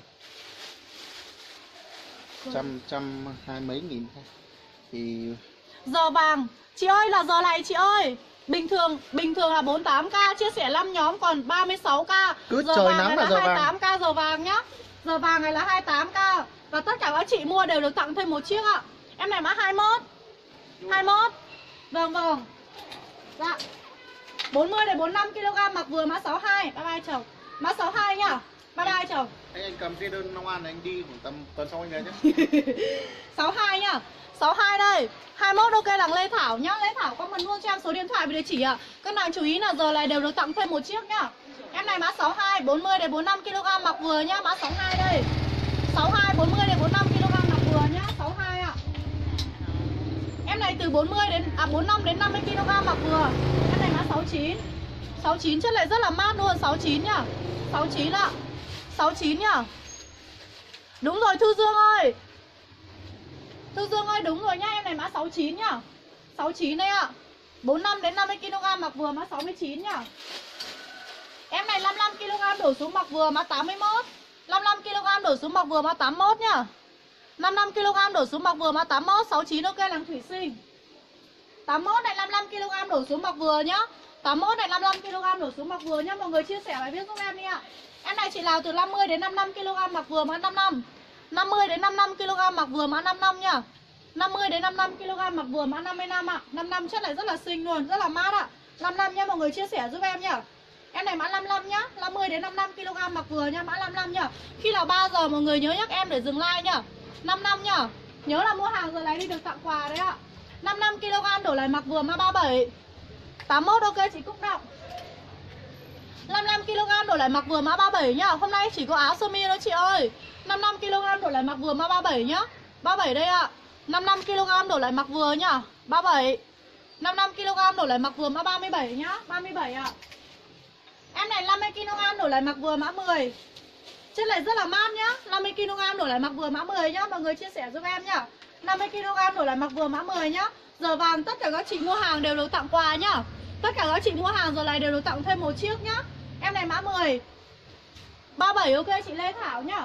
Speaker 2: Trăm hai mấy nghìn thôi. Thì
Speaker 1: giờ vàng, chị ơi là giờ này chị ơi. Bình thường là 48k, chia sẻ 5 nhóm còn 36k.
Speaker 2: Cứ
Speaker 1: giờ
Speaker 2: trời
Speaker 1: vàng
Speaker 2: nắng
Speaker 1: này
Speaker 2: là giờ
Speaker 1: 28k giờ vàng nhá. Giờ vàng này là 28k. Và tất cả các chị mua đều được tặng thêm một chiếc ạ. Em này mã 21. 21. Vâng. Dạ. 40 đến 45 kg mặc vừa mã 62. Bye bye chồng. Mã 62 nhá. Bye bye chồng.
Speaker 2: Anh cầm cái đơn Long An này anh đi khoảng tầm tuần sau anh về nhé.
Speaker 1: 62 nhá. 62 đây. 21 ok đằng Lê Thảo nhá. Lê Thảo comment luôn cho em số điện thoại và địa chỉ ạ. Các nàng chú ý là giờ này đều được tặng thêm một chiếc nhá. Em này mã 62 40 đến 45 kg mặc vừa nhá. Mã 62 đây. 62 40 đến 45 kg mặc vừa nhá. 62 ạ. Em này từ 45 đến 50 kg mặc vừa. Em này mã 69. 69 chất lại rất là mát luôn. 69 nhá. 69 ạ. 69 nhá. Đúng rồi Thư Dương ơi. Thư Dương ơi đúng rồi nhá. Em này mã 69 nhá. 69 đây ạ. 45 đến 50 kg mặc vừa mã 69 nhá. Em này 55 kg đổ xuống mặc vừa mã 81. 55 kg đổ xuống mặc vừa mã 81 nhá. 55 kg đổ xuống mặc vừa mã 81. 69 ok làng thủy sinh. 81 này 55 kg đổ xuống mặc vừa nhá. 81 này 55 kg đổ xuống mặc vừa nhá. Mọi người chia sẻ bài viết giúp em đi ạ. Em này chị nào từ 50 đến 55 kg mặc vừa mã 55. 50 đến 55 kg mặc vừa mã 55 nhá. 50 đến 55 kg mặc vừa mã 55 ạ. 55 chất này rất là xinh luôn, rất là mát ạ. 55 nhá, mọi người chia sẻ giúp em nhá. Em này mã 55 nhá, 50 đến 55 kg mặc vừa nhá, mã 55 nhá. Khi nào 3 giờ mọi người nhớ nhắc em để dừng like nhá. 55 nhá. Nhớ là mua hàng giờ này đi được tặng quà đấy ạ. 55 kg đổ lại mặc vừa mã 37. 81 ok chị Cúc Động. 55 kg đổ lại mặc vừa mã 37 nhá. Hôm nay chỉ có áo sơ mi thôi chị ơi. 55 kg đổ lại mặc vừa mã 37 nhá. 37 đây ạ. 55 kg đổ lại mặc vừa nhá. 37. 55 kg đổ lại mặc vừa mã 37 nhá. 37 ạ. Em này 50 kg đổ lại mặc vừa mã 10. Chất này rất là mát nhá. 50 kg đổ lại mặc vừa mã 10 nhá. Mọi người chia sẻ giúp em nhá. 50 kg đổ lại mặc vừa mã 10 nhá. Giờ vàng tất cả các chị mua hàng đều được tặng quà nhá. Tất cả các chị mua hàng giờ này đều được tặng thêm một chiếc nhá. Em này mã 10. 37 ok chị Lê Thảo nhá.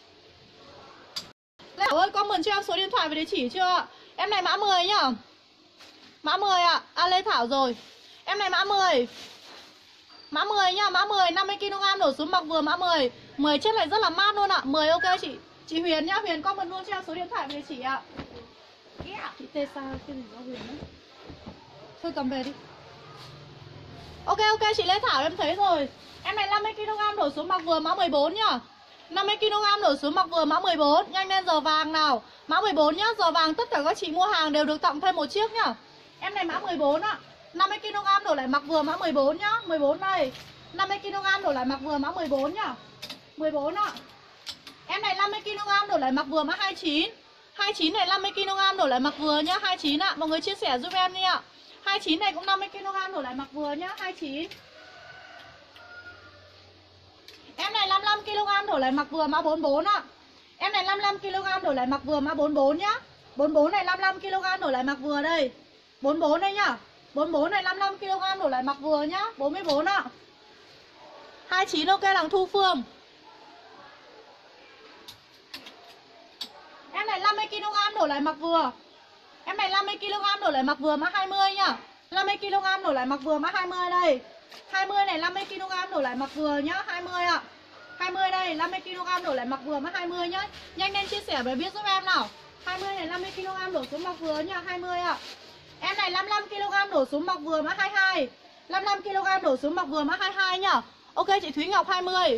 Speaker 1: Lê Thảo ơi comment cho em số điện thoại và địa chỉ chưa? Em này mã 10 nhá. Mã 10 ạ. Lê Thảo rồi. Em này mã 10. Mã 10 nhá, mã 10 50 kg đổ xuống mặc vừa mã 10. 10 chất này rất là mát luôn ạ. 10 ok chị. Chị Huyền nhá, Huyền comment luôn cho em số điện thoại và địa chỉ ạ. Chị Tê sao cái gì đó Huyền nữa. Thôi cầm về đi. Ok chị Lê Thảo em thấy rồi. Em này 50 kg đổ xuống mặc vừa mã 14 nhá. 50 kg đổ xuống mặc vừa mã 14. Nhanh lên giờ vàng nào. Mã 14 nhá, giờ vàng tất cả các chị mua hàng đều được tặng thêm một chiếc nhá. Em này mã 14 ạ. 50 kg đổ lại mặc vừa mã 14 nhá. 14 này. 50 kg đổ lại mặc vừa mã 14 nhá. 14 ạ. Em này 50 kg đổ lại mặc vừa mã 29. 29 này 50 kg đổ lại mặc vừa nhá. 29 ạ. Mọi người chia sẻ giúp em đi ạ. 29 này cũng 50kg đổ lại mặc vừa nhá. 29. Em này 55kg đổ lại mặc vừa mã 44 ạ. Em này 55kg đổ lại mặc vừa mã 44 nhá. 44 này 55kg đổ lại mặc vừa đây. 44 đây nhá. 44 này 55kg đổ lại mặc vừa nhá. 44 ạ. 29 ok làng Thu Phương. Em này 50kg đổ lại mặc vừa. Em này 50kg đổ lại mặc vừa mã 20 nhá. 50kg đổ lại mặc vừa mã 20 đây. 20 này 50kg đổ lại mặc vừa nhá. 20 ạ. 20 đây 50kg đổ lại mặc vừa mã 20 nhá. Nhanh lên chia sẻ với biết giúp em nào. 20 này 50kg đổ xuống mặc vừa nhá. 20 ạ. Em này 55kg đổ xuống mặc vừa mã 22. 55kg đổ xuống mặc vừa mã 22 nhá. Ok chị Thúy Ngọc 20.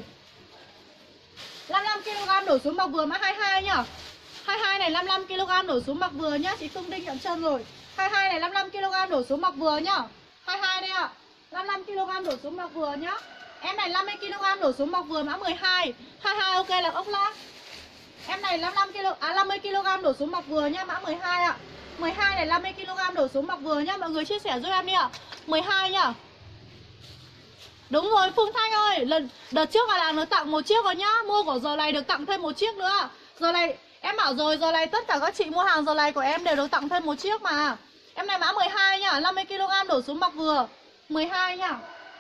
Speaker 1: 55kg đổ xuống mặc vừa mã 22 nhá. 22 này 55kg đổ xuống mặc vừa nhá. Chị Phương Đinh nhận chân rồi. 22 này 55kg đổ xuống mặc vừa nhá. 22 đây ạ. 55kg đổ xuống mặc vừa nhá. Em này 50kg đổ xuống mặc vừa mã 12. 22 ok là ốc lát. Em này 50kg đổ xuống mặc vừa nhá, mã 12 ạ. 12 này 50kg đổ xuống mặc vừa nhá, mọi người chia sẻ giúp em đi ạ. 12 nhá. Đúng rồi Phương Thanh ơi, đợt trước là nó tặng một chiếc rồi nhá. Mua của giờ này được tặng thêm một chiếc nữa. Giờ này em bảo rồi, giờ này tất cả các chị mua hàng giờ này của em đều được tặng thêm một chiếc mà. Em này mã 12 nhá, 50kg đổ xuống mặc vừa. 12 nhá.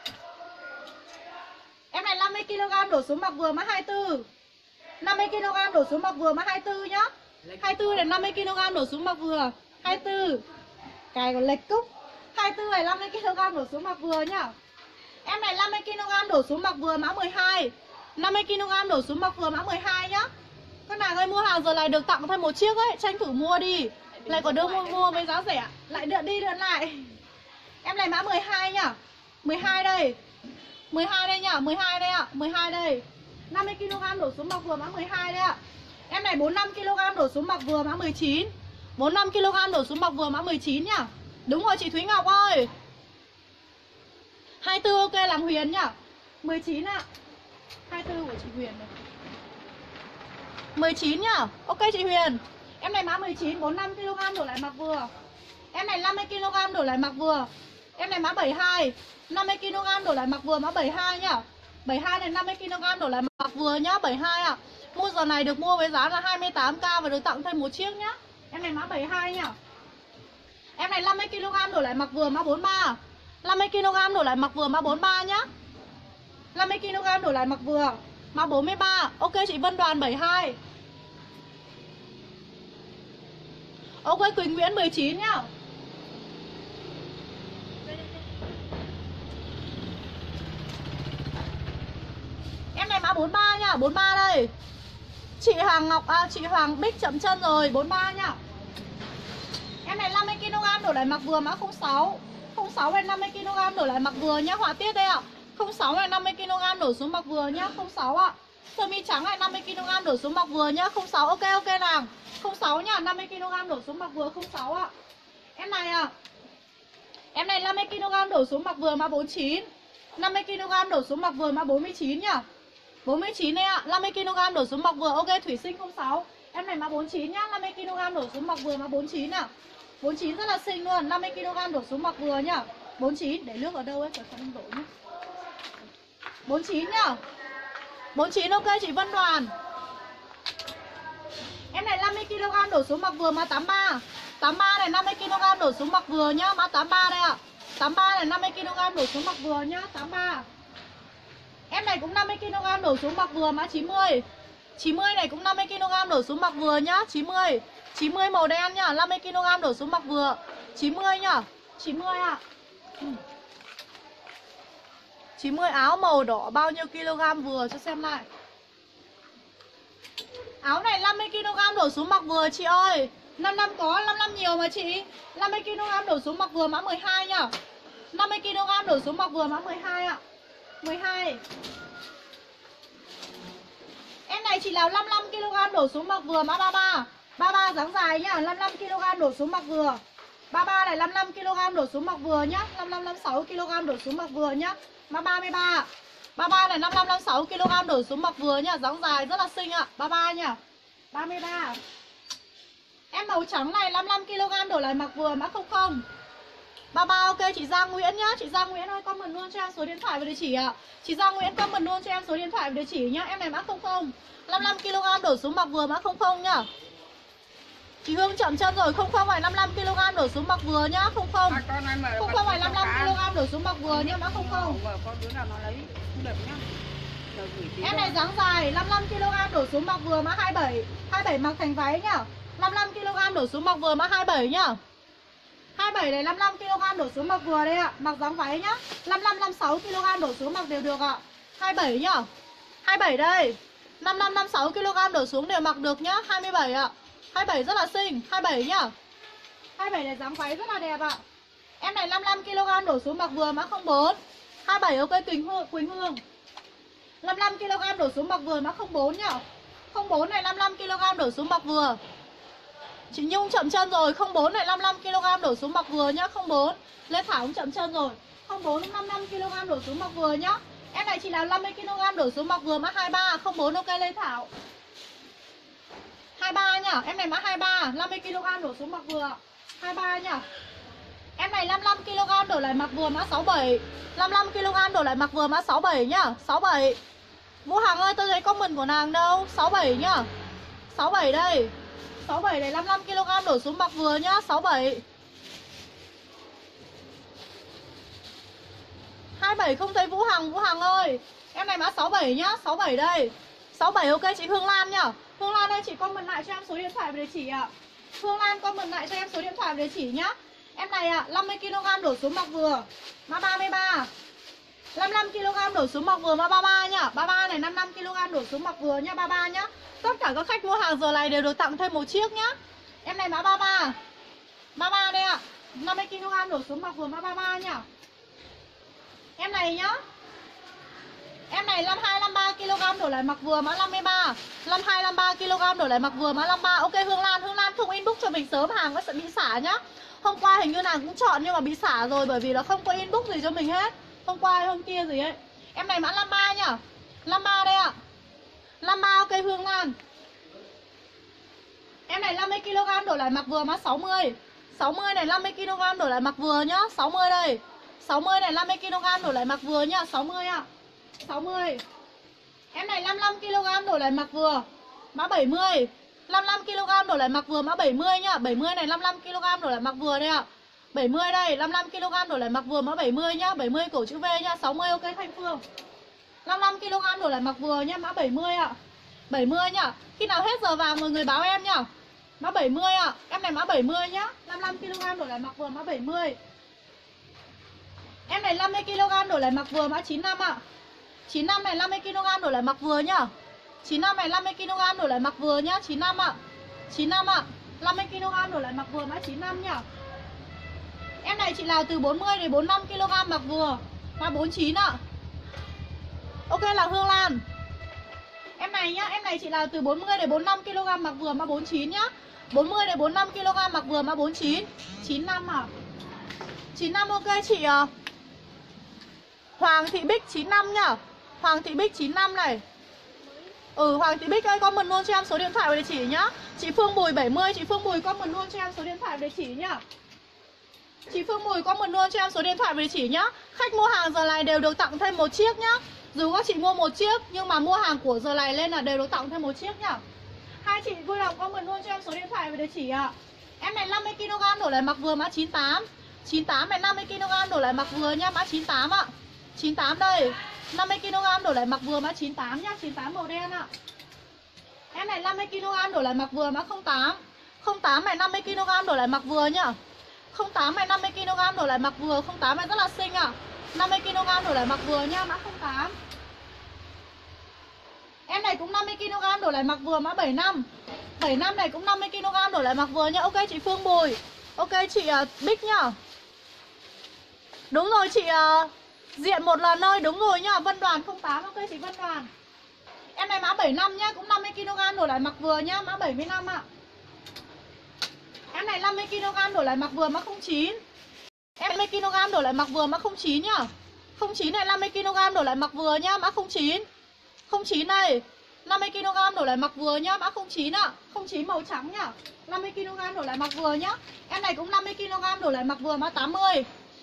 Speaker 1: Em này 50kg đổ xuống mặc vừa mã 24. 50kg đổ xuống mặc vừa mã 24 nhá. 24 này 50kg đổ xuống mặc vừa. 24. Cái còn lệch cúc. 24 này 50kg đổ xuống mặc vừa nhá. Em này 50kg đổ xuống mặc vừa mã 12. 50kg đổ xuống mặc vừa mã 12 nhá. Các nàng ơi mua hàng giờ này được tặng thêm một chiếc ấy, tranh thủ mua đi. Lại còn đưa mua với giá rẻ. Lại đưa đi đưa lại. Em này mã 12 nhá. 12 đây. 12 đây nhá, 12 đây ạ, 12 đây. 50kg đổ xuống mặc vừa mã 12 đây ạ. Em này 45kg đổ xuống mặc vừa mã 19. 45kg đổ xuống mặc vừa mã 19 nhá. Đúng rồi chị Thúy Ngọc ơi. 24 ok làm Huyền nhá. 19 ạ. 24 của chị Huyền này. 19 nhá. Ok chị Huyền. Em này mã 19, 45kg đổ lại mặc vừa. Em này 50kg đổ lại mặc vừa. Em này mã 72, 50kg đổ lại mặc vừa mã 72 nhá. 72 này 50kg đổ lại mặc vừa nhá, 72 ạ. Mua giờ này được mua với giá là 28k và được tặng thêm một chiếc nhá. Em này mã 72 nhá. Em này 50kg đổ lại mặc vừa mã 43. 50kg đổ lại mặc vừa mã 43 nhá. 50kg đổ lại mặc vừa mã 43. Ok chị Vân Đoàn 72. Ok Quỳnh Nguyễn 19 nhá. Em này mã 43 nhá, 43 đây. Chị Hoàng Ngọc chị Hoàng Bích chậm chân rồi, 43 nhá. Em này 50kg đổ lại mặc vừa mã 06. 06 này 50kg đổ lại mặc vừa nhá, họa tiết đây ạ. 06 này 50kg đổ xuống mặc vừa nhá, 06 ạ. Sơ mi trắng này 50kg đổ xuống mặc vừa nhá, 06 ok nàng. 06 nhá, 50kg đổ xuống mặc vừa 06 ạ. Em này em này 50kg đổ xuống mặc vừa mã 49. 50kg đổ xuống mặc vừa mã 49 nhá. 49 đây ạ, 50kg đổ xuống mặc vừa. Ok Thủy Sinh 06. Em này mã 49 nhá, 50kg đổ xuống mặc vừa mã 49 ạ. 49 rất là xinh luôn, 50kg đổ xuống mặc vừa nhá. 49 để nước ở đâu ấy, cho không đổ nhá. 49 nhá. 49 ok chị Vân Đoàn. Em này 50kg đổ xuống mặc vừa mã 83. 83 này 50kg đổ xuống mặc vừa nhá, mã 83 đây ạ. 83 này 50kg đổ xuống mặc vừa nhá, 83. Em này cũng 50kg đổ xuống mặc vừa mã 90. 90 này cũng 50kg đổ xuống mặc vừa nhá, 90. 90 màu đen nhá, 50kg đổ xuống mặc vừa. 90 nhá. 90 ạ. 90 áo màu đỏ bao nhiêu kg vừa cho xem lại. Áo này 50kg đổ xuống mặc vừa chị ơi. 55 có, 55 nhiều mà chị. 50kg đổ xuống mặc vừa mã 12 nhá. 50kg đổ xuống mặc vừa mã 12 ạ. 12. Em này chỉ là 55kg đổ xuống mặc vừa mã 33. 33 dáng dài nhá, 55kg đổ xuống mặc vừa. 33 này 55kg đổ xuống mặc vừa nhá. 56kg đổ xuống mặc vừa nhá. Mã 33. 33 này 56kg đổ xuống mặc vừa nhá, dáng dài rất là xinh ạ. 33 nhá. 33. Em màu trắng này 55kg đổ lại mặc vừa mã 00. 33 ok chị Giang Nguyễn nhá. Chị Giang Nguyễn ơi comment luôn cho em số điện thoại và địa chỉ ạ. Chị Giang Nguyễn comment luôn cho em số điện thoại và địa chỉ nhá. Em này mã 00. 55 kg đổ xuống mặc vừa mã 00 nhá. Chị Hương chậm chân rồi, 00 phải 55 kg đổ xuống mặc vừa nhá, 00.
Speaker 3: con này
Speaker 1: 00 phải 55 kg đổ xuống mặc vừa nhá, mã 00.
Speaker 3: Con đứa nào nó lấy cũng đẹp nhá.
Speaker 1: Em này dáng dài 55 kg đổ xuống mặc vừa mã 27. 27 mặc thành váy nhá. 55 kg đổ xuống mặc vừa mã 27 nhá. 27 này 55 kg đổ xuống mặc vừa đây ạ, mặc dáng váy nhá. 55 56 kg đổ xuống mặc đều được ạ. 27 nhá. 27 đây. 55 56 kg đổ xuống đều mặc được nhá, 27 ạ. 27 rất là xinh, 27 nhá. 27 này dáng váy rất là đẹp ạ. Em này 55 kg đổ xuống mặc vừa mã 04. 27 ok Quỳnh Hương. 55 kg đổ xuống mặc vừa mã 04 nhá. 04 này 55 kg đổ xuống mặc vừa. Chị Nhung chậm chân rồi, 04 này 55 kg đổ xuống mặc vừa nhá, 04. Lê Thảo cũng chậm chân rồi. 04 55 kg đổ xuống mặc vừa nhá. Em này chỉ là 50 kg đổ xuống mặc vừa mã 23, 04 ok Lê Thảo. 23 nhá, em này mã 23, 50 kg đổ xuống mặc vừa. 23 nhá. Em này 55 kg đổ lại mặc vừa mã 67. 55 kg đổ lại mặc vừa mã 67 nhá, 67. Vũ Hằng ơi, tôi thấy comment của nàng đâu? 67 nhá. 67 đây. 67 này 55 kg đổ xuống mặc vừa nhá, 67. 27 không thấy Vũ Hằng ơi. Em này mã 67 nhá, 67 đây. 67 ok chị Hương Lan nhá. Hương Lan ơi, chị comment lại cho em số điện thoại và địa chỉ ạ. Hương Lan comment lại cho em số điện thoại và địa chỉ nhá. Em này ạ, 50 kg đổ xuống mặc vừa, mã 33. 55 kg đổ xuống mặc vừa mã 33 nhá. 33 này 55 kg đổ xuống mặc vừa nhá, 33 nhá. Tất cả các khách mua hàng giờ này đều được tặng thêm một chiếc nhá. Em này mã 33. 33 đây ạ. 50 kg đổ xuống mặc vừa mã 33 nhá. Em này nhá. Em này 52 53 kg đổ lại mặc vừa mã 53. 52 53 kg đổ lại mặc vừa mã 53. Ok Hương Lan không inbox cho mình sớm, hàng nó sẽ bị xả nhá. Hôm qua hình như nàng cũng chọn nhưng mà bị xả rồi bởi vì là không có inbox gì cho mình hết. Hôm qua hay hôm kia gì ấy. Em này mã 53 nhá. 53 đây ạ. 53 ok Hương Lan. Em này 50 kg đổ lại mặc vừa mã 60. 60 này 50 kg đổ lại mặc vừa nhá, 60 đây. 60 này 50 kg đổ lại mặc vừa nhá, 60 ạ. 60. Em này 55 kg đổ lại mặc vừa mã 70. 55 kg đổ lại mặc vừa mã 70 nhá. 70 này 55 kg đổ lại mặc vừa đây ạ. 70 đây, 55 kg đổ lại mặc vừa mã 70 nhá. 70 cổ chữ V nhá, 60 ok Thanh Phương. 55 kg đổ lại mặc vừa nhá, mã 70 ạ. 70 nhá. Khi nào hết giờ vàng mọi người báo em nhá. Mã 70 ạ. Em này mã 70 nhá. 55 kg đổ lại mặc vừa mã 70. Em này 50 kg đổ lại mặc vừa mã 95 ạ. 95 này 50 kg đổ lại mặc vừa nhá. 95 này 50 kg đổ lại mặc vừa nhá, 95 ạ. 95 ạ. 50 kg đổ lại mặc vừa mã 95 nhá. Em này chị nào từ 40 đến 45 kg mặc vừa mã 49 ạ. Ok là Hương Lan. Em này nhá, em này chị nào từ 40 đến 45 kg mặc vừa mã 49 nhá. 40 đến 45 kg mặc vừa mã 49. 95 ạ. 95 ok chị Hoàng Thị Bích 95 nhá. Hoàng Thị Bích 95 này. Hoàng Thị Bích ơi, comment luôn cho em số điện thoại và địa chỉ nhá. Chị Phương Bùi 70, chị Phương Bùi comment luôn cho em số điện thoại và địa chỉ nhá. Chị Phương Bùi comment luôn cho em số điện thoại và địa chỉ nhá. Khách mua hàng giờ này đều được tặng thêm một chiếc nhá. Dù các chị mua một chiếc nhưng mà mua hàng của giờ này lên là đều được tặng thêm một chiếc nhá. Hai chị vui lòng comment luôn cho em số điện thoại và địa chỉ ạ. Em này 50 kg đổ lại mặc vừa mã 98. 98 này 50 kg đổ lại mặc vừa nhá, mã 98 ạ. 98 đây. 50 kg đổ lại mặc vừa mã 98 nhá, 98 màu đen ạ. Em này 50 kg đổ lại mặc vừa mã 08. 08 này 50 kg đổ lại mặc vừa nhá. 08 này 50 kg đổ lại mặc vừa, 08 này rất là xinh ạ. 50 kg đổ lại mặc vừa nhá, mã 08. Em này cũng 50 kg đổ lại mặc vừa mã 75. 75 này cũng 50 kg đổ lại mặc vừa nhá. Ok chị Phương Bùi. Ok chị Bích nhá. Đúng rồi chị Diện một lần ơi, đúng rồi nhá. Vân Đoàn 08, ok chị Vân Đoàn. Em này mã 75 nhá, cũng 50 kg đổ lại mặc vừa nhá, mã 75 ạ. Em này 50 kg đổ lại mặc vừa mã 09. Em 50 kg đổ lại mặc vừa mã 09 nhá. 09 này 50 kg đổ lại mặc vừa nhá, mã 09. 09 này 50 kg đổ lại mặc vừa nhá, mã 09 ạ. 09 màu trắng nhá. 50 kg đổ lại mặc vừa nhá. Em này cũng 50 kg đổ lại mặc vừa mã 80.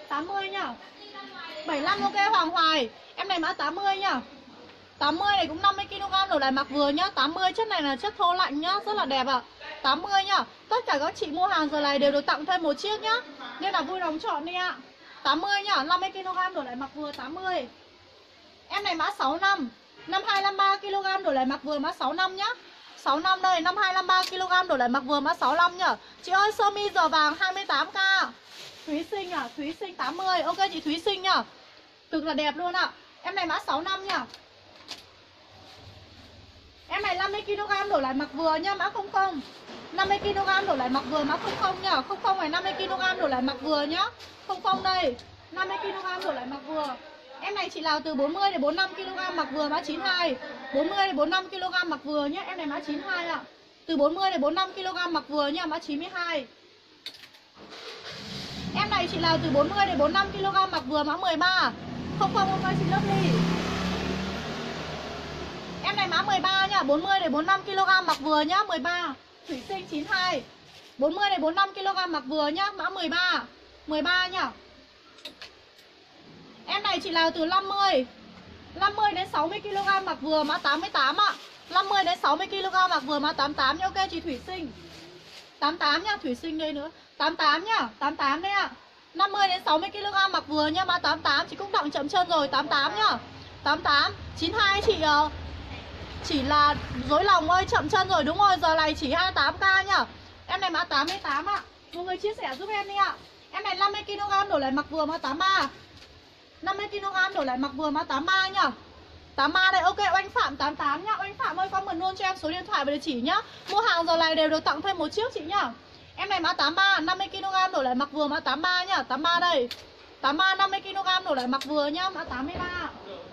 Speaker 1: 80 nhá. 75 ok Hoàng Hoài. Em này mã 80 nhá. 80 này cũng 50kg đổ lại mặc vừa nhá. 80 chất này là chất thô lạnh nhá, rất là đẹp ạ. 80 nhá. Tất cả các chị mua hàng giờ này đều được tặng thêm một chiếc nhá. Nên là vui lòng chọn đi ạ. 80 nhá, 50kg đổ lại mặc vừa 80. Em này mã 65. 5253kg đổ lại mặc vừa mã 65 nhá. 65 đây, 5253kg đổ lại mặc vừa mã 65 nhá. Chị ơi sơ mi giờ vàng 28k. Thúy Sinh à, Thúy Sinh 80. Ok chị Thúy Sinh nhá. Cực là đẹp luôn ạ. Em này mã 65 nhá. Em này 50kg đổ lại mặc vừa nhá, mã 00. 50kg đổ lại mặc vừa mã 00 nhá. 00 này 50kg đổ lại mặc vừa nhá. 00 đây. 50kg đổ lại mặc vừa. Em này chị nào từ 40 đến 45kg mặc vừa mã 92. 40 đến 45kg mặc vừa nhá, em này mã 92 ạ. Từ 40 đến 45kg mặc vừa nhá, mã 92. Em này chị nào từ 40 đến 45kg mặc vừa mã 13. 00 ok chị Lovely. Em này mã 13 nhá, 40 đến 45kg mặc vừa nhá, 13. Thủy Sinh 92. 40 đến 45kg mặc vừa nhá, mã 13. 13 nhá. Em này chị nào từ 50 đến 60kg mặc vừa mã 88 ạ. 50 đến 60kg mặc vừa mã 88 nhá, ok chị Thủy Sinh. 88 nhá, Thủy Sinh đây nữa. 88 nhá, 88 đây ạ. 50 đến 60kg mặc vừa nhá, mã 88. Chị cũng đặng chậm chân rồi, 88 nhá. 88. 92 chị chỉ là dối lòng ơi, chậm chân rồi, đúng rồi, giờ này chỉ 28k nhá. Em này mã 88 ạ. Mọi người chia sẻ giúp em đi ạ. Em này 50kg đổ lại mặc vừa mã 83. 50kg đổ lại mặc vừa mã 83 nhá. 83 đây, ok Oanh Phạm 88 nhá. Oanh Phạm ơi comment luôn cho em số điện thoại và địa chỉ nhá. Mua hàng giờ này đều được tặng thêm một chiếc chị nhá. Em này mã 83, 50kg đổ lại mặc vừa mã 83 nhá. 83 đây. 83 50kg đổ lại mặc vừa nhá, mã 83.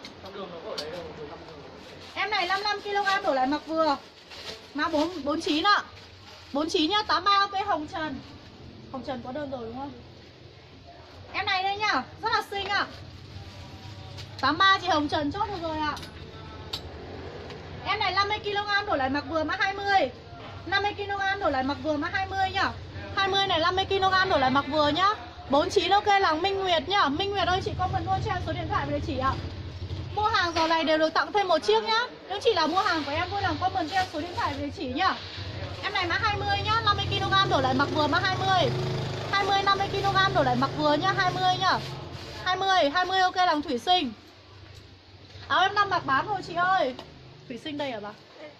Speaker 1: Em này 55kg đổ lại mặc vừa mã 49 ạ. 49 nhá, 83 ok Hồng Trần. Hồng Trần có đơn rồi đúng không? Em này đây nhá, rất là xinh ạ. 83 chị Hồng Trần chốt được rồi ạ. Em này 50kg đổ lại mặc vừa mã 20. 50kg đổ lại mặc vừa mã 20 nhá. 20 này 50kg đổ lại mặc vừa nhá. 49 ok là Minh Nguyệt nhá. Minh Nguyệt ơi chị comment luôn cho em số điện thoại và địa chỉ ạ. Mua hàng giờ này đều được tặng thêm một chiếc nhá. Nếu chị là mua hàng của em vui lòng comment cho em số điện thoại và địa chỉ nhá. Em này mã 20 nhá, 50kg đổ lại mặc vừa mã 20. 20 50kg đổ lại mặc vừa nhá, 20 nhá. 20 ok là Thủy Sinh. Áo em đang mặc bán thôi chị ơi. Thủy Sinh đây hả bà?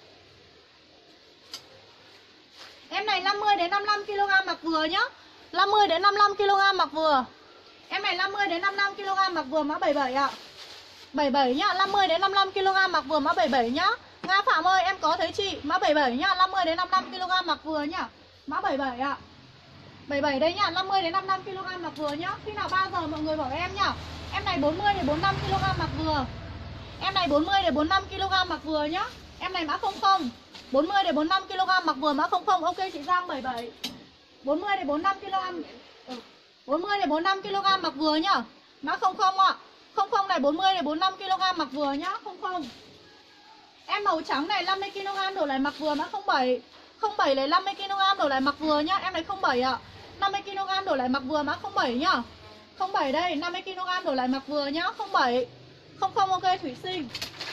Speaker 1: Em này 50 đến 55kg mặc vừa nhá. 50 đến 55kg mặc vừa. Em này 50 đến 55kg mặc vừa mã 77 ạ. 77 nhá, 50 đến 55kg mặc vừa mã 77 nhá. Nga Phạm ơi em có thấy chị, mã 77 nhá, 50 đến 55kg mặc vừa nhá. Mã 77 ạ. 77 đây nhá, 50 đến 55kg mặc vừa nhá. Khi nào 3 giờ mọi người bảo em nhá. Em này 40 đến 45kg mặc vừa. Em này 40 đến 45kg mặc vừa nhá. Em này mã 00. 40 đến 45kg mặc vừa mã 00 ok chị Giang 77. 40 đến 45kg. 40 đến 45kg mặc vừa nhá. Mã 00 ạ. 00 này 40 đến 45kg mặc vừa nhá, 00. Em màu trắng này 50kg đổ lại mặc vừa mã 07. 07 này 50kg đổ lại mặc vừa nhá, em này 07 ạ. 50kg đổ lại mặc vừa mã 07 nhá. 07 đây, 50kg đổ lại mặc vừa nhá, 07. 00 ok Thủy Sinh.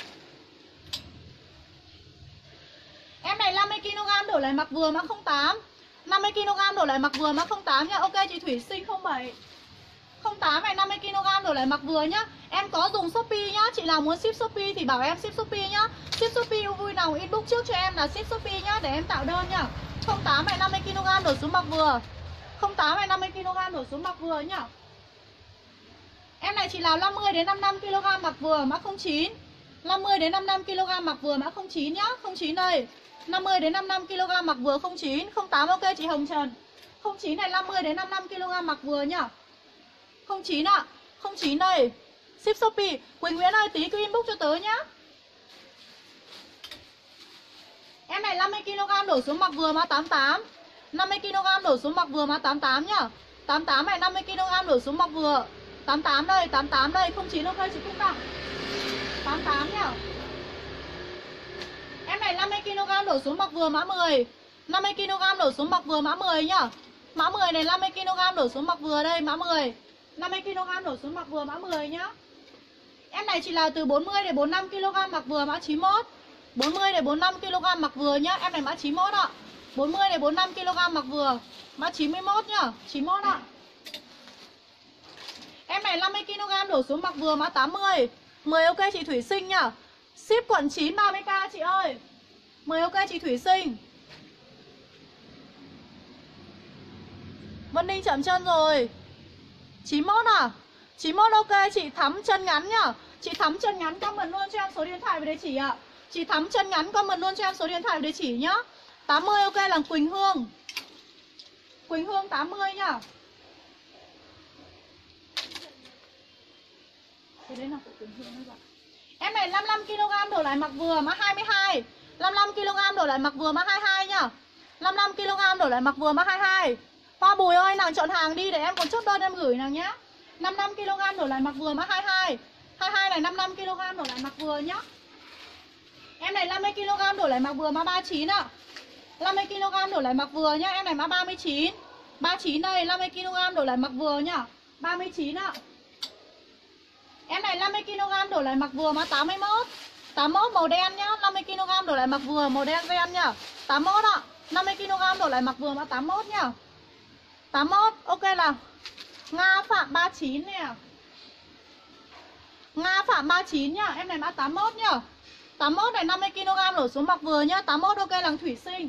Speaker 1: Em này 50kg đổ lại mặc vừa mã 08. 50kg đổ lại mặc vừa mã 08 nhá, ok chị Thủy Sinh 07. 08 này 50kg đổ lại mặc vừa nhá. Em có dùng Shopee nhá. Chị nào muốn ship Shopee thì bảo em ship Shopee nhá. Ship Shopee vui nào inbox trước cho em là ship Shopee nhá, để em tạo đơn nhá. 08 này 50kg đổ xuống mặc vừa. 08 này 50kg đổ xuống mặc vừa nhá. Em này chị nào 50 đến 55kg mặc vừa mã 09. 50 đến 55kg mặc vừa mã 09 nhá. 09 đây. 50 đến 55kg mặc vừa 09. 08 ok chị Hồng Trần. 09 này 50 đến 55kg mặc vừa nhá. 09 ạ. 09 đây. Ship Shopee. Quỳnh Nguyễn ơi tí cứ inbox cho tớ nhá. Em này 50kg đổ xuống mặc vừa mã 88. 50kg đổ xuống mặc vừa mã 88 nhá. 88 này 50kg đổ xuống mặc vừa. 88 đây, 88 đây, 09 ok chị Cúc Đặng. 88 nhá. Em này 50kg đổ xuống mặc vừa mã 10. 50kg đổ xuống mặc vừa mã 10 nhá. Mã 10 này 50kg đổ xuống mặc vừa đây, mã 10. 50 kg đổ xuống mặc vừa mã 10 nhá. Em này chỉ là từ 40 đến 45 kg mặc vừa mã 91. 40 đến 45 kg mặc vừa nhá. Em này mã 91 ạ. 40 đến 45 kg mặc vừa mã 91 nhá. 91 ạ. Em này 50 kg đổ xuống mặc vừa mã 80. 10 ok chị Thủy Sinh nhá. Ship quận 9 30k chị ơi. 10 ok chị Thủy Sinh. Vân Ninh chậm chân rồi. 91 à? 91 ok chị Thắm chân ngắn nhá. Chị Thắm chân ngắn comment luôn cho em số điện thoại và địa chỉ ạ. Chị Thắm chân ngắn comment luôn cho em số điện thoại và địa chỉ nhá. 80 ok là Quỳnh Hương. Quỳnh Hương 80 nhá. Thế đấy là của Quỳnh Hương đấy bạn. Em này 55 kg đổ lại mặc vừa mã 22. 55 kg đổ lại mặc vừa mã 22 nhá. 55 kg đổ lại mặc vừa mã 22. Hoa Bùi ơi, nàng chọn hàng đi để em còn chốt đơn em gửi nàng nhá. 55 kg đổ lại mặc vừa mã 22. 22 này 55 kg đổ lại mặc vừa nhá. Em này 50 kg đổ lại mặc vừa mã 39 ạ. 50 kg đổ lại mặc vừa nhá. Em này mã 39. 39 đây, 50 kg đổ lại mặc vừa nhá. 39 ạ. Em này 50 kg đổ lại mặc vừa mã 81. 81 màu đen nhá. 50 kg đổ lại mặc vừa màu đen ren nhá. 81 ạ. 50 kg đổ lại mặc vừa mã 81 nhá. 81 ok là Nga Phạm 39 nè. Nga Phạm 39 nhá. Em này mã 81 nhá. 81 này 50 kg đổ xuống mặc vừa nhá. 81 ok là Thủy Sinh.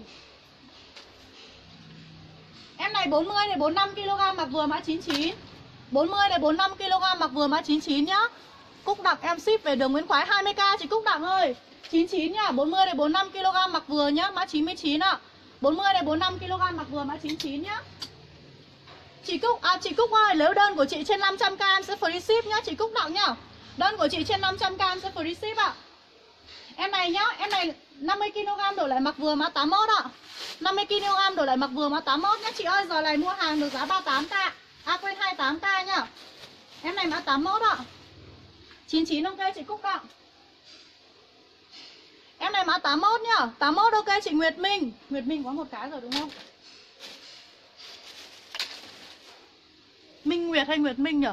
Speaker 1: Em này 40 đến 45 kg mặc vừa mã 99. 40 đến 45 kg mặc vừa mã 99 nhá. Cúc Đặng em ship về đường Nguyễn Khoái 20k chị Cúc Đặng ơi. 99 nhá. 40 đến 45 kg mặc vừa nhá, mã 99 ạ. 40 đến 45 kg mặc vừa mã 99 nhá. Chị Cúc ơi, nếu đơn của chị trên 500k em sẽ free ship nhá chị Cúc Đặng nhá. Đơn của chị trên 500k em sẽ free ship ạ. Em này nhá, em này 50 kg đổ lại mặc vừa mã 81 ạ. 50 kg đổ lại mặc vừa mã 81 nhá chị ơi, giờ này mua hàng được giá 38k. À quên 28k nhá. Em này mã 81 ạ. 99 ok chị Cúc Đặng. Em này mã 81 nhá. 81 ok chị Nguyệt Minh. Nguyệt Minh có một cái rồi đúng không? Minh Nguyệt hay Nguyệt Minh nhỉ?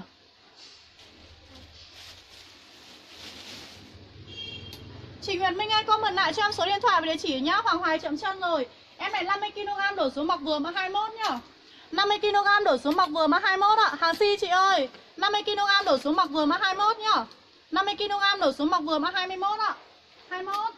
Speaker 1: Chị Nguyệt Minh ơi, comment lại cho em số điện thoại và địa chỉ nhá. Hoàng Hoài chậm chân rồi. Em này 50 kg đổ xuống mặc vừa mã 21 nhá. 50 kg đổ xuống mặc vừa mã 21 ạ. Hàng Si chị ơi. 50 kg đổ xuống mặc vừa mã 21 nhá. 50 kg đổ xuống mặc vừa mã 21 ạ. 21.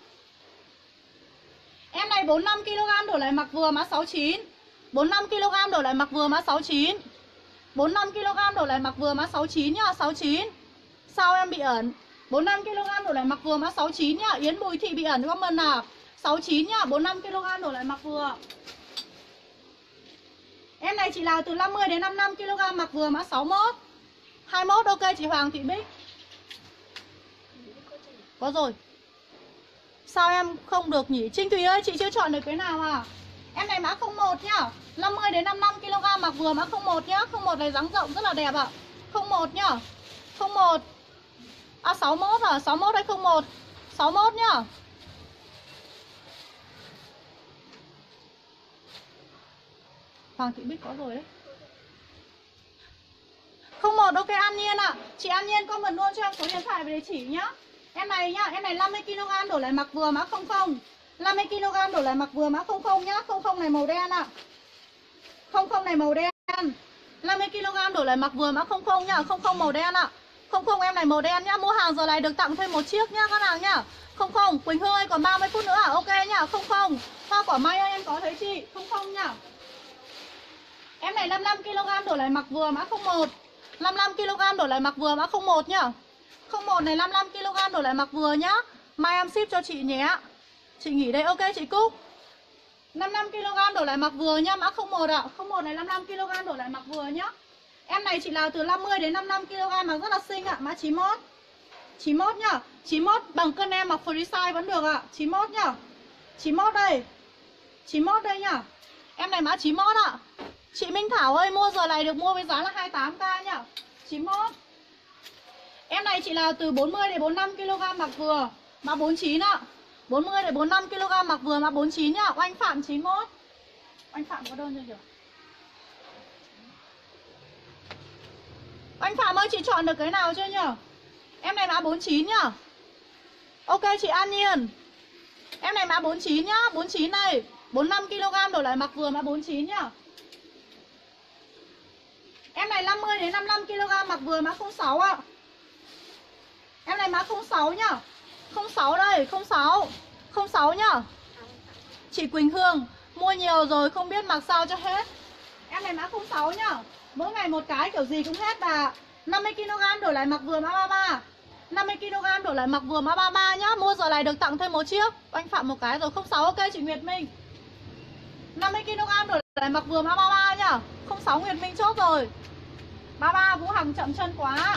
Speaker 1: Em này 45 kg đổ lại mặc vừa mã 69. 45 kg đổ lại mặc vừa mã 69. 45 kg đổ lại mặc vừa mã 69 nhá, 69. Sao em bị ẩn? 45 kg đổ lại mặc vừa mã 69 nhá. Yến Bùi Thị bị ẩn comment nào. 69 nhá, 45 kg đổ lại mặc vừa. Em này chỉ là từ 50 đến 55 kg mặc vừa mã 61. 21 ok chị Hoàng Thị Bích. Có rồi. Sao em không được nhỉ? Trinh Thùy ơi, chị chưa chọn được cái nào à? Em này mã 01 nhá. 50 đến 55 kg mặc vừa mã 01 nhá. 01 này dáng rộng rất là đẹp ạ. 01 nhá. 01. À 61 à, 61 hay 01? 61 nhá. Hoàng Thị Bích có rồi đấy. 01 ok An Nhiên ạ. Chị An Nhiên comment luôn cho em số điện thoại và địa chỉ nhá. Em này nhá, em này 50 kg đổ lại mặc vừa mã 00. 50 kg đổ lại mặc vừa mã 00 nhá. 00 này màu đen ạ. 00 này màu đen. 50 kg đổ lại mặc vừa mã 00 nhá. 00 màu đen ạ. 00 em này màu đen nhá. Mua hàng giờ này được tặng thêm một chiếc nhá các hàng nhá. 00 Quỳnh Hương ơi còn 30 phút nữa à? Ok nhá. 00 Hoa Quả Mai ơi em có thấy chị. 00 nhá. Em này 55 kg đổ lại mặc vừa mã 01. 55 kg đổ lại mặc vừa mã 01 nhá. 01 này 55 kg đổ lại mặc vừa nhá. Mai em ship cho chị nhé. Chị nghỉ đây ok chị Cúc. 55 kg đổ lại mặc vừa nhá, mã 01 ạ. 01 này 55 kg đổ lại mặc vừa nhá. Em này chỉ là từ 50 đến 55 kg mà rất là xinh ạ, mã 91. 91 nhá. 91 bằng cân em mặc free size vẫn được ạ. 91 nhá. 91 đây. 91 đây nhá. Em này mã 91 ạ. Chị Minh Thảo ơi, mua giờ này được mua với giá là 28k nhá. 91. Em này chỉ là từ 40 đến 45 kg mặc vừa, mã 49 ạ. 40 đến 45 kg mặc vừa mã 49 nhá. Oanh Phạm 91. Oanh Phạm có đơn chưa nhỉ? Anh Phạm ơi, chị chọn được cái nào chưa nhở? Em này mã 49 nhá. Ok chị An Nhiên. Em này mã 49 nhá, 49 này 45kg đổ lại mặc vừa mã 49 nhá. Em này 50 đến 55kg mặc vừa mã 06 ạ. Em này mã 06 nhá. 06 đây, 06. 06 nhá. Chị Quỳnh Hương mua nhiều rồi không biết mặc sao cho hết. Em này mã 06 nhá. Mỗi ngày một cái kiểu gì cũng hết bà. 50kg đổi lại mặc vừa mã 33. 50kg đổi lại mặc vừa mã 33 nhá. Mua giờ này được tặng thêm một chiếc. Anh Phạm một cái rồi. 06 ok chị Nguyệt Minh. 50kg đổi lại mặc vừa mã 33 nhá. 06 Nguyệt Minh chốt rồi. 33 Vũ Hằng chậm chân quá.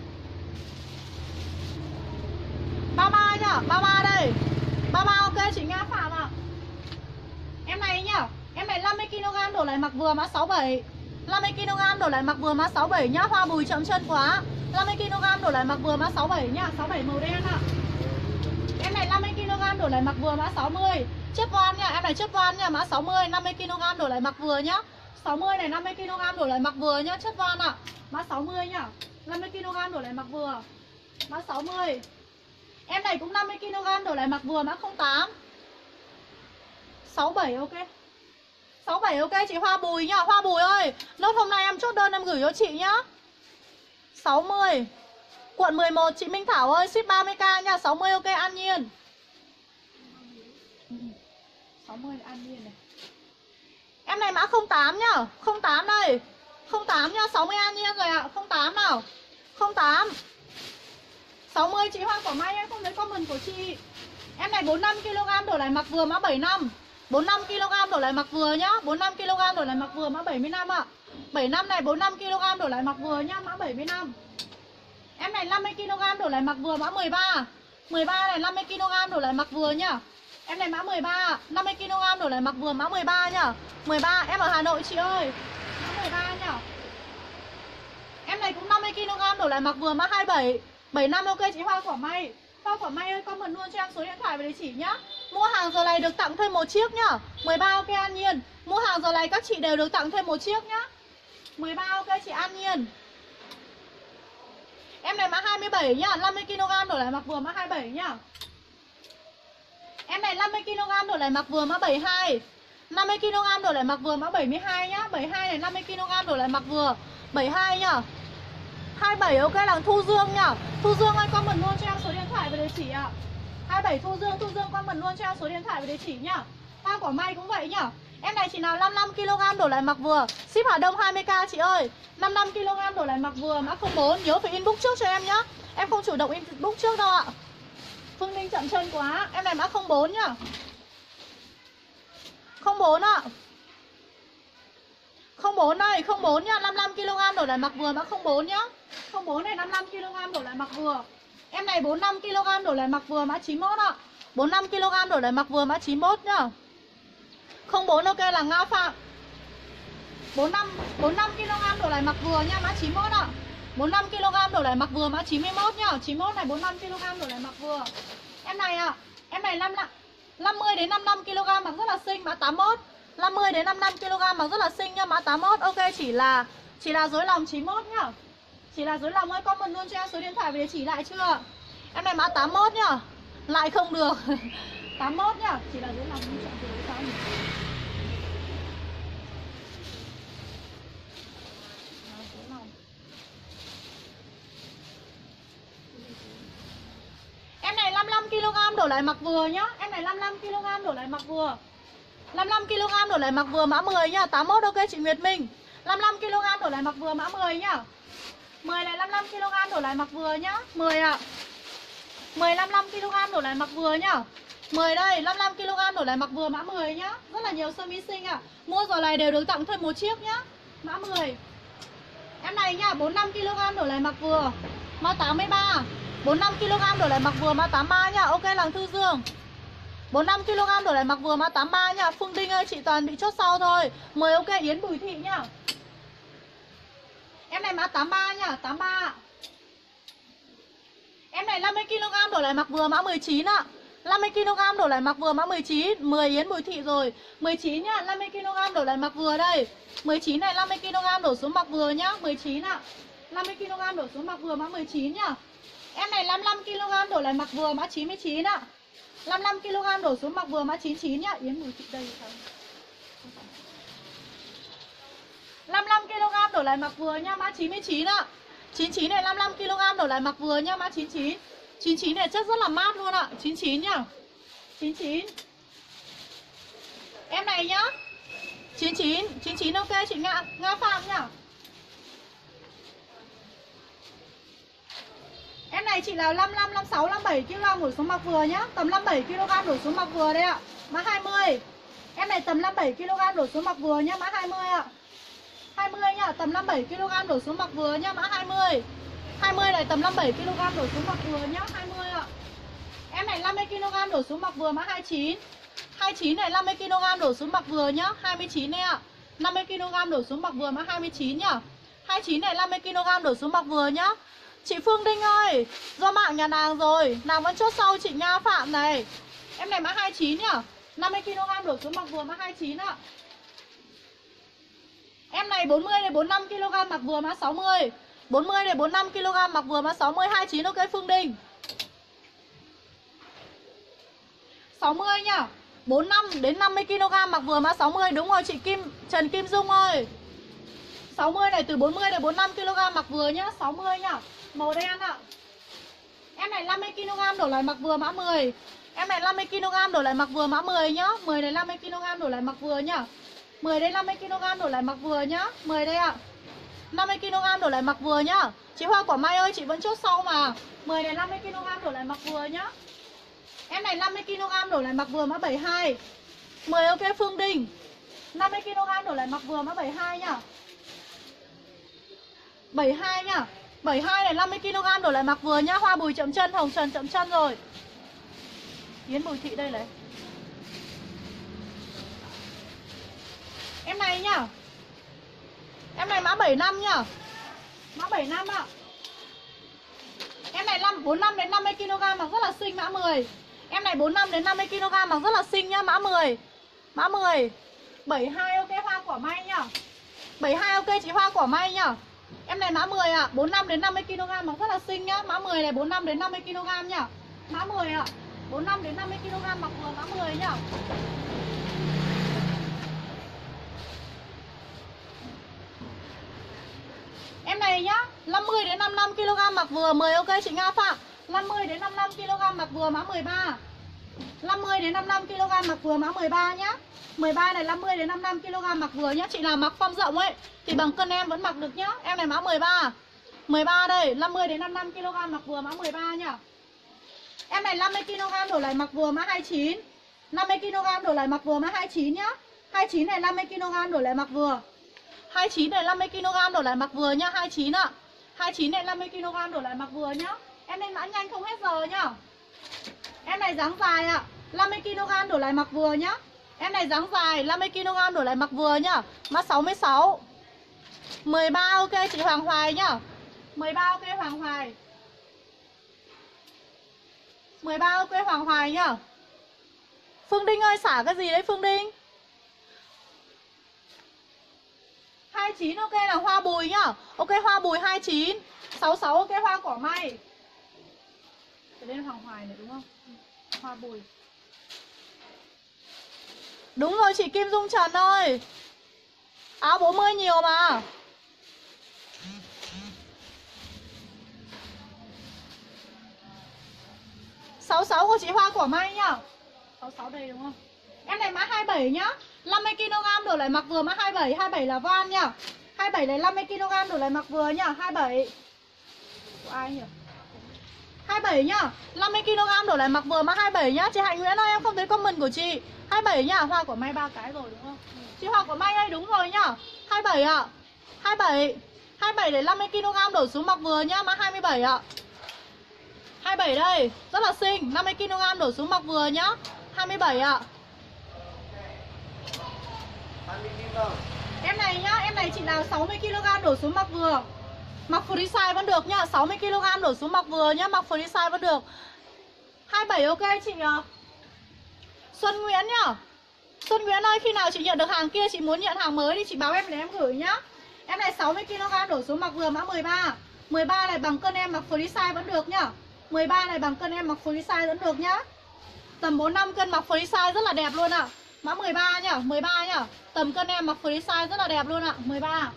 Speaker 1: 33 nhá. 33 đây. 33 ok chị Nga Phạm ạ. Em này nhá. Em này 50kg đổi lại mặc vừa mã 67. 50kg đổi lại mặc vừa mã 67 nhá. Hoa Bùi chậm chân quá. 50kg đổi lại mặc vừa mã 67 nhá. 67 màu đen ạ. Em này 50kg đổi lại mặc vừa mã 60. Chếp voan nhá. Em này chếp voan nhá. Mã 60 50kg đổi lại mặc vừa nhá. 60 này 50kg đổi lại mặc vừa nhá. Chất voan ạ. Mã 60 nhá. 50kg đổi lại mặc vừa. Mã 60. Em này cũng 50kg đổi lại mặc vừa mã 08. 67 ok. 67 ok chị Hoa Bùi nhá. Hoa Bùi ơi, nốt hôm nay em chốt đơn em gửi cho chị nhá. 60. Quận 11 chị Minh Thảo ơi, ship 30k nha. 60 ok An Nhiên. 60 An Nhiên này. Em này mã 08 nhá. 08 đây. 08 nhá, 60 An Nhiên rồi ạ. 08 nào. 08. 60 chị Hoa Quả May em không thấy comment của chị. Em này 45kg đổi lại mặc vừa mã 75. 45kg đổi lại mặc vừa nhá. 45kg đổi lại mặc vừa mã 75 ạ. 75 này 45kg đổi lại mặc vừa nhá, mã 75. Em này 50kg đổi lại mặc vừa mã 13. 13 này 50kg đổi lại mặc vừa nhá. Em này mã 13, 50kg đổi lại mặc vừa mã 13 nhá. 13 em ở Hà Nội chị ơi. Mã 13 nhá. Em này cũng 50kg đổi lại mặc vừa mã 27. 75 ok chị Hoa Quả May. Hoa Quả May ơi, comment luôn cho em số điện thoại và địa chỉ nhá. Mua hàng giờ này được tặng thêm một chiếc nhá. 13 ok An Nhiên. Mua hàng giờ này các chị đều được tặng thêm một chiếc nhá. 13 ok chị An Nhiên. Em này mã 27 nhá, 50kg đổi lại mặc vừa mã 27 nhá. Em này 50kg đổi lại mặc vừa mã 72. 50kg đổi lại mặc vừa mã 72 nhá. 72 này 50kg đổi lại mặc vừa 72 nhá. 27 ok là Thu Dương nhá. Thu Dương ơi, comment luôn cho em số điện thoại và địa chỉ ạ. 27 Thu Dương comment luôn cho em số điện thoại và địa chỉ nhá. Hoa Quả May cũng vậy nhá. Em này chỉ nào 55kg đổi lại mặc vừa. Ship Hà Đông 20k chị ơi. 55kg đổi lại mặc vừa mã 04. Nhớ phải inbox trước cho em nhá. Em không chủ động inbox trước đâu ạ. Phương Linh chậm chân quá. Em này mã 04 nhá. 04 ạ. 04 đây, 04 nhá. 55kg đổi lại mặc vừa mã 04 nhá. 04 này 55kg đổi lại mặc vừa. Em này 45kg đổi lại mặc vừa mã 91 ạ. 45kg đổi lại mặc vừa mã 91 nhá. 04 ok là Nga Phạm. 45kg đổi lại mặc vừa nha, mã 91 ạ. 45kg đổi lại mặc vừa mã 91 nhá. 91 này 45kg đổi lại mặc vừa. Em này ạ, em này 50 đến 55kg mặc rất là xinh, mã 81. 50 đến 55kg mặc rất là xinh nha, mã 81. Ok, chỉ là dối lòng 91 nhá. Chỉ là dối lòng ơi, comment luôn cho em số điện thoại về địa chỉ lại chưa? Em này mã 81 nhá. Lại không được. 81 nhá, chỉ là dối lòng không chọn dối sao nhỉ? Em này 55kg đổi lại mặc vừa nhá. Em này 55kg đổi lại mặc vừa. 55kg đổi lại mặc vừa mã 10 nhá. 81 ok chị Nguyệt Minh. 55kg đổi lại mặc vừa mã 10 nhá. 10 này 55kg đổi lại mặc vừa nhá. 10 ạ. 10 55kg đổi lại mặc vừa nhá. 10 đây, 55kg đổi lại mặc vừa mã 10 nhá. Rất là nhiều sơ mi xinh ạ. Mua giờ này đều được tặng thêm một chiếc nhá. Mã 10. Em này nhá, 45kg đổi lại mặc vừa mã 83. 45kg đổi lại mặc vừa mã 83 nhá. Ok làng Thư Dương. 45kg đổi lại mặc vừa mã 83 nhá. Phương Đinh ơi, chị toàn bị chốt sau thôi. 10 ok Yến Bùi Thị nhá. Em này mã 83 nhá, 83. Em này 50kg đổi lại mặc vừa mã 19 ạ. 50kg đổi lại mặc vừa mã 19. 10 Yến Bùi Thị rồi. 19 nhá, 50kg đổi lại mặc vừa đây. 19 này 50kg đổ xuống mặc vừa nhá, 19 ạ. 50kg đổ xuống mặc vừa mã 19 nhá. Em này 55kg đổ lại mặc vừa mã 99 ạ. 55kg đổ xuống mặc vừa mã 99 nhá. Yến Bùi Thị đây không? 55kg đổ lại mặc vừa nhá, mã 99 ạ. 99 này 55kg đổ lại mặc vừa nhá, mã 99. 99 này chất rất là mát luôn ạ. 99 nhá. 99. Em này nhá. 99 ok chị Nga Phạm nhá. Em này chị là 55, 56, 57kg đổ xuống mặc vừa nhá. Tầm 57kg đổ xuống mặc vừa đây ạ. Mã 20. Em này tầm 57kg đổ xuống mặc vừa nhá, mã 20 ạ. 20 nhá, tầm 57kg đổ xuống mặc vừa nhá, mã 20. 20 này tầm 57kg đổ xuống mặc vừa nhá, 20 ạ. Em này 50kg đổ xuống mặc vừa mã 29. 29 này 50kg đổ xuống mặc vừa nhá, 29 này ạ. 50kg đổ xuống mặc vừa mã 29 nhá. 29 này 50kg đổ xuống mặc vừa nhá. Chị Phương Đinh ơi, do mạng nhà nàng rồi, nàng vẫn chốt sau chị Nga Phạm này. Em này mã 29 nhá. 50kg đổ xuống mặc vừa mã 29 ạ. Em này 40 này 45kg mặc vừa mã 60. 40 này 45kg mặc vừa mã 60. 29 ok Phương Đinh. 60 nhá. 45 đến 50kg mặc vừa mã 60. Đúng rồi chị Trần Kim Dung ơi. 60 này từ 40 đến 45kg mặc vừa nhá. 60 nhá. Màu đen ạ. Em này 50kg đổ lại mặc vừa mã 10. Em này 50kg đổ lại mặc vừa mã 10 nhá. 10 này 50kg đổ lại mặc vừa nhá. 10 đây 50kg đổ lại mặc vừa nhá. 10 đây ạ. 50kg đổ lại mặc vừa nhá. Chị Hoa Quả Mai ơi, chị vẫn chốt sau mà. 10 này 50kg đổ lại mặc vừa nhá. Em này 50kg đổ lại mặc vừa mã 72. 10 ok Phương Đình. 50kg đổ lại mặc vừa mã 72 nhá. 72 nhá. 72 này 50kg đổ lại mặc vừa nhá. Hoa Bùi chậm chân, Hồng Trần chậm chân rồi. Yến Bùi Thị đây này. Em này nhá. Em này mã 75 nhá. Mã 75 ạ. Em này 45 đến 50kg mặc rất là xinh mã 10. Em này 45 đến 50kg mặc rất là xinh nhá, mã 10. Mã 10. 72 ok Hoa Quả May nhá. 72 ok chị Hoa Quả May nhá. Em này mã 10 ạ, 45 đến 50kg mặc rất là xinh nhá. Mã 10 này 45 đến 50kg nhá. Mã 10 ạ. 45 đến 50kg mặc vừa mã 10 nhá. Em này nhá, 50 đến 55kg mặc vừa 10 ok chị Nga Phạm. 50 đến 55kg mặc vừa mã 13. 50 đến 55kg mặc vừa mã 13 nhá. 13 này 50 đến 55kg mặc vừa nhá. Chị nào mặc form rộng ấy thì bằng cân em vẫn mặc được nhá. Em này mã 13. 13 đây, 50 đến 55kg mặc vừa mã 13 nhá. Em này 50kg đổ lại mặc vừa mã 29. 50kg đổ lại mặc vừa mã 29 nhá. 29 này 50kg đổ lại mặc vừa. 29 này 50kg đổ lại mặc vừa nhá, 29 ạ. 29 này 50kg đổ lại mặc vừa nhá. Em nên mã nhanh không hết giờ nhá. Em này dáng dài ạ. 50kg đổ lại mặc vừa nhá. Em này dáng dài 50kg đổ lại mặc vừa nhá. Mã 66. 13 ok chị Hoàng Hoài nhá. 13 ok Hoàng Hoài. 13 ok Hoàng Hoài nhá. Phương Đinh ơi xả cái gì đấy Phương Đinh? 29 ok là Hoa Bùi nhá. Ok Hoa Bùi 29. 66 ok Hoa Cỏ May. Cái lên Hoàng Hoài này đúng không? Hoa Bùi. Đúng rồi chị Kim Dung Trần ơi. Áo 40 nhiều mà. Sáu sáu của chị Hoa Quả May nhá. 66 đây đúng không? Em này mã 27 nhá. 50kg đổ lại mặc vừa mã 27. 27 là van nhá. 27 này 50kg đổ lại mặc vừa nhá. 27. Của ai nhỉ? 27 nhá. 50kg đổ lại mặc vừa mã 27 nhá. Chị Hạnh Nguyễn ơi em không thấy comment của chị. 27 nhá. Hoa Quả May 3 cái rồi đúng không? Chị Hoa Quả May ơi đúng rồi nhá. 27 ạ. 27. 27 để 50kg đổ xuống mặc vừa nhá. Mã 27 ạ. 27 đây. Rất là xinh. 50kg đổ xuống mặc vừa nhá. 27 ạ. Em này nhá. Em này chị nào 60kg đổ xuống mặc vừa. Mặc free size vẫn được nhá. 60kg đổ xuống mặc vừa nhá. Mặc free size vẫn được. 27 ok chị Xuân Nguyễn nhá. Xuân Nguyễn ơi khi nào chị nhận được hàng kia, chị muốn nhận hàng mới thì chị báo em để em gửi nhá. Em này 60kg đổ xuống mặc vừa mã 13. 13 này bằng cân em mặc free size vẫn được nhá. 13 này bằng cân em mặc free size vẫn được nhá. Tầm 45 cân mặc free size rất là đẹp luôn ạ. Mã 13 nhá, 13 nhá. Tầm cân em mặc free size rất là đẹp luôn ạ, 13.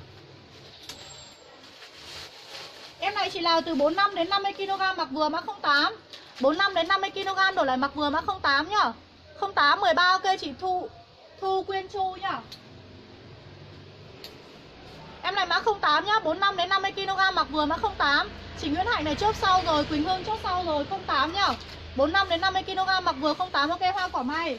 Speaker 1: Em này chỉ là từ 45 đến 50kg mặc vừa mã 08. 45 đến 50kg đổ lại mặc vừa mã 08 nhá. 08 13 ok chị Thu Quyên Chu nhá. Em này mã 08 nhá, 45 đến 50kg mặc vừa mã 08. Chị Nguyễn Hạnh này chốt sau rồi, Quỳnh Hương chốt sau rồi, 08 nhá. 45 đến 50kg mặc vừa 08 ok hoa quả may.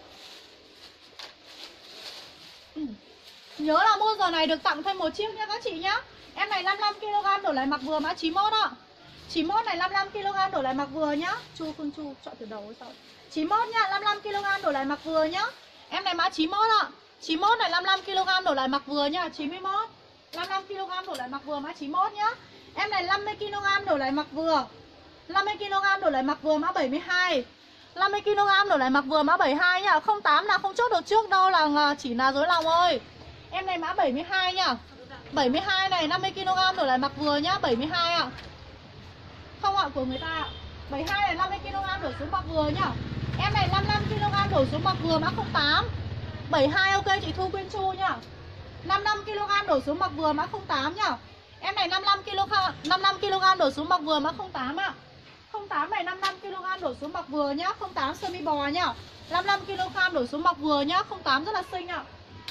Speaker 1: Nhớ là mua giờ này được tặng thêm một chiếc nhá các chị nhá. Em này 55kg đổ lại mặc vừa mã 91 ạ. 91 này 55kg đổ lại mặc vừa nhá. Chu Phương Chu chọn từ đầu sao? 91 nhá, 55kg đổ lại mặc vừa nhá. Em này mã 91 ạ. 91 này 55kg đổ lại mặc vừa nhá, 91. 55kg đổ lại mặc vừa mã 91 nhá. Em này 50kg đổ lại mặc vừa. 50kg đổ lại mặc vừa mã 72. 50kg đổ lại mặc vừa mã 72 nhá. 08 là không chốt được trước đâu, là chỉ là dối lòng ơi. Em này mã 72 nhá. 72 này 50kg đổ lại mặc vừa nhá, 72 ạ. Không ạ, của người ta ạ. 72 này 50kg đổ xuống mặc vừa nhá. Em này 55kg đổ xuống mặc vừa mã 08. 72 ok chị Thu Quyên Chu nhá. 55kg đổ xuống mặc vừa mã 08 nhá. Em này 55kg đổ xuống mặc vừa mã 08 ạ. 08 này 55kg đổ xuống mặc vừa nhá, 08 sơ mi bò nhá. 55kg đổ xuống mặc vừa nhá, 08 rất là xinh ạ.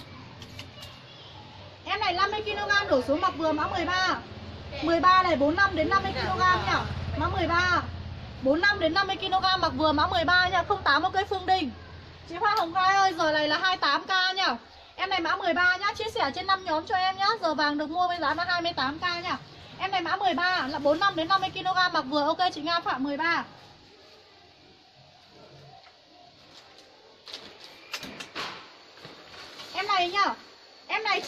Speaker 1: Em này 50kg đổ xuống mặc vừa mã 13. 13 này 45 đến 50kg nhá. Mã 13. 45 đến 50kg mặc vừa mã 13 nhá, 08 ok Phương Đình. Chị Hoa Hồng Khai ơi, giờ này là 28k nhá. Em này mã 13 nhá, chia sẻ trên 5 nhóm cho em nhá. Giờ vàng được mua với giá là 28k nhá. Em này mã 13 là 45 đến 50kg mặc vừa ok chị Nga Phạm 13. Em này nhá. Em này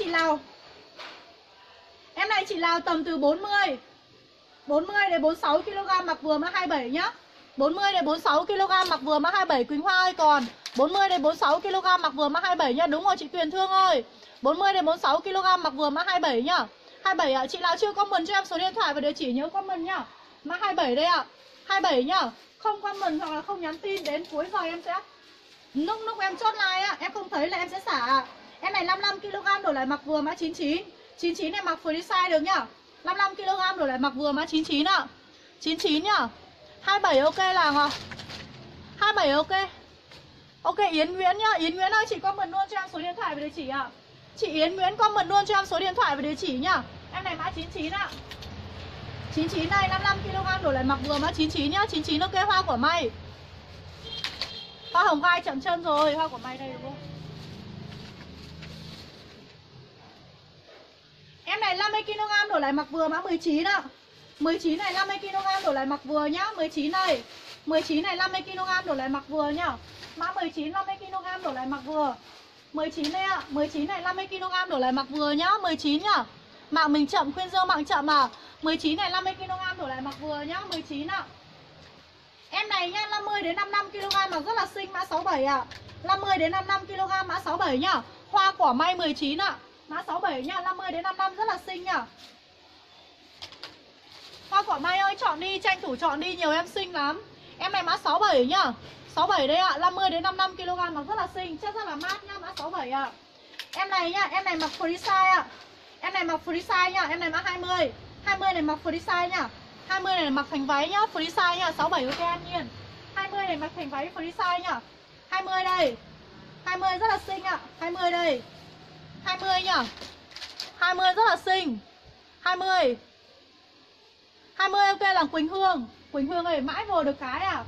Speaker 1: chỉ là tầm từ 40 đến 46kg mặc vừa mã 27 nhá. 40 đến 46kg mặc vừa mã 27 Quỳnh Hoa ơi, còn 40 đến 46kg mặc vừa mã 27 nhá. Đúng rồi chị Tuyền Thương ơi. 40 đến 46kg mặc vừa mã 27 nhá. 27 ạ, chị nào chưa comment cho em số điện thoại và địa chỉ nhớ comment nhá. Mã 27 đây ạ. 27 nhá. Không comment hoặc là không nhắn tin đến cuối giờ em sẽ lúc em chốt like á, em không thấy là em sẽ xả. Em này 55kg đổ lại mặc vừa mã 99. 99 này mặc free size được nhá. 55kg đổ lại mặc vừa mã 99 ạ. 99 nhá. 27 ok làng ạ. 27 ok. Ok Yến Nguyễn nhá. Yến Nguyễn ơi, chị comment luôn cho em số điện thoại và địa chỉ ạ. Chị Yến Nguyễn comment luôn cho em số điện thoại và địa chỉ nhá. Em này mã 99 ạ. 99 này 55kg đổ lại mặc vừa mã 99 nhá. 99 ok hoa của may. Hoa hồng gai chậm chân rồi, hoa của may đây đúng không? Em này 50kg đổ lại mặc vừa mã 19 ạ. 19 này 50kg đổ lại mặc vừa nhá. 19 này 19 này 50kg đổ lại mặc vừa nhá. Mã 19 50kg đổ lại mặc vừa. 19 đây ạ. 19 này 50kg đổ lại mặc vừa nhá. 19 nhá. Mạng mình chậm, khuyên dương mạng chậm à. 19 này 50kg đổ lại mặc vừa nhá. 19 ạ. Em này nhá, 50 đến 55kg mặc rất là xinh, mã 67 ạ. 50 đến 55kg mã 67 nhá. Hoa quả may 19 ạ. Mã 67 nhá, 50 đến 55 rất là xinh nhá. Hoa quả may ơi, chọn đi, tranh thủ chọn đi, nhiều em xinh lắm. Em này mã 67 nhá. 67 đây ạ, 50 đến 55kg mặc rất là xinh, chất rất là mát nhá, mã 67 ạ. Em này nhá, em này mặc free size ạ. Em này mặc free size nhá, em này mã 20. 20 này mặc free size nhá. 20 này mặc thành váy nhá, free size nhá, 67 ok An Nhiên. 20 này mặc thành váy free size nhá. 20 đây. 20 rất là xinh ạ, 20 đây. 20 nhá. 20 rất là xinh. 20. 20 ok là Quỳnh Hương. Quỳnh Hương ơi, mãi vừa được cái à.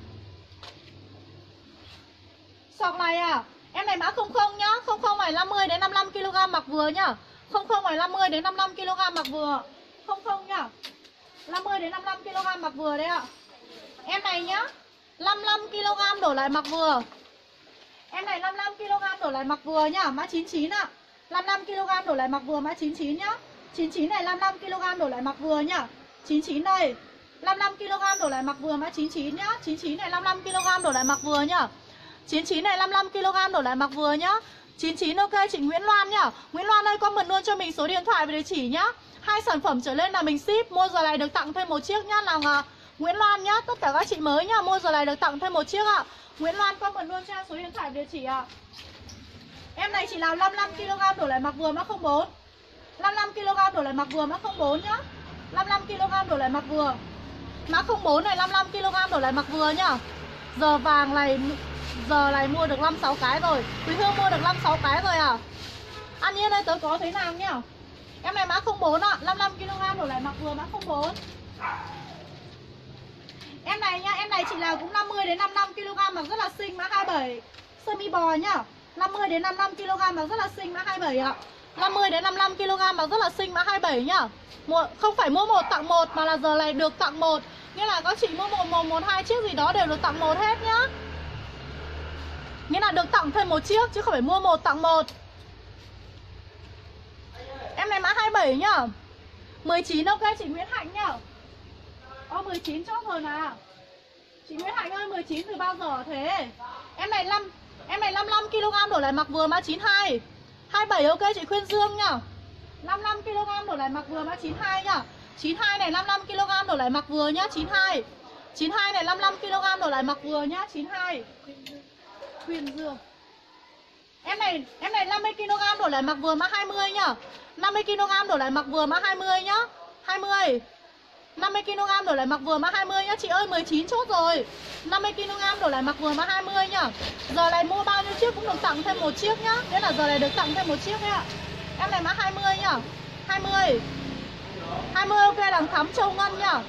Speaker 1: Sọc này à. Em này mã 00 nhá. 00 này 50 đến 55kg mặc vừa nhá. 00 này 50 đến 55kg mặc vừa. 00 nhá. 50 đến 55kg mặc vừa đấy ạ. Em này nhá, 55kg đổ lại mặc vừa. Em này 55kg đổ lại mặc vừa nhá, mã 99 ạ. 55kg đổ lại mặc vừa mã 99 nhá. 99 này 55kg đổ lại mặc vừa nhá. 99 đây. 55kg đổ lại mặc vừa mã 99 nhá. 99 này 55kg đổ lại mặc vừa nhá. 99 này 55kg đổ lại mặc vừa nhá. 99 ok chị Nguyễn Loan nhá. Nguyễn Loan ơi, comment luôn cho mình số điện thoại và địa chỉ nhá. 2 sản phẩm trở lên là mình ship. Mua giờ này được tặng thêm 1 chiếc nhá. Là Nguyễn Loan nhá. Tất cả các chị mới nhá. Mua giờ này được tặng thêm 1 chiếc ạ. Nguyễn Loan comment luôn cho em số điện thoại và địa chỉ ạ. Em này chỉ là 55kg đổ lại mặc vừa mã 04. 55kg đổ lại mặc vừa mã 04 nhá. 55kg đổ lại mặc vừa. Mã 04 này 55kg đổ lại mặc vừa nhá. Giờ vàng này mua được 5-6 cái rồi. Quý Hương mua được 5-6 cái rồi à. An Nhiên ơi, tớ có thấy nàng nhá. Em này mã 04 ạ, 55kg đổ lại mặc vừa mã 04. Em này nhá, em này chỉ là cũng 50 đến 55kg mặc rất là xinh mã 27. Sơ mi bò nhá. 50 đến 55kg mặc rất là xinh mã 27 ạ. 50 đến 55kg mặc rất là xinh mã 27 nhá. Không phải mua 1 tặng 1 mà là giờ này được tặng 1. Nghĩa là các chị mua 1-2 chiếc gì đó đều được tặng 1 hết nhá. Nghĩa là được tặng thêm 1 chiếc chứ không phải mua 1 tặng 1. Em này mã 27 nhá. 19 ok chị Nguyễn Hạnh nhá. 19 chốt rồi mà. Chị Nguyễn Hạnh ơi, 19 từ bao giờ thế? Em này 55kg đổ lại mặc vừa mã 92. 27 ok chị Khuyên Dương nhá. 55kg đổ lại mặc vừa mã 92 nhá. 92 này 55kg đổ lại mặc vừa nhá, 92. 92 này 55kg đổ lại mặc vừa nhá, 92. Khuyên Dương. Em này 50kg đổ lại mặc vừa mã 20 nhá. 50kg đổ lại mặc vừa mã 20 nhá. 20. 50kg đổ lại mặc vừa mã 20 nhá. Chị ơi 19 chốt rồi. 50kg đổ lại mặc vừa mã 20 nhá. Giờ này mua bao nhiêu chiếc cũng được tặng thêm 1 chiếc nhá. Nghĩa là giờ này được tặng thêm 1 chiếc nhá. Em này mã 20 nhá. 20. 20 ok đằng Thắm Châu Ngân nhá.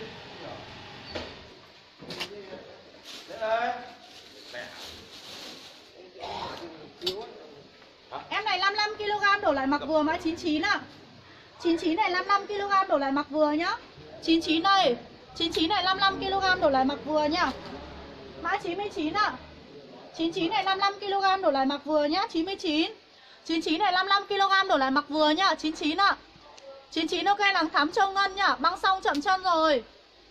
Speaker 1: Em này 55kg đổ lại mặc vừa mã 99 ạ. 99 này 55kg đổ lại mặc vừa nhá. 99 đây. 99 này 55kg đổ lại mặc vừa nhá. Mã 99 ạ. 99 này 55kg đổ lại mặc vừa nhá, 99. 99 này 55kg đổ lại mặc vừa nhá, 99 ạ. 99 ok đằng Thắm Châu Ngân nhá, băng xong chậm chân rồi.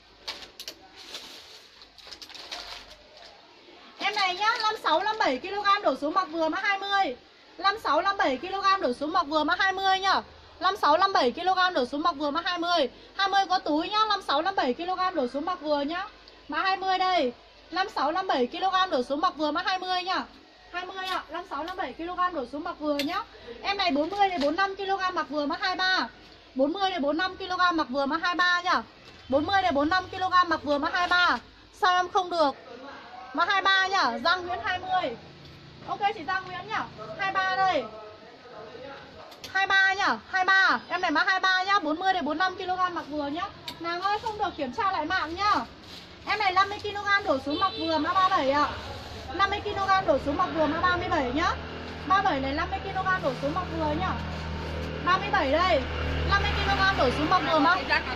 Speaker 1: Em này nhá, 56-57kg đổ xuống mặc vừa mã 20. 56-57kg đổ xuống mặc vừa mã 20 nhá. 56-57kg đổ xuống mặc vừa mã 20. 20 có túi nhá, 56-57kg đổ xuống mặc vừa nhá. Mã 20 đây. 56-57kg đổ xuống mặc vừa mã 20 nhá. 20 ạ, 56-57kg đổ xuống mặc vừa nhá. Em này 40-45kg mặc vừa mã 23. 40-45kg mặc vừa mã 23 nhá. 40-45kg mặc vừa mã 23. Sao em không được? Mã 23 nhá, Giang Nguyễn 20. Ok chị Giang Nguyễn nhá. 23 đây. 23 nhá, 23. Em này mã 23 nhá, 40-45kg mặc vừa nhá. Nàng ơi không được kiểm tra lại mạng nhá. Em này 50kg đổ xuống mặc vừa mã 37 ạ. 50kg đổ xuống mặc vừa mã 37 nhá. 37 này 50kg đổ xuống mặc vừa nhá. 37 đây. 50kg đổ xuống mặc vừa mã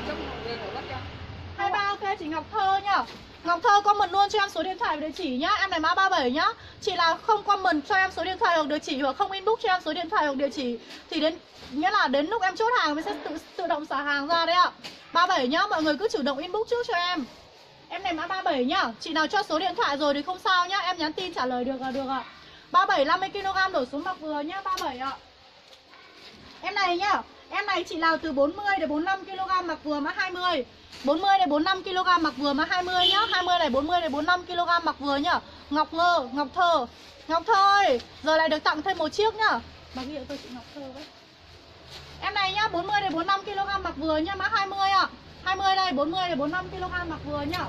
Speaker 1: 23 ok chị Ngọc Thơ nhá. Ngọc Thơ comment luôn cho em số điện thoại và địa chỉ nhá. Em này mã 37 nhá. Chị là không comment cho em số điện thoại hoặc địa chỉ hoặc không inbox cho em số điện thoại hoặc địa chỉ thì nghĩa là đến lúc em chốt hàng mình sẽ tự động xả hàng ra đấy ạ. 37 nhá, mọi người cứ chủ động inbox trước cho em. Em này mã 37 nhá. Chị nào cho số điện thoại rồi thì không sao nhá, em nhắn tin trả lời được là được ạ. 37 50kg đổ xuống mặc vừa nhá, 37 ạ. Em này nhá. Em này chị nào từ 40-45kg mặc vừa mã 20. 40-45kg mặc vừa mã 20 nhá. 20 này 40-45kg mặc vừa nhá. Ngọc Ngơ, Ngọc Thơ. Ngọc Thơ ơi, giờ này được tặng thêm 1 chiếc nhá. Bà ghi tôi chị Ngọc Thơ với. Em này nhá, 40-45kg mặc vừa nhá, mã 20 ạ. 20 đây, 40-45kg mặc vừa nhá.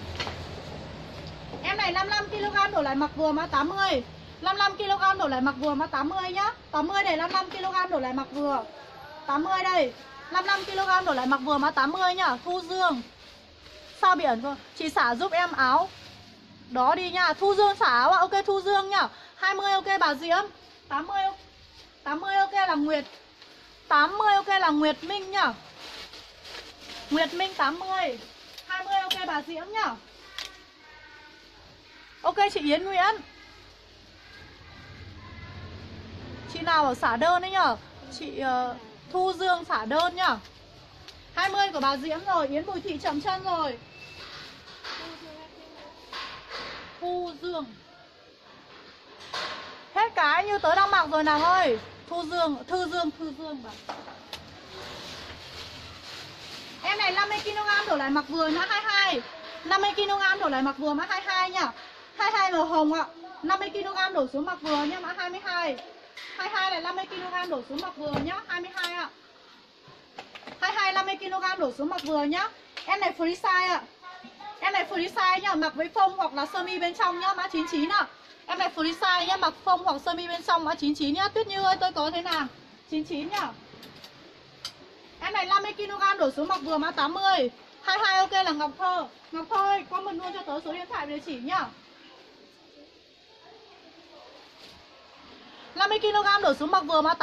Speaker 1: Em này 55kg đổ lại mặc vừa mã 80. 55kg đổ lại mặc vừa mã 80 nhá. 80 này 55kg đổ lại mặc vừa. 80 đây. 55kg đổ lại mặc vừa mã 80 nhá. Thu Dương. Sao biển cơ? Chị xả giúp em áo đó đi nha. Thu Dương xả áo ạ. Ok Thu Dương nhá. 20 ok bà Diễm. 80 ok là Nguyệt. 80 ok là Nguyệt Minh nhá. Nguyệt Minh 80. 20 ok bà Diễm nhá. Ok chị Yến Nguyễn. Chị nào ở xả đơn đấy nhá. Chị Thu Dương xả đơn nhá. 20 của bà Diễm rồi. Yến Bùi Thị chậm chân rồi. Thu Dương. Hết cái. Gái như tớ đang mặc rồi nàng ơi. Thư Dương bảo. Em này 50kg đổ lại mặc vừa nhá 22. 50kg đổ lại mặc vừa mã 22 nhá. 22 màu hồng ạ. 50kg đổ xuống mặc vừa nhá mã 22. 22 này 50kg đổ xuống mặc vừa nhá 22 ạ. 22 50kg đổ xuống mặc vừa nhá. Em này free size ạ. Em này free size nhá, mặc với phông hoặc là sơ mi bên trong nhá, mã 99 ạ. Em này free size nhá, mặc phông hoặc sơ mi bên trong mã 99 nhá. Tuyết Như ơi, tôi có thế nào? 99 nhá. Em này 50kg đổ xuống mặc vừa mã 80. 22 ok là Ngọc Thơ. Ngọc Thơ ơi, comment luôn cho tớ số điện thoại địa chỉ nhá. 50kg đổ xuống mặc vừa mã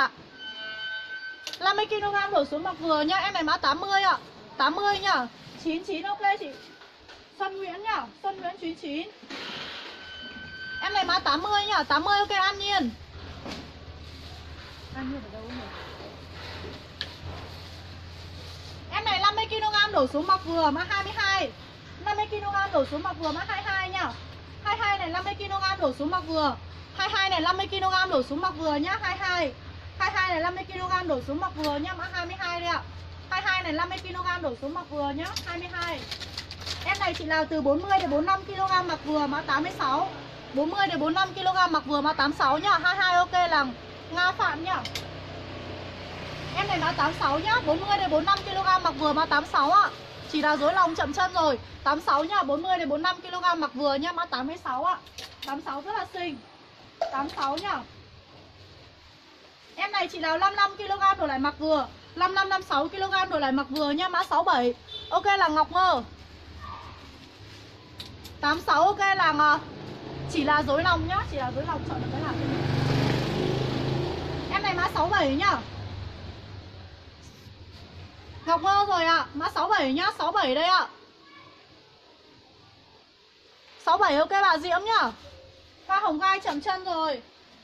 Speaker 1: 50kg đổ xuống mặc vừa nhá. Em này mã 80 ạ. 80 nhá. 99 ok chị. Xuân Nguyễn nhá. Xuân Nguyễn 99. Em này mã 80 nhá. 80 ok An Nhiên. An Nhiên ở đâu nhỉ? Em này 50kg đổ xuống mặc vừa mã 22. 50kg đổ xuống mặc vừa mã 22 nhá. 22 này 50kg đổ xuống mặc vừa. 22 này 50kg đổ xuống mặc vừa nhá. 22. 22 này 50kg đổ xuống mặc vừa nhá. Mã 22 đây ạ. 22 này 50kg đổ xuống mặc vừa nhá. 22. Em này chị nào từ 40 đến 45kg mặc vừa mã 86. 40 đến 45kg mặc vừa mã 86 nhá. 22 ok là Nga Phạm nhá. Em này mã 86 nhá. 40 đến 45kg mặc vừa mã 86 ạ. Chỉ là rối lòng chậm chân rồi. 86 nhá. 40 đến 45kg mặc vừa nhá. Mã 86 ạ. 86 rất là xinh. 86 nhá. Em này chị nào 55kg đổ lại mặc vừa. 55 56kg đổ lại mặc vừa nhá. Mã 67. Ok là Ngọc Ngơ. 86 ok là chỉ là rối lòng nhá. Chỉ là rối lòng chọn được cái nào cho mình. Em này mã 67 nhá. Ngọc Ngơ rồi ạ. Mã 67 nhá. 67 đây ạ. 67 ok bà Diễm nhá. Hoa hồng gai chậm chân rồi.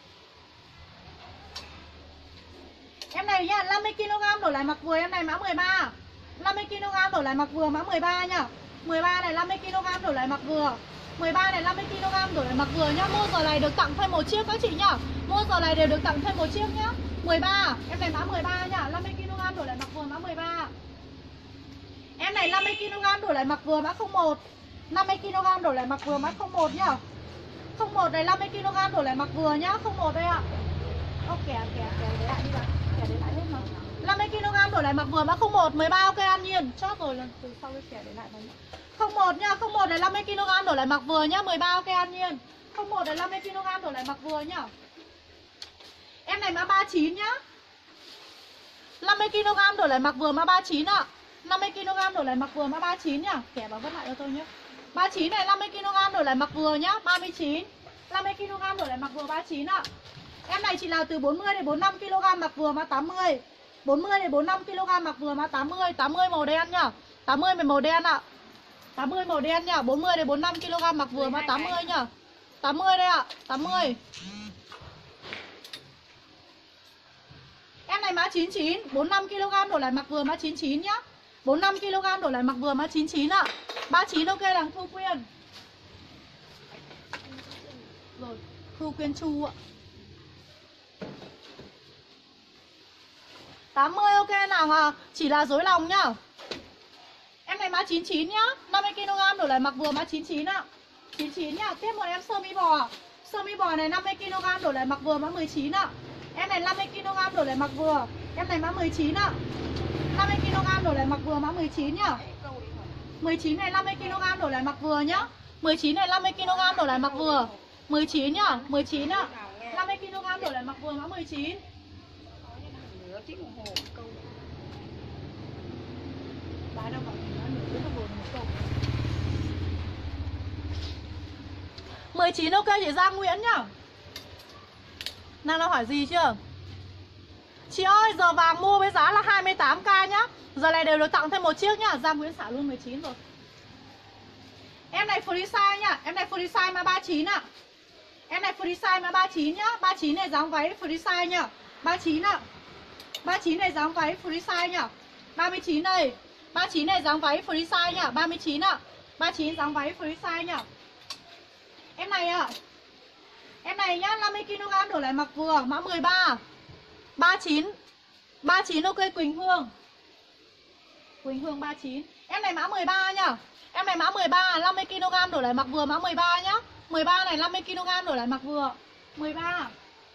Speaker 1: Em này nhá, 50kg đổ lại mặc vừa. Em này mã 13. 50kg đổ lại mặc vừa mã 13 nhá. 13 này 50kg đổ lại mặc vừa. 13 này 50kg đổ lại mặc vừa nhá. Mua giờ này được tặng thêm một chiếc các chị nhá. Mua giờ này đều được tặng thêm một chiếc nhá. 13. Em này mã 13 nhá. 50kg đổ lại mặc vừa mã 13. Em này 50kg đổ lại mặc vừa mã 01. 50kg đổ lại mặc vừa mã 01 nhá. 01 này 50kg đổ lại mặc vừa nhá. 01 đây ạ. Ô kẻ để lại đi bạn. Kẻ để lại hết mà. 50kg đổ lại mặc vừa mã 01. 13 ok An Nhiên. Chót rồi lần từ sau cái kẻ để lại đấy. 01 nhá. 01 này 50kg đổ lại mặc vừa nhá. 13 ok An Nhiên. 01 này 50kg đổ lại mặc vừa nhá. Em này mã 39 nhá. 50kg đổ lại mặc vừa mã 39 ạ. 50kg đổ lại mặc vừa mã 39 nhá. Kẻ báo vất lại cho tôi nhé. 39 này 50kg đổ lại mặc vừa nhá. 39. 50kg đổ lại mặc vừa 39 ạ. Em này chị nào từ 40 đến 45kg mặc vừa mã 80. 40 đến 45kg mặc vừa mã 80. 80 màu đen nhá. 80 màu đen ạ. 80 màu đen nhá. 40 đến 45kg mặc vừa mã 80 nhá. 80 đây ạ. 80. Em này mã 99. 45kg đổ lại mặc vừa mã 99 nhá. 45kg đổ lại mặc vừa mã 99 ạ. 39 ok là Thu Quyên. Rồi, Thu Quyên Chu ạ. 80 ok nào chỉ là rối lòng nhá. Em này mã 99 nhá. 50kg đổ lại mặc vừa mã 99 ạ. 99 nhá. Tiếp một em sơ mi bò. Sơ mi bò này 50kg đổ lại mặc vừa mã 19 ạ. Em này 50kg đổ lại mặc vừa. Em này mã 19 ạ. 50kg đổ lại mặc vừa mã 19 nhá. 19 này 50kg đổ lại mặc vừa nhá. 19 này 50kg đổ lại mặc vừa. 19 nhá. 19 ạ. 50kg đổ lại mặc vừa mã 19.
Speaker 3: Nửa tiếng đồng hồ câu.
Speaker 1: Bà đâu bảo mình nói nửa tiếng đồng hồ một câu. 19 ok chị Giang Nguyễn nhá. Nàng đã hỏi gì chưa? Chị ơi, giờ vàng mua với giá là 28k nhá. Giờ này đều được tặng thêm một chiếc nhá. Giang Nguyễn xả luôn 19 rồi. Em này free size nhá. Em này free size mã 39 ạ. Em này free size mã 39 nhá. 39 này dáng váy free size nhá. 39 ạ. 39 này dáng váy free size nhá. 39 này. 39 này dáng váy free size nhá. 39 ạ. 39 dáng váy free size nhá. Em này ạ. Em này nhá, 50kg đổ lại mặc vừa, mã 13. 39. 39 ok Quỳnh Hương. Quỳnh Hương 39. Em này mã 13 nhá. Em này mã 13 50 kg đổi lại mặc vừa mã 13 nhá. 13 này 50 kg đổi lại mặc vừa. 13.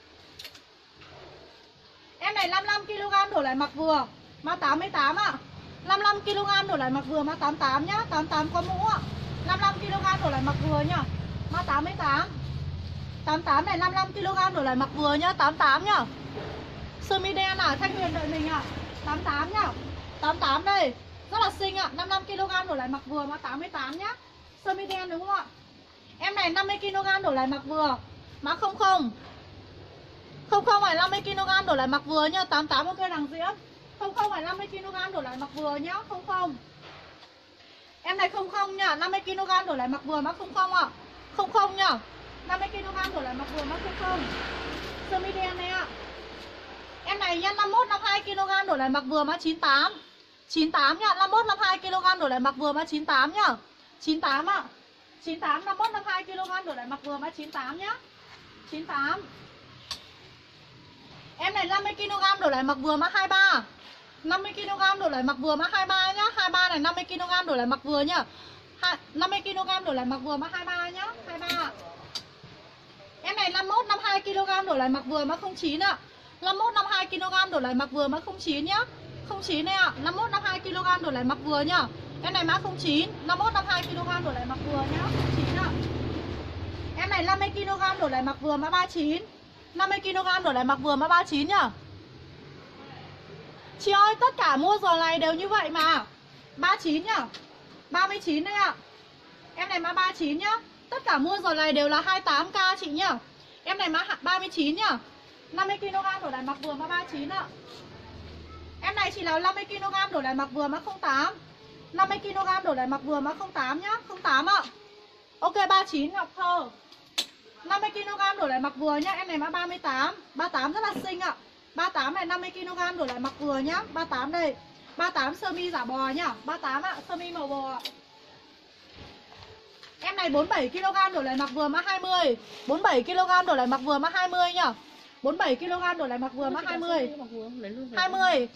Speaker 1: Em này 55 kg đổi lại mặc vừa, mã 88 ạ. 55 kg đổi lại mặc vừa mã 88 nhá, 88 có mũ ạ. 55 kg đổi lại mặc vừa nhá. Mã 88. 88 này 55 kg đổi lại mặc vừa nhá, 88 nhá. Sơ mi đen à, Thanh Huyền đợi mình ạ. 88 nhá. 88 đây. Rất là xinh ạ, 55 kg đổi lại mặc vừa mã 88 nhá. Sơ mi đen đúng không ạ? Em này 50 kg đổi lại mặc vừa, mã 00. 00 phải 50 kg đổi lại mặc vừa nhá, 88 ok đằng Diễm. 00 phải 50 kg đổi lại mặc vừa nhá, 00. Em này 00 nhá, 50 kg đổi lại mặc vừa mã 00 ạ. 00 nhá. 50 kg đổi lại mặc vừa mã 00. Sơ mi đen này ạ. Em này nhá 51 52 kg đổi lại mặc vừa mã 98. 98 nhá, 51 52 kg đổi lại mặc vừa mã 98 nhá. 98 ạ. 98 51 52 kg đổi lại mặc vừa mã 98 nhá. 98. Em này 50 kg đổi lại mặc vừa mã 23. 50 kg đổi lại mặc vừa mã 23 nhá. 23 này 50 kg đổi lại mặc vừa nhá. 50 kg đổi lại mặc vừa mã 23 nhá. 23. Em này 51 52 kg đổi lại mặc vừa mã 09 ạ. 51 52 kg đổi lại mặc vừa mã 09 nhá. 09 này ạ. 51 52 kg đổi lại mặc vừa nhá. Em này mã 09, 51 52 kg đổi lại mặc vừa nhá. 09 ạ. Em này 50 kg đổi lại mặc vừa mã 39. 50 kg đổi lại mặc vừa mã 39 nhá. Chị ơi, tất cả mua giờ này đều như vậy mà. 39 nhá. 39 đây ạ. Em này mã 39 nhá. Tất cả mua giờ này đều là 28k chị nhá. Em này mã 39 nhá. 50 kg đổi lại mặc vừa mã 39 ạ. Em này chỉ là 50 kg đổi lại mặc vừa mã 08. 50 kg đổi lại mặc vừa mã 08 nhá. 08 ạ. Ok 39 Ngọc Thơ. 50 kg đổi lại mặc vừa nhá. Em này mã 38. 38 rất là xinh ạ. 38 này 50 kg đổi lại mặc vừa nhá. 38 đây. 38 sơ mi giả bò nhá. 38 ạ, sơ mi màu bò ạ. Em này 47 kg đổi lại mặc vừa mã 20. 47 kg đổi lại mặc vừa mã 20 nhá. 47 kg đổi lại mặc vừa mã 20. 20.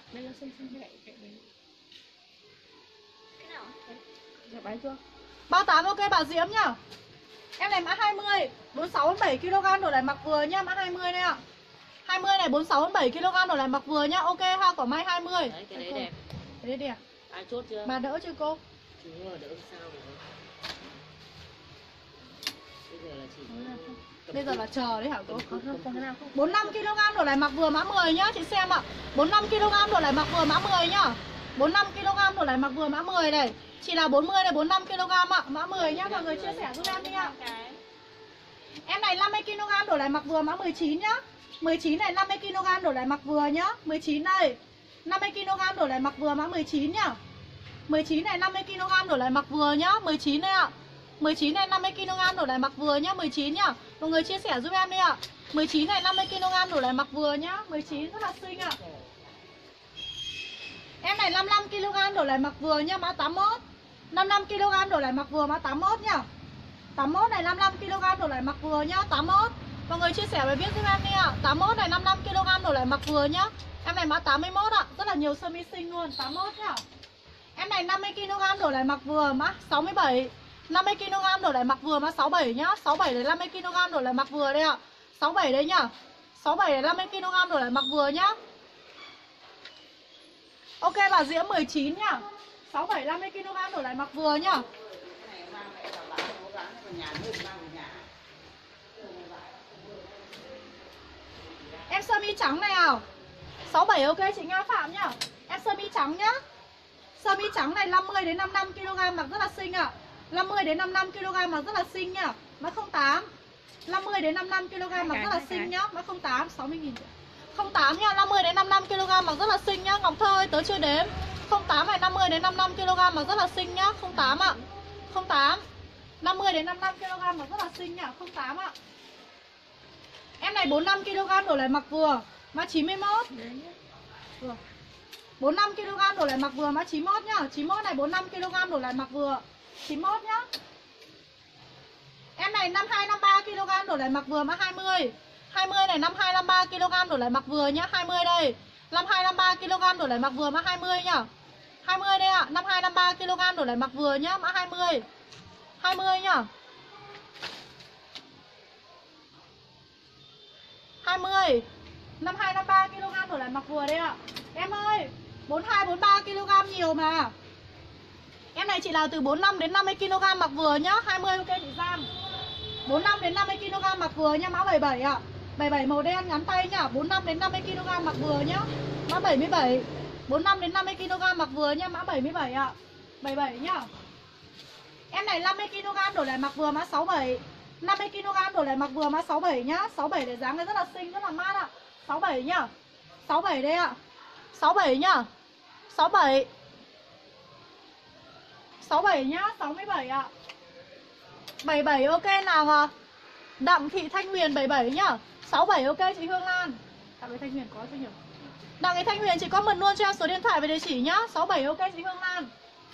Speaker 3: Dạ bái chưa?
Speaker 1: 38 ok bà Diễm nhá. Em này mã 20. 46 47 kg đổi lại mặc vừa nhá, mã 20 đây ạ. 20 này 46 47 kg đổi lại mặc vừa nhá. Ok ha, quả may 20.
Speaker 4: Đấy, cái đấy đẹp.
Speaker 1: Cái đấy đẹp.
Speaker 4: Ai chốt chưa?
Speaker 1: Bà đỡ chưa cô?
Speaker 4: Chú đỡ sao được không? Bây giờ là chỉ
Speaker 1: Bây giờ là chờ đấy hả cô?
Speaker 3: Không thế nào không?
Speaker 1: 45 kg đổi lại mặc vừa mã 10 nhá, chị xem ạ. 45 kg đổi lại mặc vừa mã 10 nhá. 45 kg đổi lại mặc vừa mã 10 này. Chỉ là 40 này 45 kg ạ, mã 10 nhá, mọi người chia sẻ giúp em đi ạ. Em này 50 kg đổi lại mặc vừa mã 19 nhá. 19 này 50 kg đổi lại mặc vừa nhá. 19 đây. 50 kg đổi lại mặc vừa mã 19 nhá. 19 này 50 kg đổi lại mặc vừa nhá. 19 đây ạ. 19 này 50 kg đổi lại mặc vừa nhá. 19 nhá. Mọi người chia sẻ giúp em đi ạ. 19 này 50 kg đổi lại mặc vừa nhá. 19 rất là xinh ạ. Em này 55 kg đổi lại mặc vừa nhá, mã 81. 55 kg đổi lại mặc vừa mã 81 nhá. 81 này 55 kg đổi lại mặc vừa nhá, 81. Mọi người chia sẻ bài viết giúp em đi ạ. 81 này 55 kg đổi lại mặc vừa nhá. Em này mã 81 ạ, rất là nhiều sơ mi xinh luôn, 81 nhá. Em này 50 kg đổi lại mặc vừa mã 67. 50 kg đổi lại mặc vừa mã 67 nhá. 67 này 50 kg đổi lại mặc vừa đây ạ. 67 đấy nhá. 67 này 50 kg đổi lại mặc vừa nhá. Ok bà Diễm 19 nhá. 67 50 kg đổi lại mặc vừa nhá. Em sơ mi trắng này nào. 67 ok chị Nga Phạm nhá. Em sơ mi trắng nhá. Sơ mi trắng này 50 đến 55 kg mặc rất là xinh ạ. 50 đến 55 kg mặc rất là xinh nhá. Mã 08. 50 đến 55 kg mặc rất là xinh nhá. Mã 08 60.000. 08 nhá, 50 đến 55 kg mặc rất là xinh nhá. Ngọc Thơ ơi, tớ chưa đếm. 08 này 50 đến 55 kg mặc rất là xinh nhá. 08 ạ. 08. 50 đến 55 kg mặc rất là xinh nhá. 08 ạ. Em này 45 kg đổi lại mặc vừa, mã 91. 45 kg đổi lại mặc vừa mã 91 nhá. 91 này 45 kg đổi lại mặc vừa. 91 nhá. Em này 52 53 kg đổi lại mặc vừa mã 20. 20 này, 52 53 kg đổi lại mặc vừa nhá, 20 đây. 52 53 kg đổi lại mặc vừa mã 20 nhá. 20 đây ạ, 52 53 kg đổi lại mặc vừa nhá, mã 20. 20 nhá. 20 52 53 kg đổi lại mặc vừa đây ạ. Em ơi, 42 43 kg nhiều mà. Em này chị nào từ 45 đến 50 kg mặc vừa nhá, 20 ok chị Giang. 45 đến 50 kg mặc vừa nhá, mã 77 ạ. 77 màu đen ngắn tay nhá, 45 đến 50 kg mặc vừa nhá. Mã 77. 45 đến 50 kg mặc vừa nhá, mã 77 ạ. 77 nhá. Em này 50 kg đổi lại mặc vừa mã 67. 50 kg đổi lại mặc vừa mã 67 nhá. 67 để dáng này rất là xinh, rất là mát ạ. 67 nhá. 67 đây ạ. 67 nhá. 67. 67 nhá, 67 ạ. 77 ok nào à? Đặng Thị Thanh Huyền 77 nhá. 67 ok chị Hương Lan. Đặng Thị Thanh Huyền có chưa nhỉ? Đặng Thị Thanh Huyền chị comment luôn cho em số điện thoại và địa chỉ nhá. 67 ok chị Hương Lan.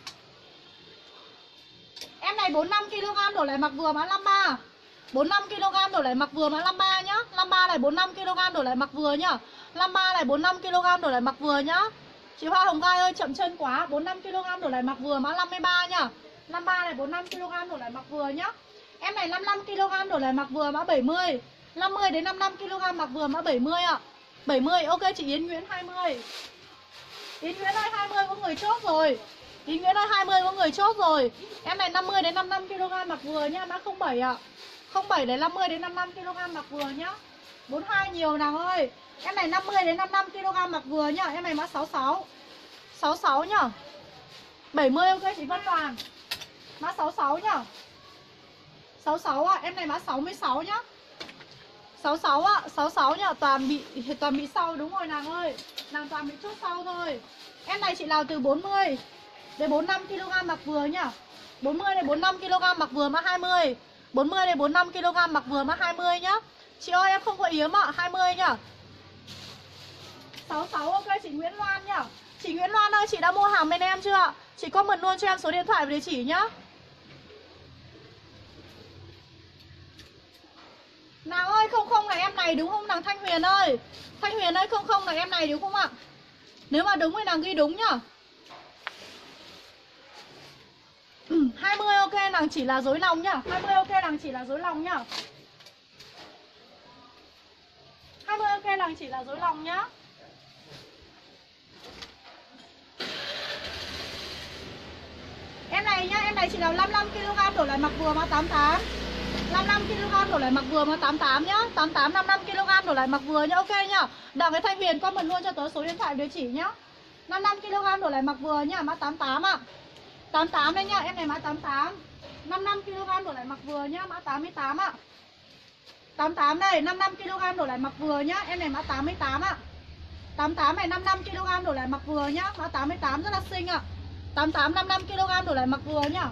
Speaker 1: Em này 45 kg đổi lại mặc vừa mã 53. 45 kg đổi lại mặc vừa mã 53 nhá. 53 này 45 kg đổi lại mặc vừa nhá. 53 này 45 kg đổi lại mặc vừa nhá. Chị Hoa Hồng Gai ơi chậm chân quá. 45 kg đổi lại mặc vừa mã 53 nhá. 53 này 45 kg đổi lại mặc vừa nhá. Em này 55 kg đổi lại mặc vừa mã 70. 50 đến 55 kg mặc vừa mã 70 ạ. 70 ok chị Yến Nguyễn 20. Yến Nguyễn ơi 20 có người chốt rồi. Yến Nguyễn ơi 20 có người chốt rồi. Em này 50 đến 55 kg mặc vừa nhá, mã 07 ạ. 07 đến 50 đến 55 kg mặc vừa nhá. 42 nhiều nàng ơi. Em này 50 đến 55 kg mặc vừa nhá, em này mã 66. 66 nhá. 70 ok chị Vân Toàn. Mã 66 nhá. 66 ạ, em này mã 66 nhá. 66 ạ, 66 nhá, toàn bị sau đúng rồi nàng ơi. Nàng toàn bị chốt sau thôi. Em này chị nào từ 40 đến 45 kg mặc vừa nhá. 40 đến 45 kg mặc vừa mã 20. 40 đến 45 kg mặc vừa mã 20 nhá. Chị ơi em không có yếm ạ, 20 nhá. 66 ok chị Nguyễn Loan nhá. Chị Nguyễn Loan ơi, chị đã mua hàng bên em chưa ạ? Chị comment luôn cho em số điện thoại và địa chỉ nhá. Nàng ơi, 00 là em này đúng không nàng Thanh Huyền ơi? Thanh Huyền ơi, 00 là em này đúng không ạ? Nếu mà đúng thì nàng ghi đúng nhá. 20 ok nàng chỉ là dối lòng nhá. 20 ok nàng chỉ là dối lòng nhá. 20 ok nàng chỉ là dối lòng nhá. Em này nhá, em này chỉ là 55 kg đổi lại mặc vừa mã 88. 55 kg đổi lại mặc vừa mã 88 nhá. 88 55 kg đổi lại mặc vừa nhá. Ok nhá. Đặng với Thanh Huyền comment luôn cho tớ số điện thoại địa chỉ nhá. 55 kg đổi lại mặc vừa nhá, mã 88 ạ. 88 đây nhá, em này mã 88. 55 kg đổi lại mặc vừa nhá, mã 88 ạ. 88 đây, 55 kg đổi lại mặc vừa nhá, em này mã 88 ạ. 88 này 55 kg đổi lại mặc vừa nhá, mã 88 rất là xinh ạ. 88 55 kg đổi lại mặc vừa nhá.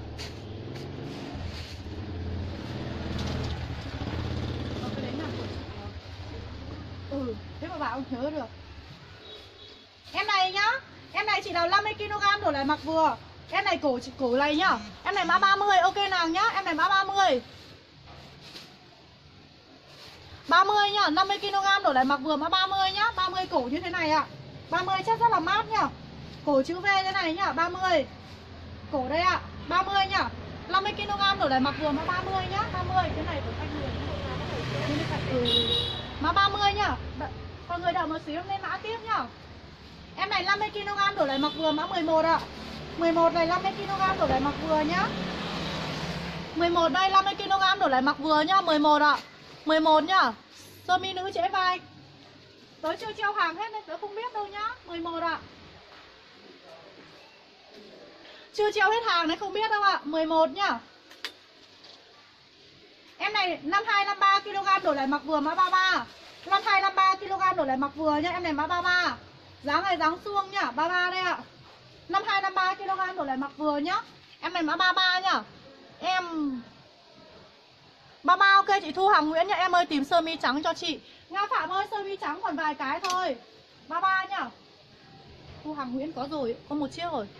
Speaker 1: Thế mà bảo không nhớ được. Em này nhá, em này chỉ đầu 50 kg đổi lại mặc vừa. Em này cổ này nhá. Em này mã 30, ok nàng nhá, em này mã 30. 30 nhá, 50 kg đổi lại mặc vừa mã 30 nhá, 30 cổ như thế này ạ. 30 chất rất là mát nhá. Cổ chữ V thế này nhá, 30. Cổ đây ạ, 30 nhá. 50 kg đổi lại mặc vừa mã 30 nhá, 30 cái này của Thanh Huyền. Mã 30 nhá. Mọi người đợi một xíu lên mã tiếp nhá. Em này 50 kg đổi lại mặc vừa mã 11 ạ. 11 này 50 kg đổi lại mặc vừa nhá. 11 đây 50 kg đổi lại mặc vừa nhá, 11 ạ. 11 nhá. Sơ mi nữ trễ vai. Tớ chưa treo hàng hết nên tớ không biết đâu nhá. 11 ạ. Chưa treo hết hàng đấy không biết đâu ạ. 11 nhá. Em này 52 53 kg đổi lại mặc vừa mã 33. 52 53 kg đổi lại mặc vừa nhá, em này mã 33. Dáng này dáng suông nhá, 33 đây ạ. 52 53 kg đổi lại mặc vừa nhá. Em này mã 33 nhá. Em 33 ok chị Thu Hằng Nguyễn nhá. Em ơi tìm sơ mi trắng cho chị. Nga Phạm ơi sơ mi trắng còn vài cái thôi. 33 nhá. Thu Hằng Nguyễn có rồi, có một chiếc rồi.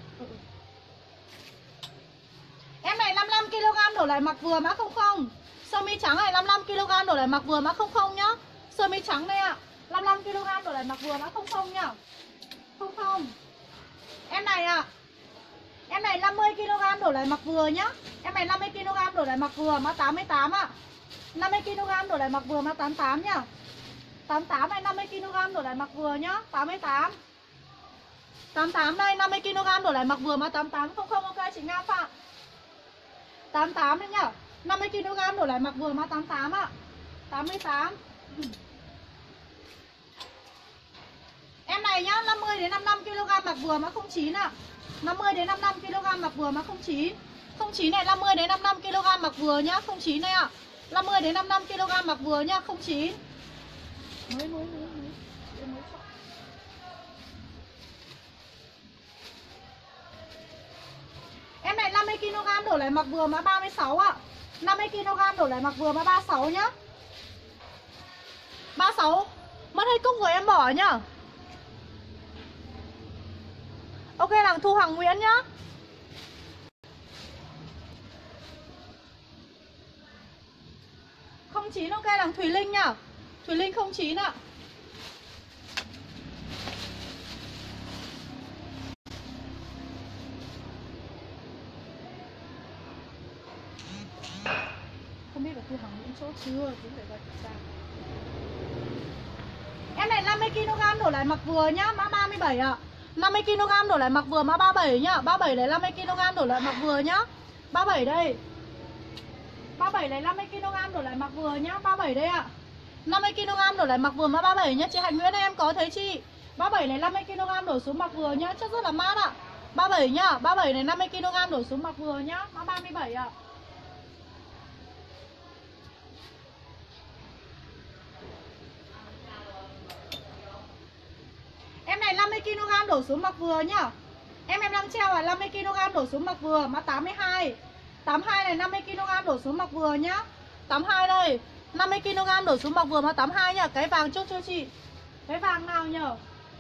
Speaker 1: Em này 55 kg đổi lại mặc vừa mã 00. Sơ mi trắng này 55 kg đổ lại mặc vừa mã 00 nhá. Sơ mi trắng đây ạ. 55 kg đổ lại mặc vừa mã 00 nhá. 00. Em này ạ. Em này 50 kg đổ lại mặc vừa nhá. Em này 50 kg đổ lại mặc vừa mã 88 ạ. 50 kg đổ lại mặc vừa mã 88 nhá. 88 này 50 kg đổ lại mặc vừa nhá. 88. 88 đây 50 kg đổ lại mặc vừa mã 88 00 ok chị Nga Phạm. 88 đấy nhá. 50 kg đổ lại mặc vừa mã 88 ạ. 88. Em này nhá, 50 đến 55 kg mặc vừa mã 09 ạ. 50 đến 55 kg mặc vừa mã 09. 09 này 50 đến 55 kg mặc vừa nhá, 09 này ạ. 50 đến 55 kg mặc vừa nhá, 09. Mới chọn. Em này 50 kg đổ lại mặc vừa mã 36 ạ. 50 kg đổ lại mặc vừa mã 36 nhá. 36. Mất hết cúc rồi em bỏ nhá. Ok làng Thu Hằng Nguyễn nhá. Không 09 ok làng Thùy Linh nhá. Thùy Linh 09 ạ. Không biết là Thu Hằng Nguyễn chốt chưa, chúng phải gọi sao. Em này 50 kg đổ lại mặc vừa nhá, mã 37 ạ. 50 kg đổ lại mặc vừa mã 37 nhá. 37 này 50 kg đổ lại mặc vừa nhá. 37 đây. 37 này 50 kg đổ lại mặc vừa nhá. 37 đây ạ. 50 kg đổ lại mặc vừa mã 37 nhá. Chị Hạnh Nguyễn em có thấy chị. 37 này 50 kg đổ xuống mặc vừa nhá, chất rất là mát ạ. 37 nhá. 37 này 50 kg đổ xuống mặc vừa nhá, mã 37 ạ. Em này 50 kg đổ xuống mặc vừa nhá. Em đang treo là 50 kg đổ xuống mặc vừa mã 82. 82 này 50 kg đổ xuống mặc vừa nhá. 82 đây. 50 kg đổ xuống mặc vừa mã 82 nhá. Cái vàng chốt cho chị. Cái vàng nào nhở?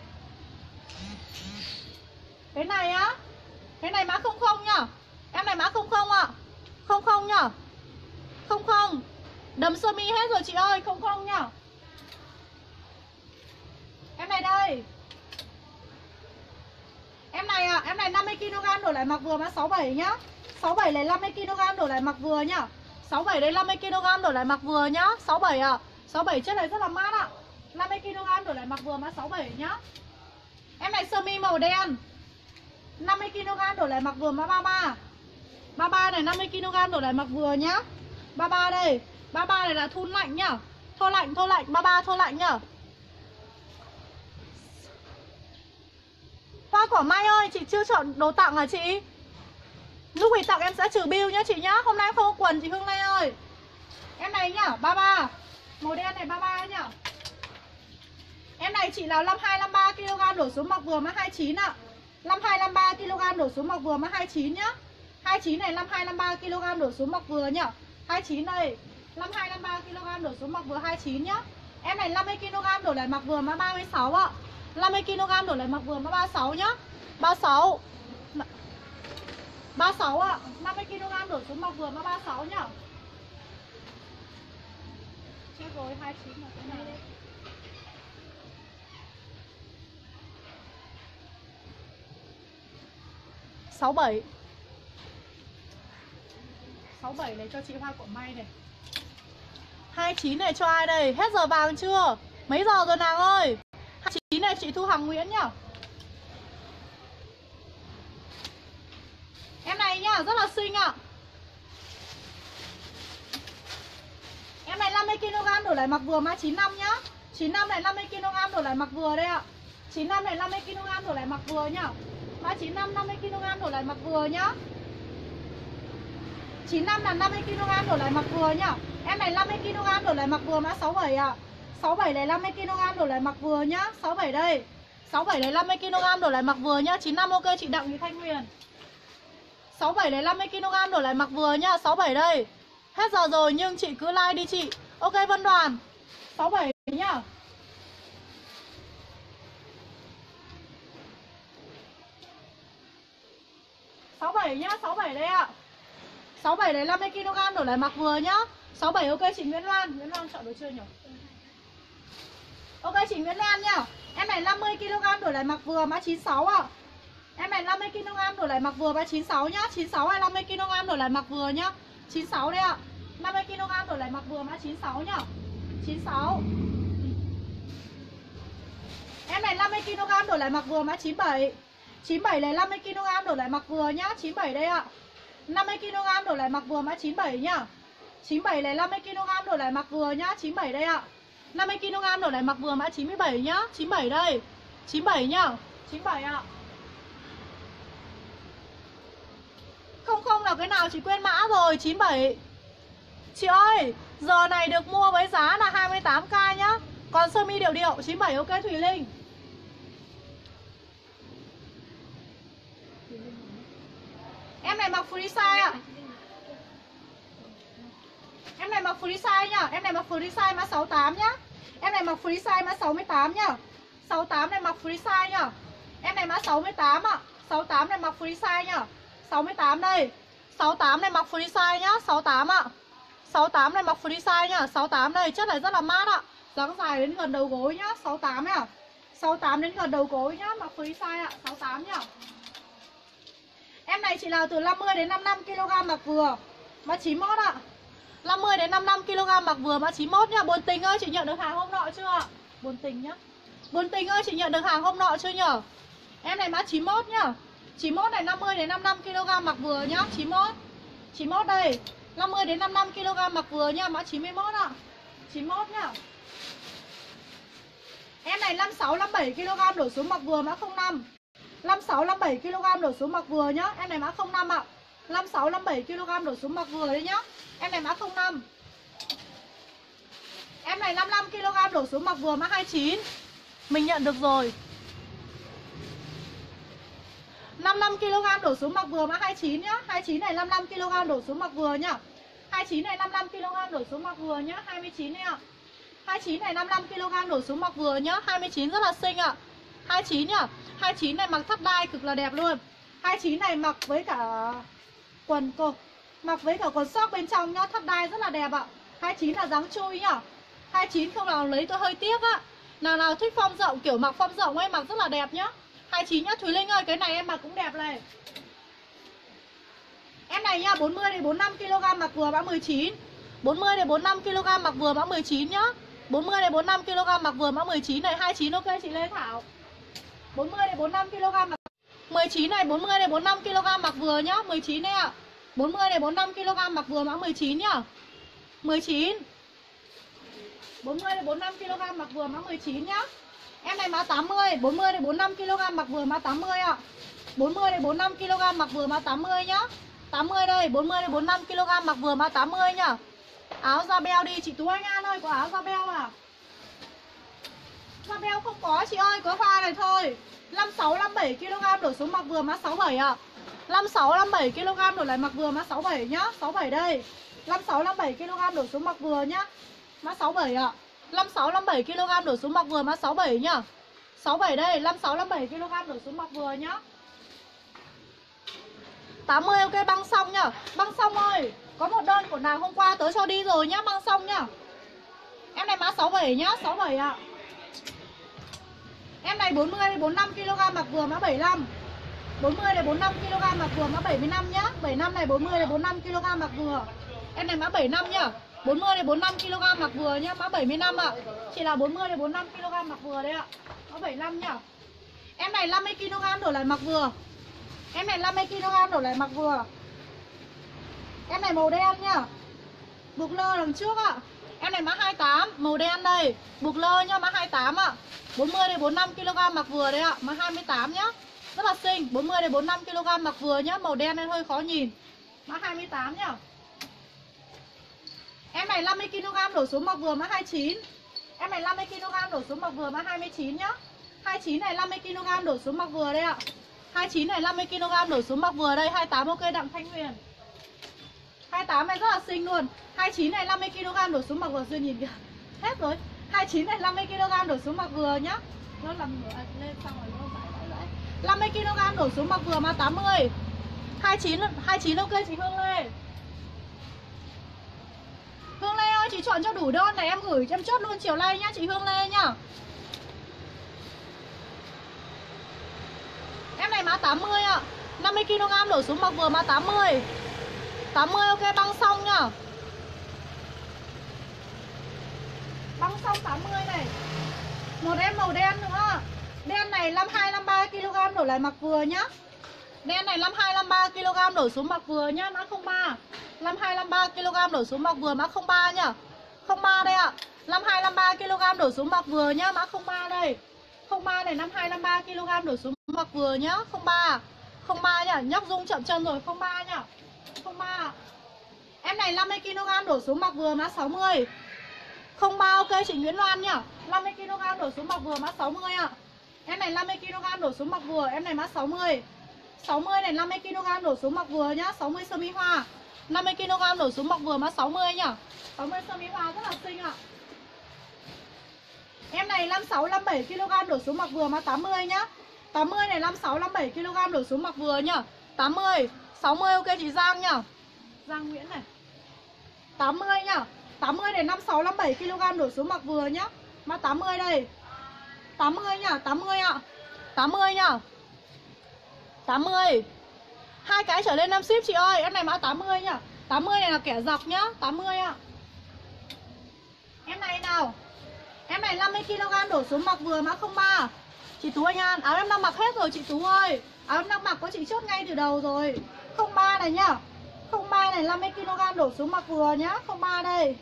Speaker 1: Cái này á. Cái này mã 00 nhá. Em này mã 00 ạ. 00 nhá. 00. Đầm sơ mi hết rồi chị ơi, 00 nhá. Em này đây. Em này ạ, em này 50 kg đổ lại mặc vừa mã 67 nhá. 67 này 50 kg đổ lại mặc vừa nhá. 67 đây 50 kg đổ lại mặc vừa nhá. 67 ạ. 67 chất này rất là mát ạ. 50 kg đổ lại mặc vừa mã 67 nhá. Em này sơ mi màu đen. 50 kg đổ lại mặc vừa mã 33. 33 này 50 kg đổ lại mặc vừa nhá. 33 đây. 33 này là thun lạnh nhá. Thô lạnh, 33 thô lạnh nhá. Hoa quả mai ơi, chị chưa chọn đồ tặng hả chị? Lúc thì tặng em sẽ trừ bill nhá chị nhá. Hôm nay không có quần chị Hương Lê ơi. Em này nhá, 33. Màu đen này 33 nhá. Em này chị nào 52 53 kg đổ xuống mặc vừa mã 29 ạ. 52 53 kg đổ xuống mặc vừa mã 29 nhá. 29 này 52 53 kg đổ xuống mặc vừa nhá. 29 đây. 52 53 kg đổ xuống mặc vừa 29 nhá. Em này 50 kg đổ lại mặc vừa mã 36 ạ. 50 kg đổ lại mặc vừa mã 36 nhá. 36. 36 ạ. 50 kg đổ xuống mặc vừa mã 36 nhá. Chết rồi 29 là cái này đấy. Sáu bảy. 67 này cho chị Hoa Quả May này. 29 này cho ai đây? Hết giờ vàng chưa? Mấy giờ rồi nàng ơi? 29 này chị Thu Hằng Nguyễn nhá. Em này nhá, rất là xinh ạ. Em này 50 kg đổ lại mặc vừa mã 95 nhá. 95 này 50 kg đổ lại mặc vừa đây ạ. 95 này 50 kg đổ lại mặc vừa nhá. Mã 95 50 kg đổ lại mặc vừa nhá. 95 là 50 kg đổ lại mặc vừa nhá. Em này 50 kg đổ lại mặc vừa mã 67 ạ. 67 này 50 kg đổ lại mặc vừa nhá. 67 đây. 67 này 50 kg đổ lại mặc vừa nhá. 95 ok chị Đặng Thị Thanh Huyền. 67 này 50 kg đổ lại mặc vừa nhá. 67 đây. Hết giờ rồi nhưng chị cứ like đi chị. Ok Vân Đoàn. 67 nhá. nhá, 67 đây ạ. 67 này 50 kg đổ lại mặc vừa nhá. 67 ok chị Nguyễn Loan. Nguyễn Loan chọn được chưa nhỉ? Ok chị Nguyễn Loan nhá. Em này 50kg đổi lại mặc vừa mã 96 ạ. Em này 50kg đổi lại mặc vừa mã 96 nhá. 96 hay 50kg đổi lại mặc vừa nhá. 96 đây ạ. 50kg đổi lại mặc vừa mã 96 nhá. 96. Em này 50kg đổi lại mặc vừa mã 97. 97 này 50kg đổi lại mặc vừa nhá. 97 đây ạ. 50kg đổi lại mặc vừa mã 97 nhá. 97 này 50kg đổi lại mặc vừa nhá. 97 đây ạ. 50kg đổi lại mặc vừa mã 97 nhá. 97 đây. 97 nhá. 97 ạ. Không là cái nào chị quên mã rồi. 97. Chị ơi, giờ này được mua với giá là 28k nhá. Còn sơ mi đều điệu 97 ok Thùy Linh. Em này mặc free size ạ. Em này mặc free size nhá. Em này mặc free size mã 68 nhá. Em này mặc free size mã 68 nhá. 68 này mặc free size nhá. Em này mã 68 ạ. 68 này mặc free size nhá. 68 đây. 68 này mặc free size nhá. 68 ạ. 68 này mặc free size nhá. 68 đây, chất này rất là mát ạ. Dáng dài đến gần đầu gối nhá. 68 nhá. 68 đến gần đầu gối nhá, mặc free size ạ. 68 nhá. Em này chỉ là từ 50 đến 55kg mặc vừa mã 91 ạ. 50 đến 55kg mặc vừa mã 91 nhá. Buồn Tình ơi, chị nhận được hàng hôm nọ chưa ạ? Buồn Tình nhá. Buồn Tình ơi, chị nhận được hàng hôm nọ chưa nhở? Em này mã 91 nhá. 91 này 50 đến 55kg mặc vừa nhá. 91. 91 đây. 50 đến 55kg mặc vừa nhá, mã 91 ạ. 91 nhá. Em này 56 57kg đổ xuống mặc vừa mã 05. 56 57kg đổ xuống mặc vừa nhá. Em này mã 05 ạ. 56 57kg đổ xuống mặc vừa đấy nhá. Em này mã 05. Em này 55kg đổ xuống mặc vừa mã 29. Mình nhận được rồi. 55kg đổ xuống mặc vừa mã 29 nhá. 29 này 55kg đổ xuống mặc vừa nhá. 29 này 55kg đổ xuống mặc vừa nhá. 29 này ạ. 29 này 55kg đổ xuống mặc vừa nhá. 29 rất là xinh ạ. 29 nhá. 29 này mặc thắt đai cực là đẹp luôn. 29 này mặc với cả quần cộc, mặc với cả quần sóc bên trong nhá, thắt đai rất là đẹp ạ. 29 là dáng chui nhá. 29 không nào lấy tôi hơi tiếc á. Nào thích form rộng, kiểu mặc form rộng ấy, mặc rất là đẹp nhá. 29 nhá. Thùy Linh ơi, cái này em mặc cũng đẹp này. Em này nhá, 40 đến 45kg mặc vừa mã 19. 40 đến 45kg mặc vừa mã 19 nhá. 40 đến 45kg mặc vừa mã 19 này. 29 ok chị Lê Thảo. 40 đến 45kg mặc 19 này. 40 đến 45kg mặc vừa nhá. 19 đây ạ. 40 đến 45kg mặc vừa mã 19 nhá. 19. 40 đến 45kg mặc vừa mã 19 nhá. Em này mã 80. 40 đến 45kg mặc vừa mã 80 ạ. 40 đến 45kg mặc vừa mã 80 nhá. 80 đây. 40 đến 45kg mặc vừa mã 80 nhá. Áo da beo đi chị Tú Anh An ơi, có áo da beo à? Da beo không có chị ơi, có hoa này thôi. 56 57kg đổ xuống mặc vừa mã 67 ạ. 56 57kg đổ lại mặc vừa mã 67 nhá. 67 đây. 56 57kg đổ xuống mặc vừa nhá. Mã 67 ạ. 56 57kg đổ xuống mặc vừa mã 67 nhá. 67 đây. 56 57kg đổ xuống mặc vừa nhá. 80 ok băng xong nhá. Băng xong ơi, có một đơn của nàng hôm qua tớ cho đi rồi nhá. Băng xong nhá. Em này mã 67 nhá. 67 ạ. Em này 40 đến 45kg mặc vừa mã 75. 40 đến 45kg mặc vừa mã 75 nhá. 75 này 40 đến 45kg mặc vừa. Em này mã 75 nhá. 40 đến 45kg mặc vừa nhá, mã 75 ạ. Chỉ là 40 đến 45kg mặc vừa đấy ạ. Mã 75 nhá. Em này 50kg đổ lại mặc vừa. Em này 50kg đổ lại mặc vừa. Em này màu đen nhá. Bục lơ đằng trước ạ. Em này mã 28, màu đen đây. Bục lơ nhá, mã 28 ạ. 40 đến 45kg mặc vừa đấy ạ, mã 28 nhá. Rất là xinh, 40 đến 45kg mặc vừa nhá, màu đen nên hơi khó nhìn. Mã 28 nhá. Em này 50kg đổ xuống mặc vừa mã 29. Em này 50kg đổ xuống mặc vừa mã 29 nhá. 29 này 50kg đổ xuống mặc vừa đây ạ. 29 này 50kg đổ xuống mặc vừa đây. 28 ok Đặng Thanh Huyền. 28 này rất là xinh luôn. 29 này 50kg đổ xuống mặc vừa, chưa nhìn kìa. Hết rồi. 29 này 50kg đổ xuống mặc vừa nhá. Nó làm lên xong rồi nó giải. 50kg đổ xuống mặc vừa mã 80. 29 ok chị Hương Lê. Hương ơi, chị chọn cho đủ đơn này em gửi em chốt luôn chiều nay nhá chị Hương Lê nhá. Em này mã 80 ạ. 50kg đổ xuống mặc vừa mã 80. 80 ok, băng xong nhá. Băng xong 80 này. Một em màu đen nữa. Đen này 52 53kg đổ lại mặc vừa nhá. Đen này 52 53kg đổ xuống mặc vừa nhá, mã 03. 52 53kg đổ xuống mặc vừa mã 03 nhá. 03 đây ạ. 52 53kg đổ xuống mặc vừa nhá, mã 03 đây. 03 này 52 53kg đổ xuống mặc vừa nhá, 03. 03 nhá, nhóc Dung chậm chân rồi, 03 nhá. 03. Em này 50kg đổ xuống mặc vừa mã 60. 03 ok chị Nguyễn Loan nhá. 50kg đổ xuống mặc vừa mã 60 ạ. Em này 50kg đổ xuống mặc vừa, em này mã 60. 60 này 50kg đổ xuống mặc vừa nhá, 60 sơ mi hoa. 50kg đổ xuống mặc vừa mã 60 nhá. 60 sơ mi hoa rất là xinh ạ. Em này 56 57kg đổ xuống mặc vừa mã 80 nhá. 80 này 56 57kg đổ xuống mặc vừa nhá. 80, 60 ok chị Giang nhá. Giang Nguyễn này. 80 nhá. 80 này 56 57kg đổ xuống mặc vừa nhá. Mã 80 đây. 80 nhá, 80 ạ. 80 nhá. 80. Hai cái trở lên em ship chị ơi. Em này mã 80 nhá. 80 này là kẻ dọc nhá. 80 ạ. Em này nào. Em này 50kg đổ xuống mặc vừa mã 03. Chị Tú Anh An. Áo em đang mặc hết rồi chị Tú ơi. Áo em đang mặc có chị chốt ngay từ đầu rồi. 03 này nhá. 03 này 50kg đổ xuống mặc vừa nhá. 03 đây.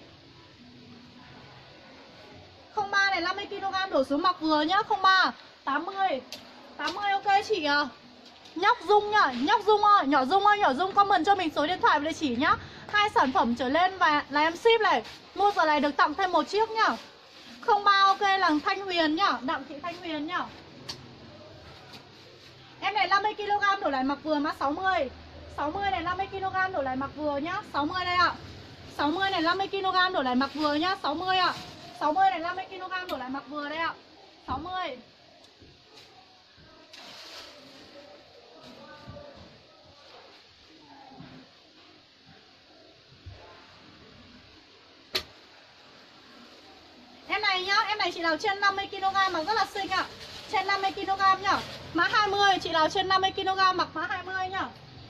Speaker 1: 03 này 50kg đổ xuống mặc vừa nhá. 03. 80. 80 ok chị à. Nhóc Dung nhá. Nhóc Dung ơi. Nhỏ Dung ơi. Nhỏ Dung comment cho mình số điện thoại và địa chỉ nhá. 2 sản phẩm trở lên và là em ship này. Mua giờ này được tặng thêm một chiếc nhá. 03 ok là Thanh Huyền nhá. Đặng thị Thanh Huyền nhá. Em này 50kg đổ lại mặc vừa mã 60. 60 này 50kg đổ lại mặc vừa nhá. 60 đây ạ. 60 này 50kg đổ lại mặc vừa nhá. 60 ạ. 60 này 50kg đổ lại mặc vừa đây ạ. 60. Em này nhá, em này chị nào trên 50kg mặc rất là xinh ạ. Trên 50kg nhá. Mã 20, chị nào trên 50kg mặc mã 20 nhá.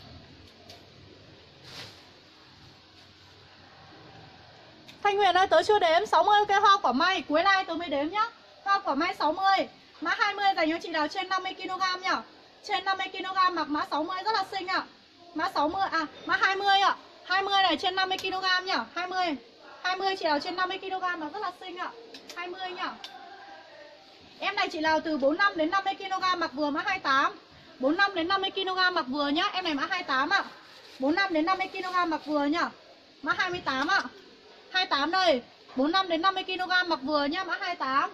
Speaker 1: Thanh Huyền ơi, tớ chưa đếm. 60 ok, hoa quả may, cuối live tớ mới đếm nhá. Hoa quả may 60. Mã 20 dành cho chị nào trên 50kg nhá. Trên 50kg mặc mã 60 rất là xinh ạ. Mã 60 à, mã 20 ạ. 20 này trên 50kg nhá. 20. 20 chị nào trên 50kg mặc rất là xinh ạ. 20 nhá. Em này chị nào từ 45 đến 50kg mặc vừa mã 28. 45 đến 50kg mặc vừa nhá. Em này mã 28 ạ. 45 đến 50kg mặc vừa nhá. Mã 28 ạ. 28 đây. 45 đến 50kg mặc vừa nhá, mã 28.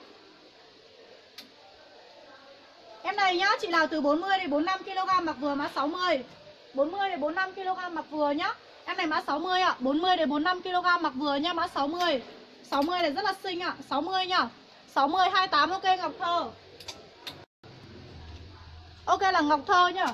Speaker 1: Em này nhá, chị nào từ 40 đến 45kg mặc vừa mã 60. 40 đến 45kg mặc vừa nhá. Em này mã 60 ạ. 40 đến 45kg mặc vừa nhá, mã 60. 60 này rất là xinh ạ. 60 nhá. 60 28 ok Ngọc Thơ. Ok là Ngọc Thơ nhá.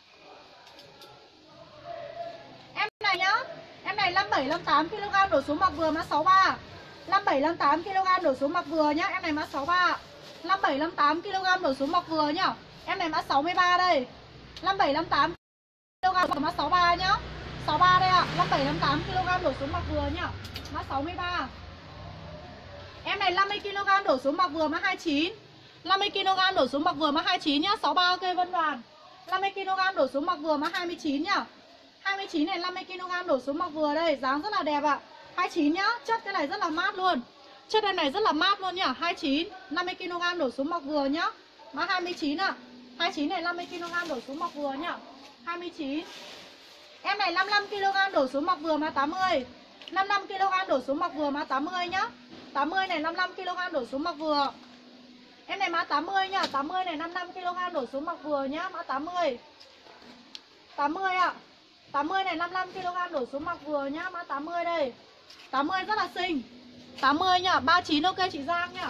Speaker 1: Em này nhá. Em này 57 58kg đổ xuống mặc vừa mã 63. 57 58kg đổ xuống mặc vừa nhá. Em này mã 63. 57 58kg đổ xuống mặc vừa nhá. Em này mã 63 đây. 57 58kg mã 63 nhá. 63 đây ạ. 57 58kg đổ xuống mặc vừa nhá. Mã 63. Em này 50kg đổ xuống mặc vừa mã 29. 50kg đổ xuống mặc vừa mã 29 nhá. 63 ok Vân Đoàn. 50kg đổ xuống mặc vừa mã 29 nhá. 29 này 50kg đổ xuống mặc vừa đây, dáng rất là đẹp ạ. 29 nhá, chất cái này rất là mát luôn. Chất em này rất là mát luôn nhá. 29, 50kg đổ xuống mặc vừa nhá. Mã 29 ạ. 29 này 50kg đổ xuống mặc vừa nhá. 29. Em này 55kg đổ xuống mặc vừa mã 80. 55kg đổ xuống mặc vừa mã 80 nhá. 80 này 55kg đổ xuống mặc vừa. Em này mã 80 nhá. 80 này 55kg đổ xuống mặc vừa nhá. Mã 80. 80 ạ. 80 này 55kg đổ xuống mặc vừa nhá. Mã 80 đây. 80 rất là xinh. 80 nhá. 39 ok chị Giang nhá.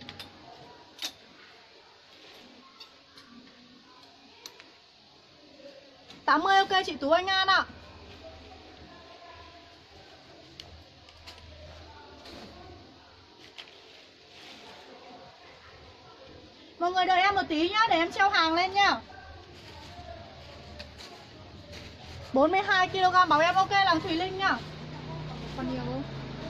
Speaker 1: $80 ok chị Tú Anh An ạ. Mọi người đợi em một tí nhá, để em treo hàng lên nhá. 42 kg bảo em ok là Thùy Linh nhá. Còn nhiều không?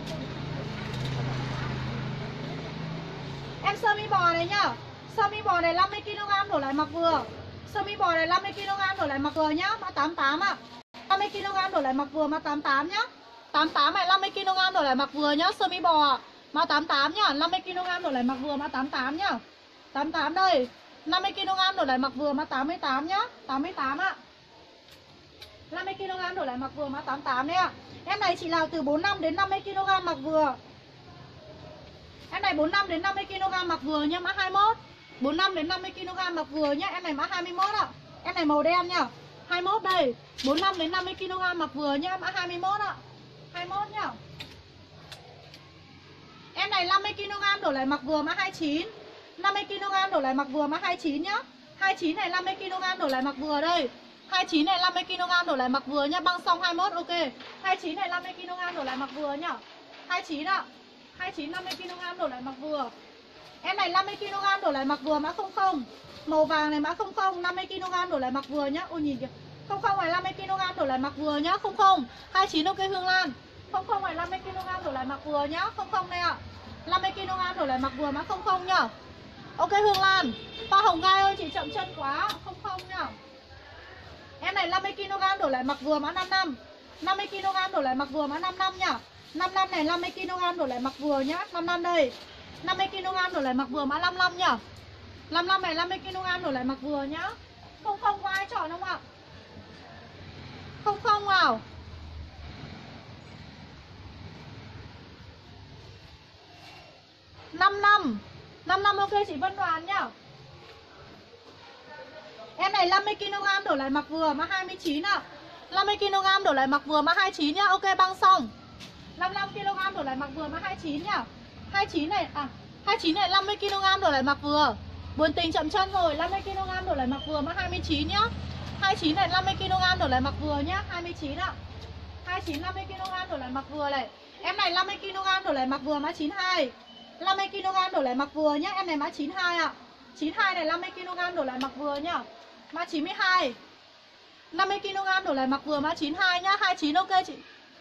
Speaker 1: Em sơ mi bò này nhá. Sơ mi bò này 50 kg đổ lại mặc vừa. Sơ mi bò này 50 kg đổ lại mặc vừa nhá, mã 88 ạ. 50 kg đổ lại mặc vừa, mã 88 nhá. 88 này 50 kg đổ lại mặc vừa nhá, sơ mi bò mã 88 nhá, 50 kg đổ lại mặc vừa mã 88 nhá. 88 đây. 50 kg đổ lại mặc vừa mã 88 nhá, 88 ạ. 50 kg đổ lại mặc vừa mã 88 đấy ạ. Em này chỉ nào từ 45 đến 50 kg mặc vừa. Em này 45 đến 50 kg mặc vừa nhá, mã 21. 45 đến 50 kg mặc vừa nhá, em này mã 21 ạ. Em này màu đen nhá. 21 đây. 45 đến 50 kg mặc vừa nhá, mã 21 ạ. 21 nhá. Em này 50 kg đổ lại mặc vừa mã 29. 50 kg đổ lại mặc vừa mã 29 nhá. 29 này 50 kg đổ lại mặc vừa đây. 29 này 50 kg đổ lại mặc vừa nhá, băng xong 21 ok. 29 này 50 kg đổ lại mặc vừa nhá. 29 ạ. 29 50 kg đổ lại mặc vừa. Em này 50 kg đổ lại mặc vừa mã 00. Màu vàng này mã 00, 50 kg đổ lại mặc vừa nhá. Ôi nhìn kìa. 00 này 50 kg đổ lại mặc vừa nhá, 00. 29 ok Hương Lan. 00 này 50 kg đổ lại mặc vừa nhá, 00 này ạ. 50 kg đổ lại mặc vừa mã 00 nhá. Ok Hương Lan. Hoa hồng gai ơi chị chậm chân quá, 00 nhá. Em này 50 kg đổ lại mặc vừa mã 55. 50 kg đổ lại mặc vừa mã 55 nhá. 55 này 50 kg đổ lại mặc vừa nhá, 55 đây. 50 kg đổ lại mặc vừa mã 55 nhá. 55 này 50 kg đổ lại mặc vừa nhá. 00 có ai chọn không ạ? 00 vào. 55. 55 ok chị Vân Đoàn nhá. Em này 50 kg đổ lại mặc vừa mã 29 ạ. 50 kg đổ lại mặc vừa mã 29 nhá. Ok băng xong. 55 kg đổ lại mặc vừa mã 29 nhá. 29 này 29 này 50 kg đổ lại mặc vừa. Buồn tình chậm chân rồi. 50 kg đổ lại mặc vừa mã 29 nhá. 29 này 50 kg đổ lại mặc vừa nhá. 29 ạ. 29 50 kg đổ lại mặc vừa này. Em này 50 kg đổ lại mặc vừa mã 92. 50 kg đổ lại mặc vừa nhá. Em này mã 92 ạ. 92 này 50 kg đổ lại mặc vừa nhá. Mã 92. 50 kg đổ lại mặc vừa mã 92 nhá. 29 ok chị.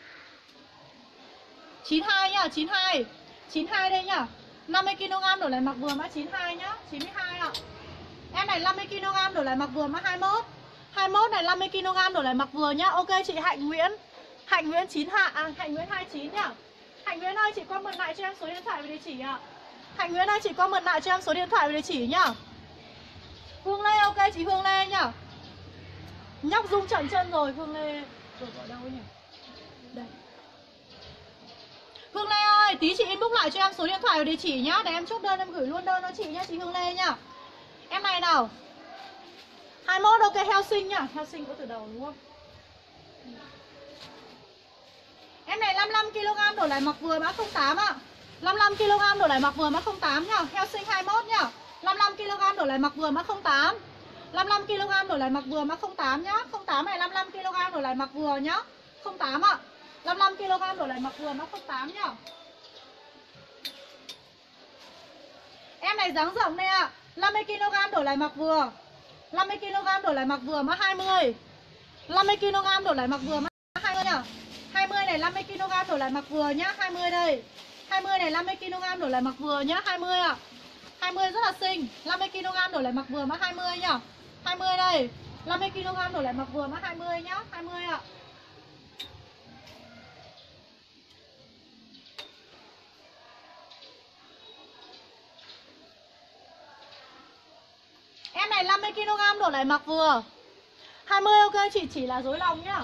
Speaker 1: 92 nhá, 92. 92 đây nhá. 50 kg đổ lại mặc vừa mã 92 nhá. 92 ạ. Em này 50 kg đổ lại mặc vừa mã 21. 21 này 50 kg đổ lại mặc vừa nhá. Ok chị Hạnh Nguyễn. Hạnh Nguyễn 92 Hạnh Nguyễn 29 nhá. Hạnh Nguyễn ơi chị comment lại cho em số điện thoại và địa chỉ ạ. Hạnh Nguyễn ơi chị comment lại cho em số điện thoại và địa chỉ nhá. Hương Lê ok chị Hương Lê nhá. Nhóc Dung chậm chân rồi. Hương Lê rồi ở đâu nhỉ? Đây. Hương Lê ơi, tí chị inbox lại cho em số điện thoại và địa chỉ nhá. Để em chốt đơn, em gửi luôn đơn cho chị nhá, chị Hương Lê nhá. Em này nào 21 ok Helsing nhá. Helsing có từ đầu đúng không? Em này 55 kg đổ lại mặc vừa mã 08 ạ. 55 kg đổ lại mặc vừa mã 08 nhá. Helsing 21 nhá. 55 kg đổ lại mặc vừa mã 08. 55 kg đổ lại mặc vừa mã 08 nhá. 08 này 55 kg đổ lại mặc vừa nhá. 08 ạ. 55 kg đổ lại mặc vừa mã 08 nhá. Em này dáng rộng đây ạ. 50 kg đổ lại mặc vừa. 50 kg đổ lại mặc vừa mã 20. 50 kg đổ lại mặc vừa mã 20 nhá. 20 này 50 kg đổ lại mặc vừa nhá. 20 đây. 20 này 50 kg đổ lại mặc vừa nhá. 20 ạ. 20 rất là xinh. 50 kg đổ lại mặc vừa mã 20 nhá. 20 đây. 50 kg đổ lại mặc vừa mã 20 nhá. 20 ạ. Em này 50 kg đổ lại mặc vừa. 20 ok chị, chỉ là dối lòng nhá.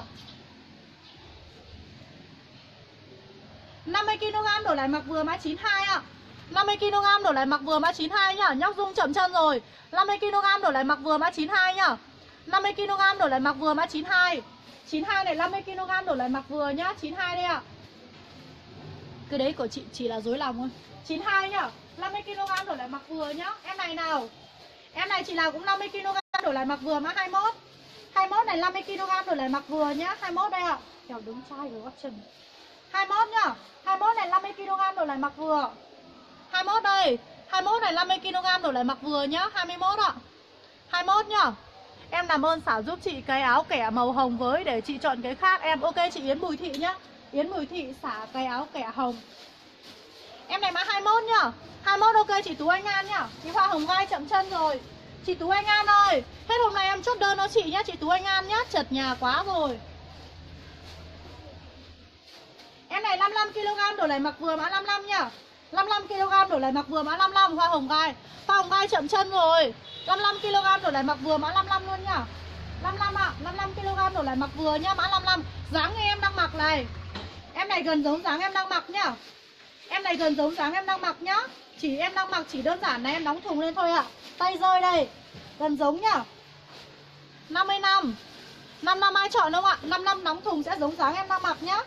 Speaker 1: 50 kg đổ lại mặc vừa mã 92 ạ. 50 kg đổ lại mặc vừa mã 92 nhá. Nhóc Dung chậm chân rồi. 50 kg đổ lại mặc vừa mã 92 nhá. 50 kg đổ lại mặc vừa mã 92. 92 này 50 kg đổ lại mặc vừa nhá. 92 đây ạ. Cái đấy của chị chỉ là dối lòng thôi. 92 nhá. 50 kg đổ lại mặc vừa nhá. Em này nào. Em này chị nào cũng 50 kg đổ lại mặc vừa mã 21. 21 này 50 kg đổ lại mặc vừa nhá. 21 đây ạ. Kẻo đứng chai rồi gót chân. 21 nhá. 21 này 50 kg đổ lại mặc vừa. 21 đây. 21 này 50kg đổ lại mặc vừa nhá. 21 ạ. 21 nhá. Em làm ơn xả giúp chị cái áo kẻ màu hồng với để chị chọn cái khác em. Ok chị Yến Bùi Thị nhá. Yến Bùi Thị xả cái áo kẻ hồng. Em này mã 21 nhá. 21 ok chị Tú Anh An nhá. Chị Hoa Hồng Gai chậm chân rồi. Chị Tú Anh An ơi, hết hôm nay em chốt đơn cho chị nhá. Chị Tú Anh An nhá, chật nhà quá rồi. Em này 55kg đổ lại mặc vừa mã 55 nhá. 55kg đổ lại mặc vừa mã 55. Hoa Hồng Gai. Hoa Hồng Gai chậm chân rồi. 55kg đổ lại mặc vừa mã 55 luôn nhá. 55 ạ. 55kg đổ lại mặc vừa nhá. Mã 55. Dáng như em đang mặc này. Em này gần giống dáng em đang mặc nhá. Em này gần giống dáng em đang mặc nhá. Chỉ em đang mặc chỉ đơn giản là em đóng thùng lên thôi ạ. Tay rơi đây. Gần giống nhá. 55. 55 ai chọn không ạ? 55 đóng thùng sẽ giống dáng em đang mặc nhá.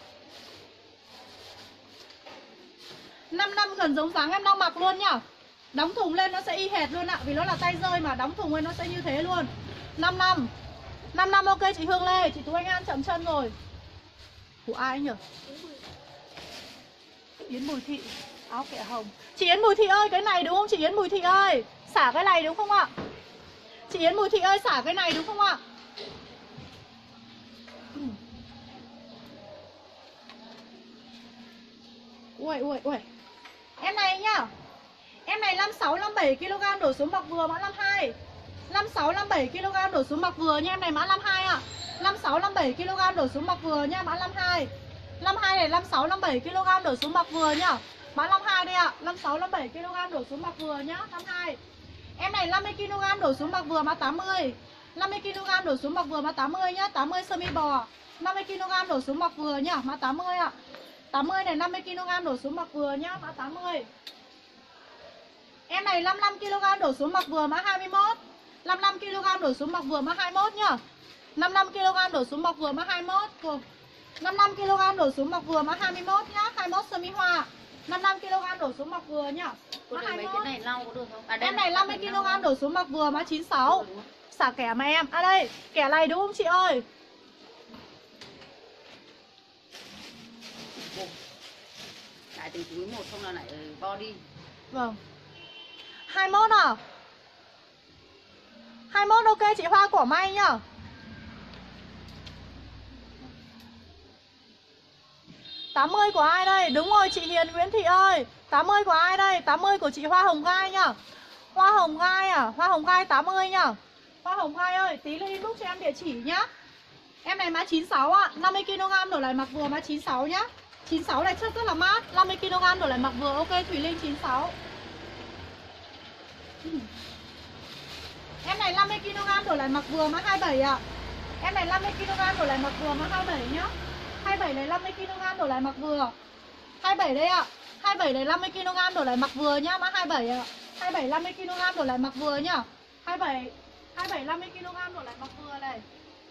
Speaker 1: 55 gần giống dáng em đang mặc luôn nhá. Đóng thùng lên nó sẽ y hệt luôn ạ. Vì nó là tay rơi mà đóng thùng lên nó sẽ như thế luôn. 55. 55 ok chị Hương Lê. Chị Tú Anh An chậm chân rồi. Của ai nhỉ? Yến Bùi Thị. Áo kẻ hồng. Chị Yến Bùi Thị ơi, cái này đúng không chị Yến Bùi Thị ơi? Xả cái này đúng không ạ? Chị Yến Bùi Thị ơi, xả cái này đúng không ạ? Ui. Em này nhá. Em này 56 57kg đổ xuống mặc vừa mã 52. 56 57kg đổ xuống mặc vừa nha. Em này mã 52 ạ. 56 57kg đổ xuống mặc vừa nha, mã 52. 52 này 56 57kg đổ xuống mặc vừa nhá. Mã 52 đây ạ. 56 57kg đổ xuống mặc vừa nhá, 52. Em này 50kg đổ xuống mặc vừa mã 80. 50kg đổ xuống mặc vừa mã 80 nhá, 80 sơ mi bò. 50kg đổ xuống mặc vừa nhá, mã 80 ạ. 80 này 50kg đổ xuống mặc vừa nhá, mã 80. Em này 55kg đổ xuống mặc vừa mã 21. 55kg đổ xuống mặc vừa mã 21 nhá. 55kg đổ xuống mặc vừa mã 21. 55kg đổ xuống mặc vừa mã 21 nhá, 21 sơ mi hoa. 55kg đổ xuống mặc vừa nhá. Mã 21.
Speaker 4: Cái này lau có được không?
Speaker 1: Em này 50kg đổ xuống mặc vừa mã 96. Xả kẻ mà em. À đây, kẻ này đúng không chị ơi?
Speaker 3: Lại từ túi một xong là lại body.
Speaker 1: Vâng. 21 à? 21 ok chị Hoa Cỏ May nhá. tám mươi của ai đây? Đúng rồi chị Hiền Nguyễn Thị ơi. 80 của ai đây? 80 của chị Hoa Hồng Gai nhá. Hoa Hồng Gai à? Hoa Hồng Gai 80 nhá. Hoa Hồng Gai ơi, tí lên inbox cho em địa chỉ nhá. Em này mã 96 ạ. 50kg đổ lại mặc vừa mã 96 nhá. 96 này chất rất là mát. 50kg đổ lại mặc vừa. Ok Thùy Linh 96. Em này 50kg đổ lại mặc vừa mã 27 ạ. Em này 50kg đổ lại mặc vừa mã 27 nhá. 27 này 50kg đổ lại mặc vừa. 27 đây ạ. 27 này 50kg đổ lại mặc vừa nhá, mã 27 ạ. 27 50kg đổ lại mặc vừa nhá. 27 50kg đổ lại mặc vừa này.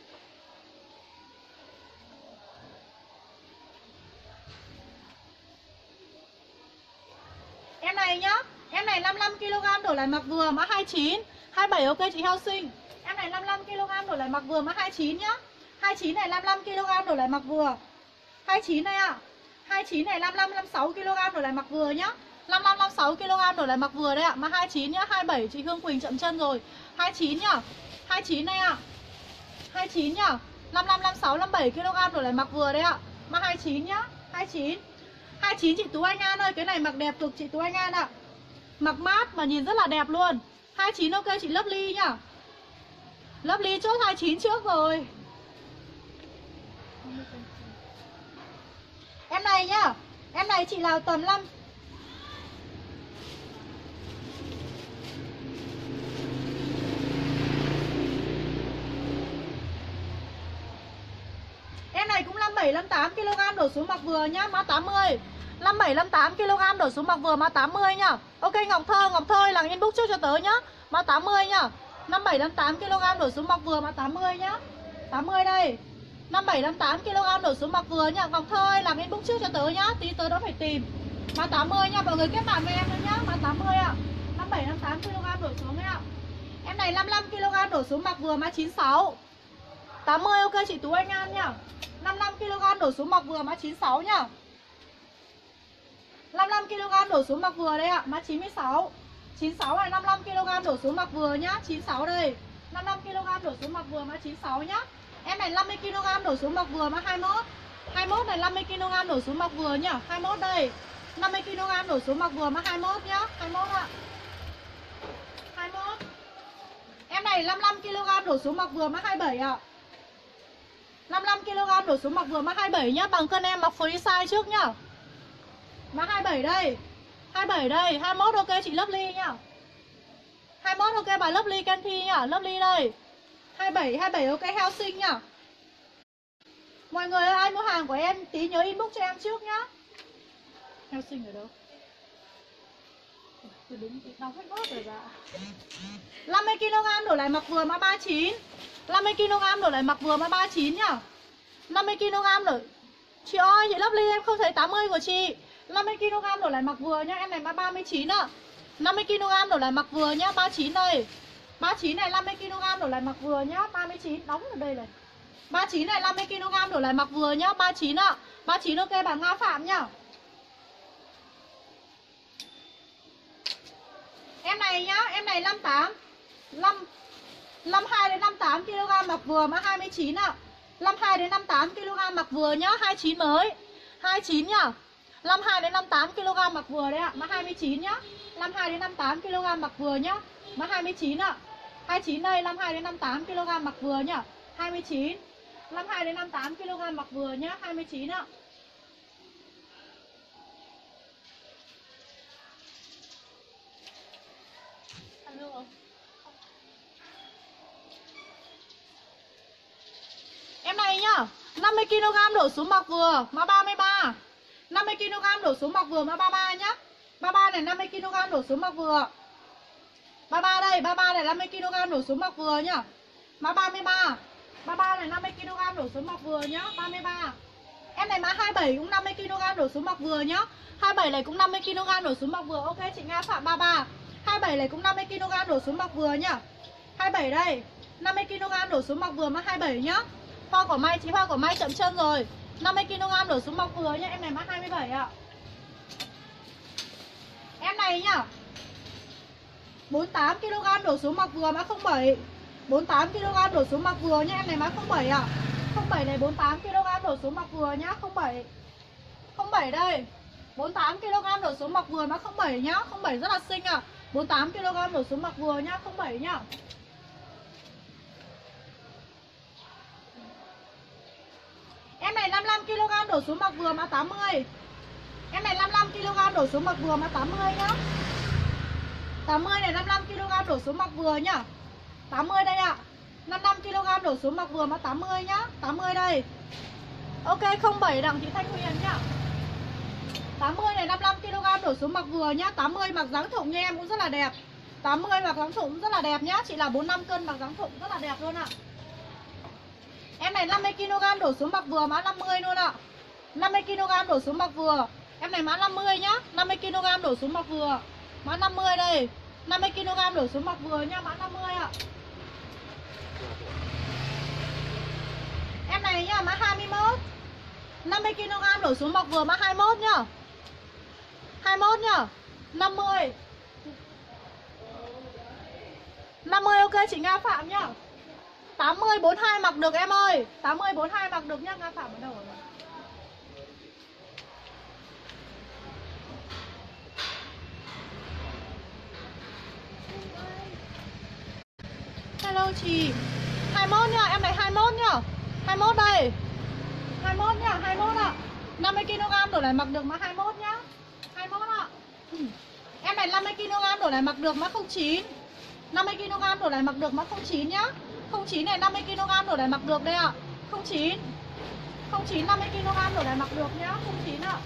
Speaker 1: Em này nhá. Em này 55kg đổ lại mặc vừa mã 29. 27 ok chị Heo Sinh. Em này 55kg đổ lại mặc vừa mã 29 nhá. 29 này 55kg đổ lại mặc vừa. 29 này ạ. 29 này 55 56kg đổ lại mặc vừa nhá. 55 56kg đổ lại mặc vừa đây ạ. Mã 29 nhá. 27 chị Hương Quỳnh chậm chân rồi. 29 nhá. 29 này ạ. 29 nhá. 55 56 57kg đổ lại mặc vừa đây ạ. Mã 29 nhá. 29. 29 chị Tú Anh An ơi, cái này mặc đẹp cực chị Tú Anh An ạ. Mặc mát mà nhìn rất là đẹp luôn. 29 ok chị Lớp Ly nhá. Lớp Ly chốt 29 trước rồi. Em này nhá. Em này chị nào tầm 5. Em này cũng 57 58kg đổ xuống mặc vừa nhá, mã 80. 57 58kg đổ xuống mặc vừa mã 80 nhá. Ok Ngọc Thơ là inbox trước cho tớ nhá. Mã 80 nhá. 57 58kg đổ xuống mặc vừa mã 80 nhá. 80 đây. 57 58kg đổ xuống mặc vừa nhá. Ngọc Thơ ơi, làm inbox trước cho tớ nhá, tí tớ đã phải tìm. Mã 80 nha, mọi người kết bạn với em nữa nhá. Mã 80 ạ. 57 58kg đổ xuống đấy ạ. Em này 55kg đổ xuống mặc vừa mã 96. 80 ok chị Tú Anh An nhá. 55kg đổ xuống mặc vừa mã 96 nhá. 55kg đổ xuống mặc vừa đây ạ, mã 96. 96 này 55 kg đổ xuống mặc vừa nhá. 96 đây. 55 kg đổ xuống mặc vừa mã 96 nhá. Em này 50 kg đổ xuống mặc vừa mã 21. 21 này 50 kg đổ xuống mặc vừa nhá. 21 đây. 50 kg đổ xuống mặc vừa mã 21 nhá. 21 ạ. 21. Em này 55 kg đổ xuống mặc vừa mã 27 ạ. 55 kg đổ xuống mặc vừa mã 27 nhá, bằng cân em mặc free size trước nhá. Mã 27 đây. 27 đây, 21 ok chị Lovely nhá. 21 ok bà Lovely Kenthi nhá, Lovely đây. 27 ok heo xinh nhá. Mọi người ơi, ai mua hàng của em tí nhớ inbox cho em trước nhá. Heo xinh ở đâu? Tôi đứng đọc hết bớt rồi dạ. 50 kg đổ lại mặc vừa mã 39. 50 kg đổ lại mặc vừa mã 39 nhá. 50 kg đổ. Chị ơi, chị Lovely em không thấy 80 của chị. 50 kg đổ lại mặc vừa nhá, em này mã 39 ạ. 50 kg đổ lại mặc vừa nhá, 39 đây. 39 này 50 kg đổ lại mặc vừa nhá, 39 đóng ở đây này. 39 này 50 kg đổ lại mặc vừa nhá, 39 ạ. 39 ok bà Nga Phạm nhá. Em này nhá, em này 58 52 đến 58 kg mặc vừa mã 29 ạ. 52 đến 58 kg mặc vừa nhá, 29 mới. 29 nhá. 52 đến 58 kg mặc vừa đấy ạ, mã 29 nhá. 52 đến 58 kg mặc vừa nhá, mã 29 ạ. 29 đây, 52 đến 58 kg mặc vừa nhá. 29. 52 đến 58 kg mặc vừa nhá, 29 ạ. Em này nhá, 50 kg đổ xuống mặc vừa, mã 33. 50 kg đổ xuống mặc vừa mã 33 nhá. 33 này 50 kg đổ xuống mặc vừa. 33 đây, 33 này 50 kg đổ xuống mặc vừa nhá. Mã 33. 33 này 50 kg đổ xuống mặc vừa nhá, 33. Em này mã 27 cũng 50 kg đổ xuống mặc vừa nhá. 27 này cũng 50 kg đổ xuống mặc vừa. Ok chị Nga Phạm 33. 27 này cũng 50 kg đổ xuống mặc vừa nhá. 27 đây, 50 kg đổ xuống mặc vừa mã 27 nhá. Hoa quả may, chị Hoa quả may chậm chân rồi. 50 kg đổ xuống mặc vừa nhá, em này mã 27 ạ. Em này nhá. 48 kg đổ xuống mặc vừa mã 07. 48 kg đổ xuống mặc vừa nhá, em này mã 07 ạ. 07 này 48 kg đổ xuống mặc vừa nhá, 07. 07 đây. 48 kg đổ xuống mặc vừa mã 07 nhá, 07 rất là xinh ạ. 48 kg đổ xuống mặc vừa nhá, 07 nhá. Em này 55 kg đổ xuống mặc vừa mã 80. Em này 55 kg đổ xuống mặc vừa mã 80 nhá. 80 này 55 kg đổ xuống mặc vừa nhá. 80 đây ạ. 55 kg đổ xuống mặc vừa mã 80 nhá. 80 đây. Ok 07 đặng chị Thanh Huyền nhá. 80 này 55 kg đổ xuống mặc vừa nhá. 80 mặc dáng thụng như em cũng rất là đẹp. 80 mặc dáng thụng rất là đẹp nhá. Chị là 45 cân mặc dáng thụng rất là đẹp luôn ạ. Em này 50 kg đổ xuống mặc vừa mã 50 luôn ạ. 50 kg đổ xuống mặc vừa. Em này mã 50 nhá. 50 kg đổ xuống mặc vừa. Mã 50 đây. 50 kg đổ xuống mặc vừa nhá, mã 50 ạ. Em này nhá, mã 21. 50 kg đổ xuống mặc vừa mã 21 nhá. 21 nhá. 50. 50 ok chị Nga Phạm nhá. 80 42 mặc được em ơi. 80 42 mặc được nhá, Nga Phạm ở đâu rồi? Hello chị. 21 nhá, em này 21 nhá. 21 đây. 21 nhá, 21 ạ. 50 kg đổ lại mặc được mã 21 nhá. 21 ạ. Em này 50 kg đổ lại mặc được mã 09. 50 kg đổ lại mặc được mã 09 nhá. 09 này 50 kg đổ lại mặc được đây ạ. 09. 09 50 kg đổ lại mặc được nhá, 09 ạ.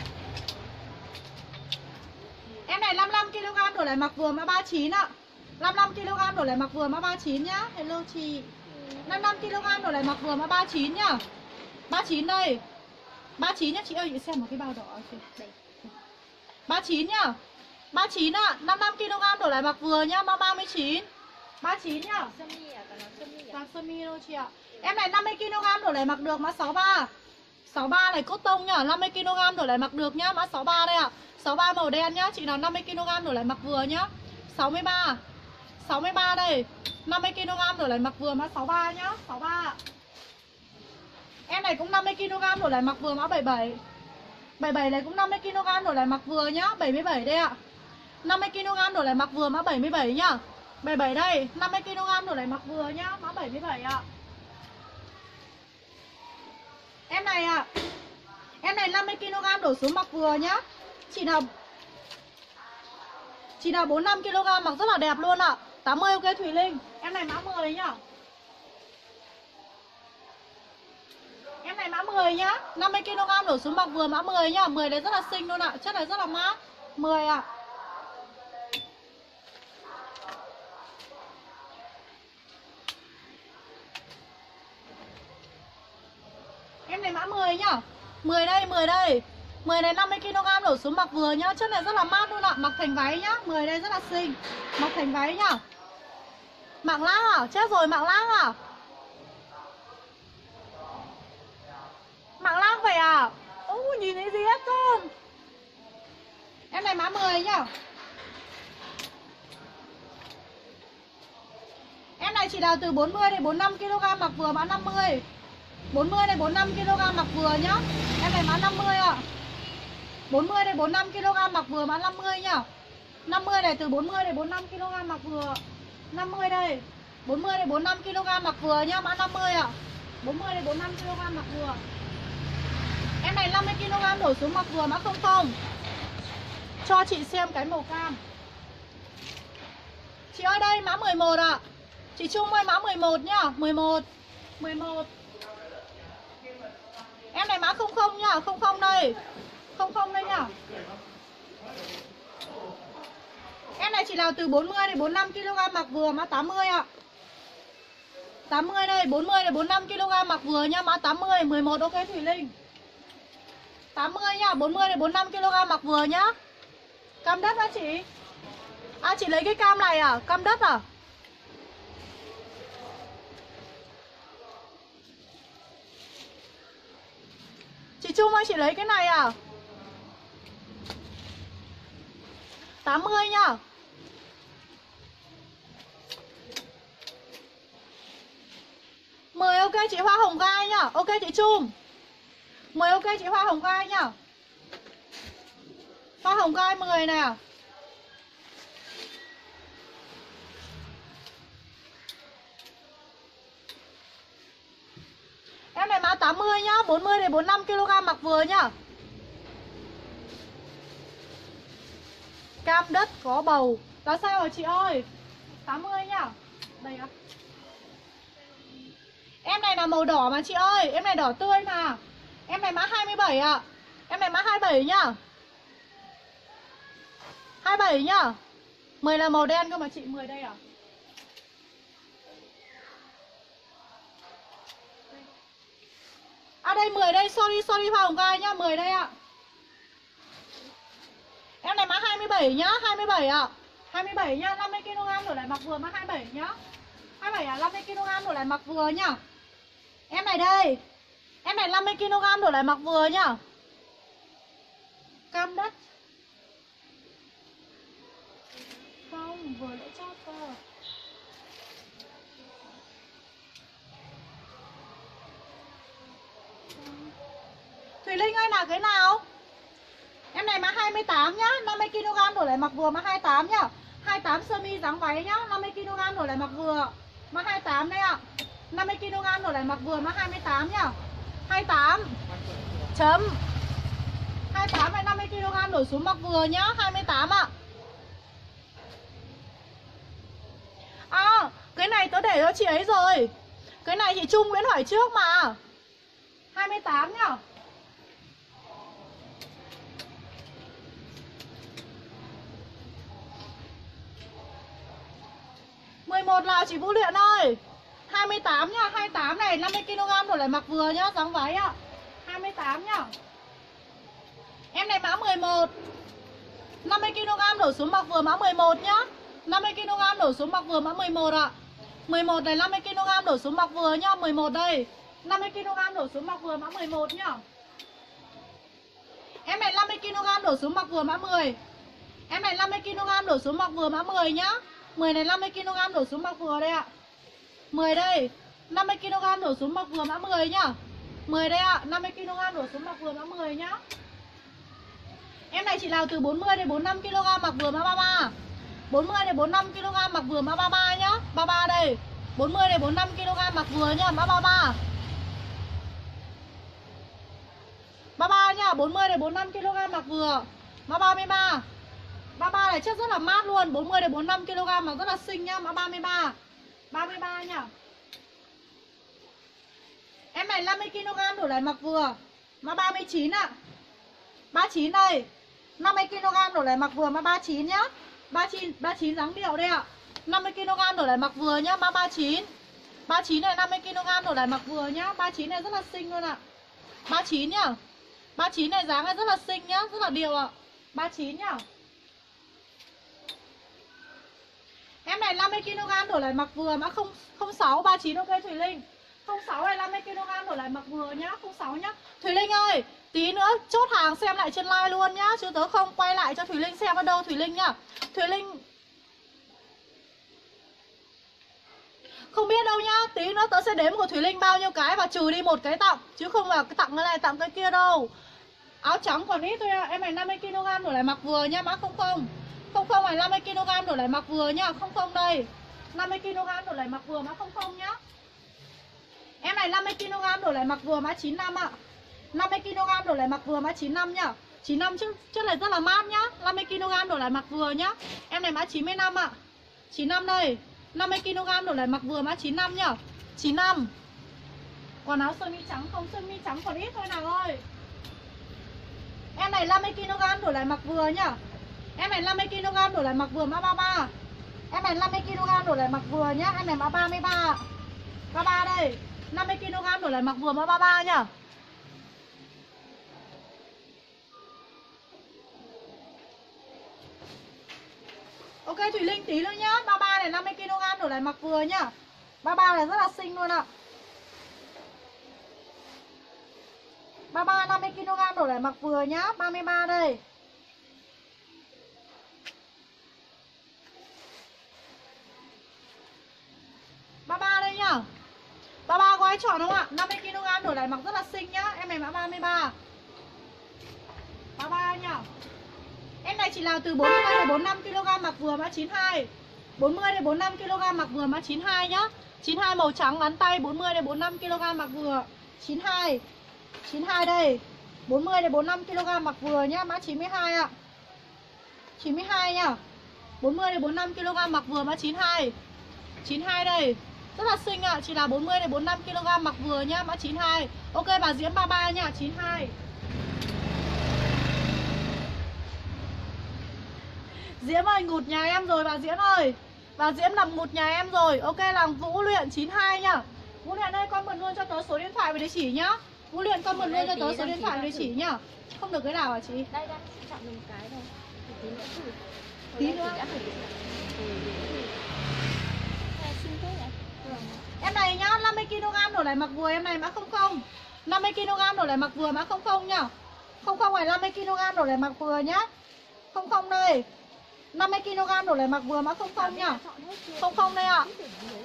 Speaker 1: Em này 55 kg đổ lại mặc vừa mã 39 ạ. 55 kg đổ lại mặc vừa mã 39 nhá. Hello chị. 55 kg đổ lại mặc vừa mã 39 nhá. 39 đây. 39 nhá, chị ơi chị xem một cái bao đỏ đây. 39 nhá. 39 ạ, 55 kg đổ lại mặc vừa nhá, mã 39. 39 nhá. Vàng sơ mi đâu chị ạ. Em này 50 kg đổ lại mặc được mã 63. 63 này cốt tông nhá, 50 kg đổ lại mặc được nhá, mã 63 đây ạ. 63 màu đen nhá, chị nào 50 kg đổ lại mặc vừa nhá. 63. 63 đây. 50kg đổi lại mặc vừa mã 63 nhá. 63. Em này cũng 50kg đổi lại mặc vừa mã 77. 77 này cũng 50kg đổi lại mặc vừa nhá. 77 đây ạ. 50kg đổi lại mặc vừa mã 77 nhá. 77 đây. 50kg đổi lại mặc vừa nhá. Mã 77 ạ. Em này ạ. Em này 50kg đổ xuống mặc vừa nhá. Chỉ là 45kg mặc rất là đẹp luôn ạ. 80 ok Thùy Linh. Em này mã 10 nhá. Em này mã 10 nhá. 50kg đổ xuống mặc vừa mã 10 nhá. 10 này rất là xinh luôn ạ. Chất này rất là mát. 10 ạ. Em này mã 10 nhá. 10 đây, 10 đây. 10 này 50kg đổ xuống mặc vừa nhá. Chất này rất là mát luôn ạ. Mặc thành váy nhá. 10 đây rất là xinh. Mặc thành váy nhá. Mạng lác à? Chết rồi, mạng lác à? Mạng lác vậy à? Nhìn thấy gì hết trơn. Em này mã 10 nhá. Em này chỉ đào từ 40 đến 45kg mặc vừa mã 50. 40 đến 45kg mặc vừa nhá. Em này mã 50 ạ. 40 đến 45kg mặc vừa mã 50 nhá. 50 này từ 40 đến 45kg mặc vừa. 50 đây. 40 đến 45kg mặc vừa nhá, mã 50 ạ. 40 đến 45kg mặc vừa. Em này 50kg đổ xuống mặc vừa mã 00. Cho chị xem cái màu cam. Chị ơi đây mã 11 ạ. Chị Trung ơi mã 11 nhá, 11. 11. Em này mã 00 nhá, 00 đây. 00 đây nhá. Em này chỉ là từ 40 đến 45kg mặc vừa mã 80 ạ. 80 đây, 40 đến 45kg mặc vừa nha, mã 80, 11 ok Thùy Linh. 80 nhá, 40 đến 45kg mặc vừa nhá. Cam đất hả chị? À chị lấy cái cam này à? Cam đất à? Chị Trung ơi chị lấy cái này à? 80 nhá. Mời ok chị Hoa Hồng Gai nhá. Ok chị Trung. Mời ok chị Hoa Hồng Gai nhá. Hoa Hồng Gai 10 nè. Em này mã 80 nhá, 40 đến 45kg mặc vừa nhá. Cam đất có bầu. Là sao hả chị ơi? 80 nhá. Đây ạ. Em này là màu đỏ mà chị ơi. Em này đỏ tươi mà. Em này mã 27 ạ. Em này mã 27 nhá. 27 nhá. 10 là màu đen cơ mà chị. 10 đây à? À đây 10 đây. Sorry Hoa Hồng Gai nhá. 10 đây ạ. Em này mã 27 nhá. 27 ạ. 27 nhá. 50kg đổi lại mặc vừa mã 27 nhá. 27 à? 50kg đổi lại mặc vừa nhá. Em này đây. Em này 50kg đổi lại mặc vừa nhá. Cam đất. Không, vừa lại chót cơ. Thùy Linh ơi là cái nào? Em này mã 28 nhá. 50kg đổi lại mặc vừa mã 28 nhá. 28 sơ mi dáng váy nhá. 50kg đổi lại mặc vừa mã 28 đây ạ. 50kg đổi lại mặc vừa mã 28 nhá. 28 chấm 28 này 50kg đổi xuống mặc vừa nhá. 28 ạ. À cái này tớ để cho chị ấy rồi. Cái này chị Trung Nguyễn hỏi trước mà. 28 nhá. một là chị Vũ Luyện ơi. 28 nhá. 28 này 50kg đổi lại mặc vừa nhá. Dáng váy ạ. 28 nhá. Em này mã 11. 50kg đổ xuống mặc vừa mã 11 nhá. 50kg đổ xuống mặc vừa mã 11 ạ. 11 này 50kg đổ xuống mặc vừa nhá. 11 đây. 50kg đổ xuống mặc vừa mã 11 nhá. Em này 50kg đổ xuống mặc vừa mã 10. Em này 50kg đổ xuống mặc vừa mã 10 nhá. 10 này 50kg đổ xuống mặc vừa đây ạ. 10 đây. 50kg đổ xuống mặc vừa mã 10 nhá. 10 đây ạ. 50kg đổ xuống mặc vừa mã 10 nhá. Em này chỉ nào từ 40 đến 45kg mặc vừa mã 33. 40 đến 45kg mặc vừa mã 33 nhá. 33 đây. 40 đến 45kg mặc vừa nhá, mã 33. 33 nhá, 40 đến 45kg mặc vừa. Mã 33. 33 này chất rất là mát luôn, 40 đến 45kg mà rất là xinh nhá, mã 33. 33 nhá. Em này 50kg đổ lại mặc vừa. Mã 39 ạ. 39 đây. 50kg đổ lại mặc vừa mã 39 nhá. 39 dáng điệu đây ạ. 50kg đổ lại mặc vừa nhá, mã 39. 39 này 50kg đổ lại mặc vừa nhá. 39 này rất là xinh luôn ạ. 39 nhá. 39 này dáng này rất là xinh nhá, rất là điệu ạ. 39 nhá. Em này 50kg đổ lại mặc vừa mã 06 39 ok Thùy Linh. 06 này 50kg đổ lại mặc vừa nhá, 06 nhá. Thùy Linh ơi, tí nữa chốt hàng xem lại trên live luôn nhá, chứ tớ không quay lại cho Thùy Linh xem ở đâu Thùy Linh nhá. Thùy Linh không biết đâu nhá, tí nữa tớ sẽ đếm của Thùy Linh bao nhiêu cái và trừ đi một cái tặng, chứ không là cái tặng cái này tặng cái kia đâu. Áo trắng còn ít thôi ạ. Em này 50kg đổ lại mặc vừa nha, mã 00. 00 này 50kg đổ lại mặc vừa nhá, 00 đây. 50kg đổ lại mặc vừa mã 00 nhá. Em này 50kg đổ lại mặc vừa mã 95 ạ. 50kg đổ lại mặc vừa mã 95 nhá. 95 chất này rất là mát nhá. 50kg đổ lại mặc vừa nhá. Em này mã 95 ạ. 95 đây. 50kg đổ lại mặc vừa mã 95 nhá. 95. Còn áo sơ mi trắng không? Sơ mi trắng còn ít thôi nào ơi. Em này 50kg đổ lại mặc vừa nhá. Em này 50kg đổ lại mặc vừa mã 33. Em này 50kg đổ lại mặc vừa nhá. Em này mã 33. 33 đây. 50kg đổ lại mặc vừa mã 33 nhá. Ok Thùy Linh tí nữa nhá. 33 này 50kg đổ lại mặc vừa nhá. 33 này rất là xinh luôn ạ. 33 50kg đổ lại mặc vừa nhá. 33 đây. Đây nhá. 33 có ai chọn không ạ? 50kg đổ lại mặc rất là xinh nhá. Em này mã 33. 33 nhá. Em này chỉ làm từ 40 đến 45kg mặc vừa mã 92. 40 đến 45kg mặc vừa mã 92 nhá. 92 màu trắng ngắn tay, 40 đến 45kg mặc vừa. 92. 92 đây. 40 đến 45kg mặc vừa nhá, mã 92 ạ. 92 nhá. 40 đến 45kg mặc vừa mã 92. 92 đây. Rất là xinh ạ, chỉ là 40 đến 45kg mặc vừa nhá, mã 92. Ok bà Diễm 33 nhá, 92. Diễm ơi, ngụt nhà em rồi bà Diễm ơi. Bà Diễm làm ngụt nhà em rồi. Ok, làm Vũ Luyện 92 nhá. Vũ Luyện ơi, con mượn luôn cho tớ số điện thoại và địa chỉ nhá. Vũ Luyện con mượn luôn cho tớ số điện thoại và địa chỉ nhá. Không được cái nào hả chị?
Speaker 4: Đây đây, chọn mình cái thôi. Tí nữa thử.
Speaker 1: Tí nữa. Em này nhá, 50kg đổ lại mặc vừa em này mã 00. 50kg đổ lại mặc vừa mã 00 nhá. 00 này 50kg đổ lại mặc vừa nhá. 00 đây. 50kg đổ lại mặc vừa mã 00 nhá. 00 đây ạ.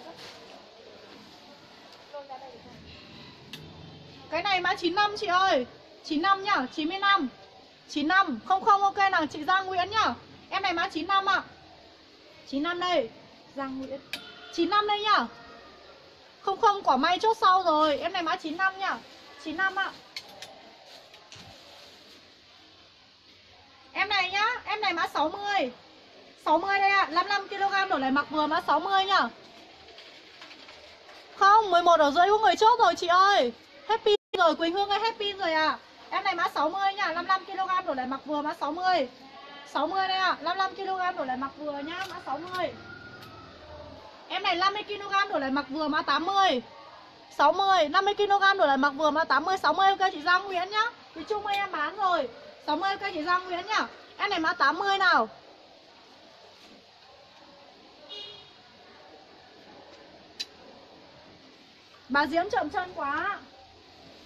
Speaker 1: Cái này mã 95 chị ơi. 95 nhá, 95. 95, 00 ok nào chị Giang Nguyễn nhá. Em này mã 95 ạ. 95 đây. Giang Nguyễn. 95 đây nhá. 00 quả may chốt sau rồi. Em này mã 95 nhá. 95 ạ. Em này nhá, em này mã 60. 60 đây ạ, 55kg đổ lại mặc vừa mã 60 nhá. Không, 11,5 có người chốt rồi chị ơi. Happy rồi, Quỳnh Hương ơi, happy rồi à. Em này mã 60 nhá, 55kg đổ lại mặc vừa mã 60. 60 đây ạ, 55kg đổ lại mặc vừa nhá, mã 60. Em này 50kg đổ lại mặc vừa mã 80. 60, 50kg đổ lại mặc vừa mã 80. 60 ok chị Giang Nguyễn nhá. Thì chung ơi em bán rồi. 60 ok chị Giang Nguyễn nhá. Em này mã 80 nào. Bà Diễm chậm chân quá.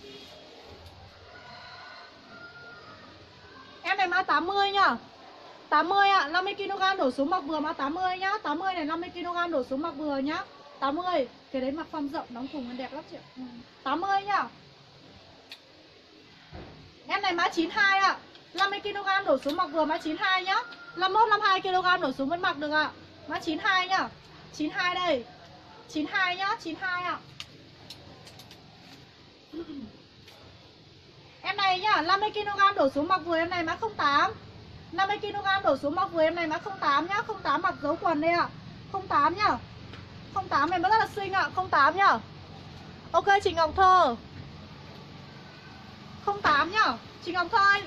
Speaker 1: Em này mã 80 nhá. 80 ạ, 50kg đổ xuống mặc vừa mã 80 nhá. 80 này 50kg đổ xuống mặc vừa nhá. 80, cái đấy mặc form rộng đóng thùng nó đẹp lắm chị ạ. 80 nhá. Em này mã 92 ạ. 50kg đổ xuống mặc vừa mã 92 nhá. 51, 52kg đổ xuống vẫn mặc được ạ. Mã 92 nhá. 92 đây. 92 nhá, 92 ạ. Em này nhá, 50kg đổ xuống mặc vừa em này mã 08. 50kg đổ xuống mặc vừa em này mã 08 nhá. 08 mặc dấu quần đây ạ. 08 nhá. 08 này nó rất là xinh ạ. 08 nhá. Ok chị Ngọc Thơ. 08 nhá. Chị Ngọc Thơ ơi.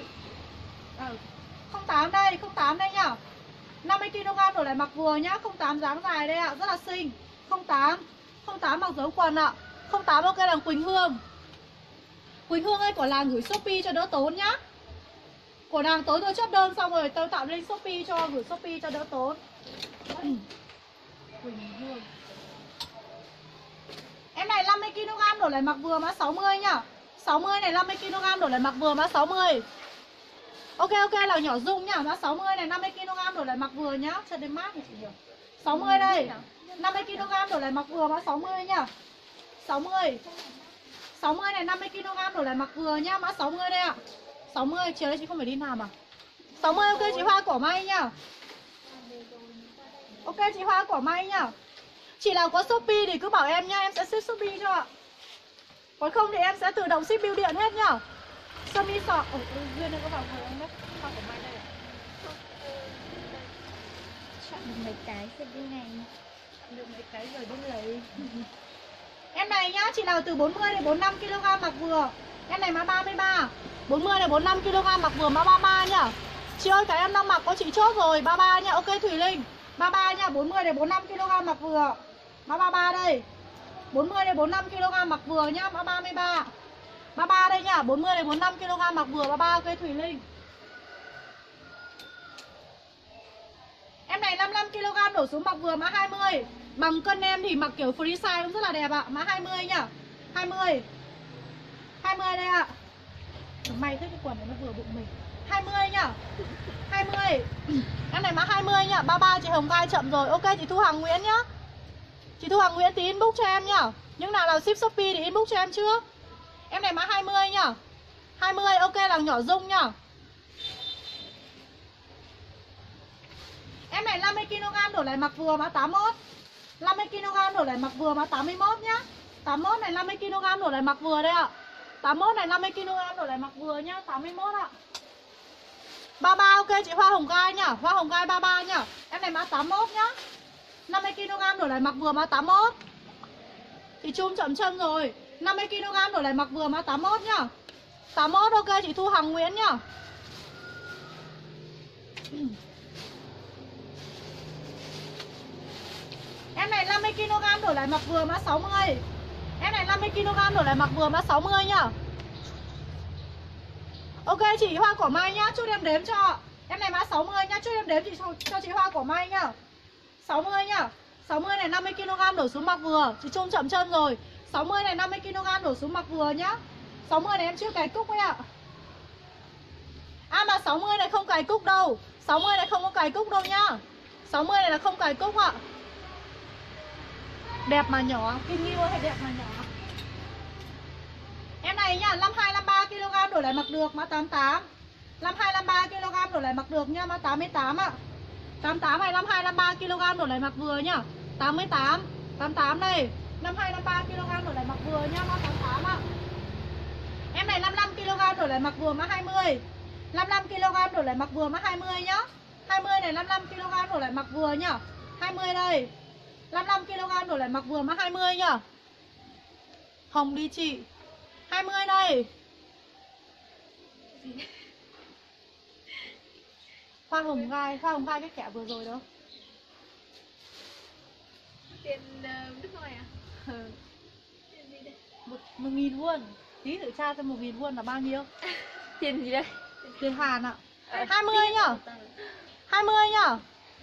Speaker 1: 08 đây, 08 đây nhá. 50kg đổ lại mặc vừa nhá. 08 dáng dài đây ạ, rất là xinh. 08 08 mặc dấu quần ạ. 08 ok là Quỳnh Hương. Quỳnh Hương ơi, của làng gửi Shopee cho đỡ tốn nhá. Của nàng tối tôi chốt đơn xong rồi tôi tạo lên Shopee cho, gửi Shopee cho đỡ tốn. Quỳnh Hương. Em này 50kg đổ lại mặc vừa mã 60 nhá. 60 này 50kg đổ lại mặc vừa mã 60. Ok là nhỏ Dung nhá. Mã 60 này 50kg đổ lại mặc vừa nhá. Chân đến mát này chị hiểu. 60 đây. 50kg đổ lại mặc vừa mã 60 nhá. 60. 60 này 50kg đổ lại mặc vừa nhá. Mã 60 đây ạ. 60 chiều đây chị không phải đi làm à? 60 ok chị Hoa Cỏ May nhá. Ok chị Hoa Cỏ May nhá. Chị nào có Shopee thì cứ bảo em nhá, em sẽ ship Shopee cho ạ. Còn không thì em sẽ tự động ship bưu điện hết nhá. Sơ mi sọ. Duyên đây có vào của em đấy. Hoa Cỏ May đây ạ.
Speaker 4: Chọn được mấy cái sẽ đi này.
Speaker 1: Được mấy cái rồi đi lấy. Em này nhá, chị nào từ 40 đến 45kg mặc vừa. Em này mã 33. 40 đến 45kg mặc vừa mã 33 nhá. Chị ơi cái em đang mặc có chị chốt rồi, 33 nhá. Ok Thủy Linh. 33 nhá, 40 đến 45kg mặc vừa. Mã 33 đây. 40 đến 45kg mặc vừa nhá, mã 33. 33 đây nhá, 40 đến 45kg mặc vừa 33 ok Thủy Linh. Em này 55kg đổ xuống mặc vừa mã 20. Bằng cân em thì mặc kiểu free size cũng rất là đẹp ạ. Mã 20 nhá. 20. 20 đây ạ. May thế cái quần này nó vừa bụng mình. 20 nhá. 20. Em này mã 20 nhá. 33 chị Hồng Gai chậm rồi. Ok chị Thu Hằng Nguyễn nhá. Chị Thu Hằng Nguyễn tí inbox cho em nhá. Những nào ship Shopee thì inbox cho em trước. Em này mã 20 nhá. 20 ok là nhỏ Dung nhá. Em này 50kg đổ lại mặc vừa mã 81. 50kg đổ lại mặc vừa mã 81 nhá. 81 này 50kg đổ lại mặc vừa đây ạ. 81 này 50kg đổ lại mặc vừa nhá. 81 ạ. 33 ok chị Hoa Hồng Gai nhá. Hoa Hồng Gai 33 nhá. Em này mã 81 nhá. 50kg đổ lại mặc vừa mã 81. Chị Trung chậm chân rồi. 50kg đổ lại mặc vừa mã 81 nhá. 81 ok chị Thu Hằng Nguyễn nhá. Em này 50kg đổ lại mặc vừa mã 60. Em này 50kg đổ lại mặc vừa mã 60 nhá. Ok chị Hoa Cỏ May nhá, chút em đếm cho. Em này mã 60 nhá, chút em đếm cho chị Hoa Cỏ May nhá. 60 nhá. 60 này 50kg đổ xuống mặc vừa. Chị Trung chậm chân rồi. 60 này 50kg đổ xuống mặc vừa nhá. 60 này em chưa cài cúc ấy ạ. À mà 60 này không cài cúc đâu. 60 này không có cài cúc đâu nhá. 60 này là không cài cúc ạ. Đẹp mà nhỏ, kinh nghiêu hay đẹp mà nhỏ. Em này nhá, 52 53kg đổi lại mặc được mã 88. 52 53kg đổi lại mặc được nhá, mã 88 ạ. 88 này 52 53kg đổi lại mặc vừa nhá. 88. 88 đây. 52 53kg đổi lại mặc vừa nhá, mã 88 ạ. Em này 55kg đổi lại mặc vừa mã 20. 55kg đổi lại mặc vừa mã 20 nhá. 20 này 55kg đổi lại mặc vừa nhá. 20 đây. 55kg đổi lại mặc vừa mã 20 nhá. Hồng đi chị. 20 đây. Hoa Hồng Gai cái kẻ vừa rồi đó.
Speaker 4: Tiền nước ngoài à? Tiền gì đây?
Speaker 1: 1.000 won. Tí thử tra xem 1.000 won là bao nhiêu.
Speaker 4: Tiền gì đây?
Speaker 1: Tiền Hàn ạ. 20 nhá. 20 nhá.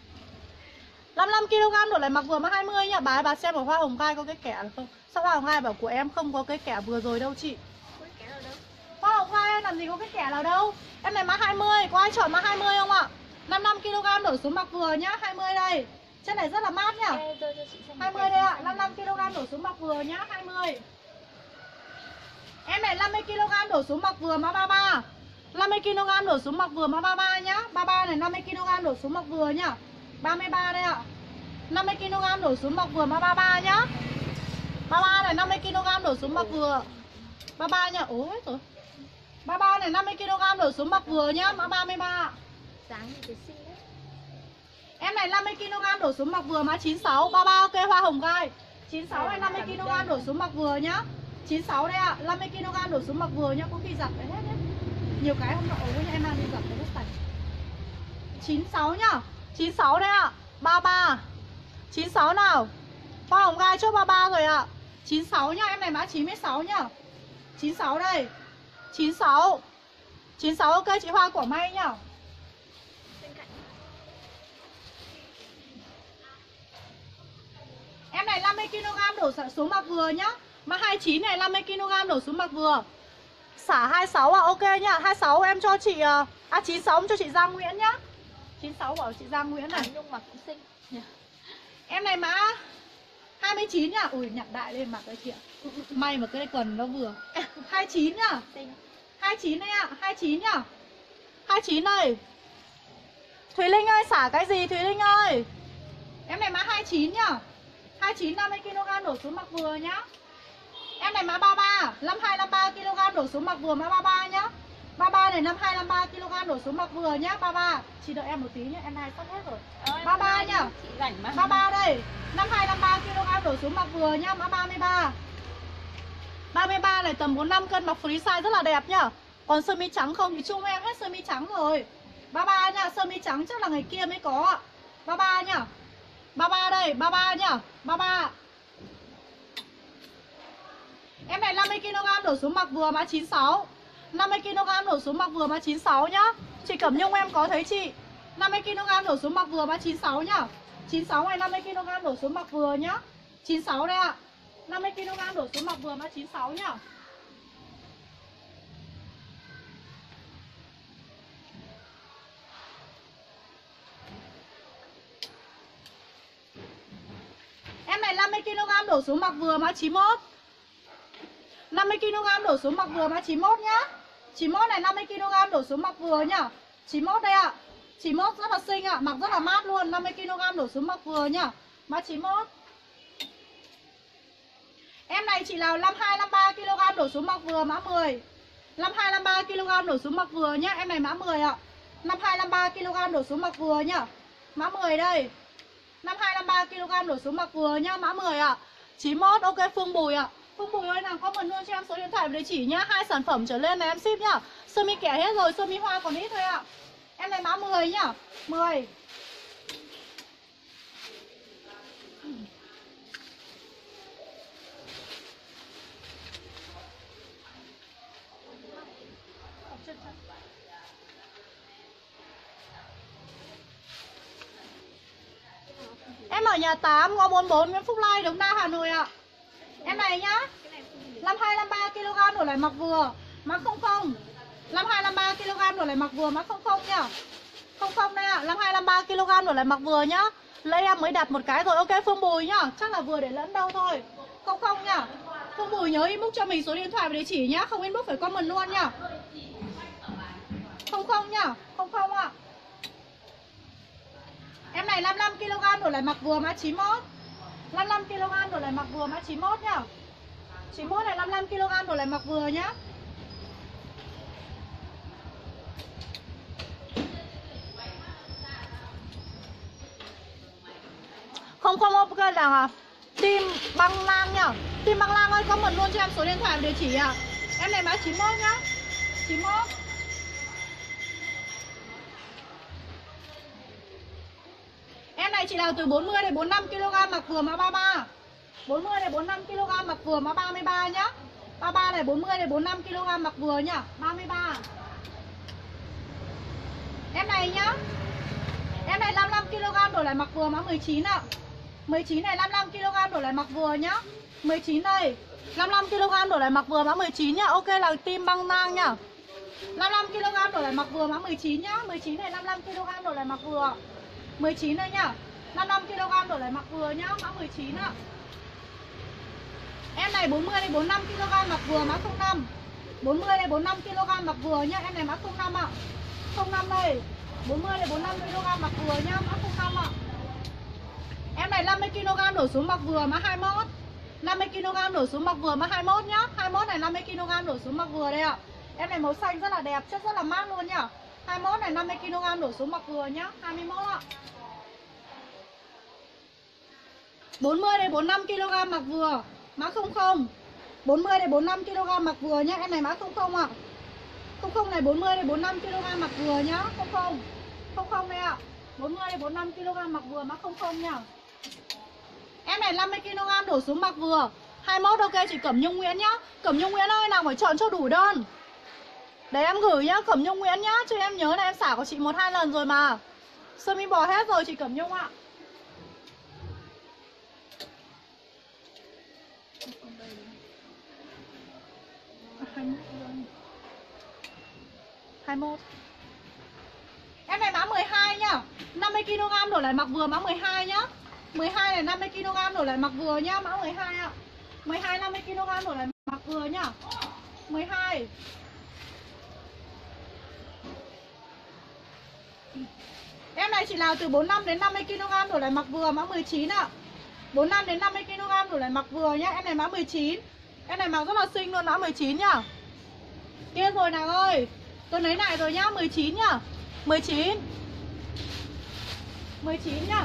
Speaker 1: 55kg đổi lại mặc vừa mã 20 nhá. Bà xem ở Hoa Hồng Gai có cái kẻ là không? Sao Hoa Hồng Gai bảo của em không có cái kẻ vừa rồi đâu chị?
Speaker 4: Có cái kẻ nào đâu?
Speaker 1: Hoa Hồng Gai làm gì có cái kẻ nào đâu. Em này mã 20, có ai chọn mã 20 không ạ? 55 kg đổ xuống mặc vừa nhá, 20 đây. Chân này rất là mát nhá.
Speaker 4: Ê, tôi cho chị xem
Speaker 1: 20 đây ạ, 55 kg đổ xuống mặc vừa nhá, 20. Em này 50 kg đổ xuống mặc vừa mã 33. 50 kg đổ xuống mặc vừa mã 33 nhá. 33 này 50 kg đổ xuống mặc vừa nhá. 33 đây ạ. 50 kg đổ xuống mặc vừa mã 33 nhá. 33 này 50 kg đổ xuống mặc vừa. 33 nhá. Ôi rồi. 33 này 50 kg đổ xuống mặc vừa nhá, mã 33.
Speaker 4: dáng như cái xinh đấy.
Speaker 1: Em này 50 kg đổ xuống mặc vừa mã 96. 33 ok hoa hồng gai. 96 này 50 kg đổ xuống mặc vừa nhá. 96 đây ạ, 50 kg đổ xuống mặc vừa nhá, có khi giặt phải hết nhá. Nhiều cái hôm nọ ối em mang đi giặt phải hết sạch. 96 nhá. 96 đây ạ. 33. 96 nào. Hoa hồng gai chốt 33 rồi ạ. 96 nhá, em này mã 96 nhá. 96 đây. 96. 96 ok chị Hoa của May nhá. Em này 50 kg đổ xuống mặc vừa nhá. Mã 29 này 50 kg đổ xuống mặc vừa. Xả 26 à, ok nhá. 26 em cho chị 96 em cho chị Giang Nguyễn nhá. 96 bảo chị Giang Nguyễn này.
Speaker 4: Nhưng mà cũng xinh.
Speaker 1: Em này mã 29 nhá. Ui nhặt đại lên mặt đấy chị ạ. May mà cái quần nó vừa. 29 nhá.
Speaker 4: Xinh.
Speaker 1: 29 đây ạ, 29 nhá. 29 đây. Thúy Linh ơi, xả cái gì Thúy Linh ơi? Em này mã 29 nhá. 29 50 kg đổ xuống mặc vừa nhá. Em này mã 33, 52 53 kg đổ xuống mặc vừa mã 33 nhá. 33 này 52 53 kg đổ xuống mặc vừa nhá, 33. Chị đợi em một tí nhá, em này sắp hết rồi. 33 nhá.
Speaker 4: Chị rảnh mà.
Speaker 1: 33 đây. 52 53 kg đổ xuống mặc vừa nhá, mã 33. 33 này tầm 45 cân mặc free size rất là đẹp nhá. Còn sơ mi trắng không thì chung em hết sơ mi trắng rồi. 33 nhá, sơ mi trắng chắc là ngày kia mới có. 33 nhá. 33 đây, 33 nhá. 33. Em này 50 kg đổ xuống mặc vừa mã 96. 50 kg đổ xuống mặc vừa mã 96 nhá. Chị Cẩm Nhung em có thấy chị. 50 kg đổ xuống mặc vừa mã 96 nhá. 96 này 50 kg đổ xuống mặc vừa nhá. 96 đây ạ. 50 kg đổ xuống mặc vừa mã 96 nhá. Em này 50 kg đổ xuống mặc vừa mã 91. 50 kg đổ xuống mặc vừa mã 91 nhá. 91 này 50 kg đổ xuống mặc vừa nhá. 91 đây ạ. 91 rất là xinh ạ, mặc rất là mát luôn. 50 kg đổ xuống mặc vừa nhá. Mã 91. Em này chỉ là 52 53 kg đổ xuống mặc vừa mã 10. 52 53 kg đổ xuống mặc vừa nhá. Em này mã 10 ạ. 52 53 kg đổ xuống mặc vừa nhá. Mã 10 đây. 52 53 kg đổ xuống mặc vừa nhá, mã 10 ạ. 91 ok Phương Bùi ạ. Phương Bùi ơi, nào comment luôn cho em số điện thoại và địa chỉ nhá. 2 sản phẩm trở lên là em ship nhá. Sơ mi kẻ hết rồi, sơ mi hoa còn ít thôi ạ. Em này mã 10 nhá. 10. Em ở nhà 8 ngõ 44 Nguyễn Phúc Lai, Đống Đa, Hà Nội ạ. Em này nhá. 52 53 kg đổ lại mặc vừa, mã 00. 52 53 kg đổ lại mặc vừa, mã 00 nhá. 00 đây ạ, 52 53 kg đổ lại mặc vừa nhá. Lấy em mới đặt một cái rồi, ok Phương Bùi nhá, chắc là vừa để lẫn đâu thôi. 00 nhá. Phương Bùi nhớ inbox cho mình số điện thoại và địa chỉ nhá, không inbox phải comment luôn nhá. 00 nhá, 00 ạ. Em này 55 kg đổ lại mặc vừa mã 91. 55 kg đổ lại mặc vừa mã 91 nhá. 91 này 55 kg đổ lại mặc vừa nhá. Không ok là team băng lang nhá. Team băng lang ơi, comment luôn cho em số điện thoại và địa chỉ ạ. Em này mã 91 nhá. 91. Em này chỉ là từ 40 đến 45 kg mặc vừa mã 33. 40 đến 45 kg mặc vừa mã 33 nhá. 33 này 40 đến 45 kg mặc vừa nhá. 33. Em này nhá. Em này 55 kg đổ lại mặc vừa mã 19 ạ. 19 này 55 kg đổ lại mặc vừa nhá. 19 đây. 55 kg đổ lại mặc vừa mã 19 nhá. Ok là team băng nang nhá. 55 kg đổi lại mặc vừa mã 19 nhá. 19 này 55 kg đổi lại mặc vừa. 19 đây nhá. 55 kg đổi lại mặc vừa nhá, mã 19 ạ. Em này 40 đến 45 kg mặc vừa mã 05. 40 đến 45 kg mặc vừa nhá, em này mã 05 ạ. 05 đây. 40 đến 45 kg mặc vừa nhá, mã 05 ạ. Em này 50 kg đổ xuống mặc vừa mã 21. 50 kg đổ xuống mặc vừa mã 21 nhá. 21 này 50 kg đổ xuống mặc vừa đây ạ. Em này màu xanh rất là đẹp, chất rất là mát luôn nhá. 21 này 50 kg đổ xuống mặc vừa nhá, 21 ạ. 40 đến 45 kg mặc vừa, mã 00. 40 đến 45 kg mặc vừa nhá, em này mã 00 ạ. 00 này 40 đến 45 kg mặc vừa nhá, 00. 00 đây ạ. 40 đến 45 kg mặc vừa mã 00 nhá. Em này 50 kg đổ xuống mặc vừa. 21 ok chị Cẩm Nhung Nguyễn nhá. Cẩm Nhung Nguyễn ơi, nào phải chọn cho đủ đơn. Để em gửi nhá, Cẩm Nhung Nguyễn nhá. Chứ em nhớ là em xả của chị 1-2 lần rồi mà. Sơ mi bò hết rồi chị Cẩm Nhung ạ. À, 21. Em này mã 12 nhá. 50 kg đổi lại mặc vừa mã 12 nhá. 12 này 50 kg đổi lại mặc vừa nhá, mã 12 ạ. 12 50 kg đổi lại mặc vừa nhá. 12. Em này chỉ nào từ 45 đến 50 kg đổi lại mặc vừa mã 19 ạ. 45 đến 50 kg đổi lại mặc vừa nhá, em này mã 19. Em này mặc rất là xinh luôn, mã 19 nhá. Kia rồi nàng ơi. Tôi lấy lại rồi nhá, 19 nhá. 19. 19 nhá.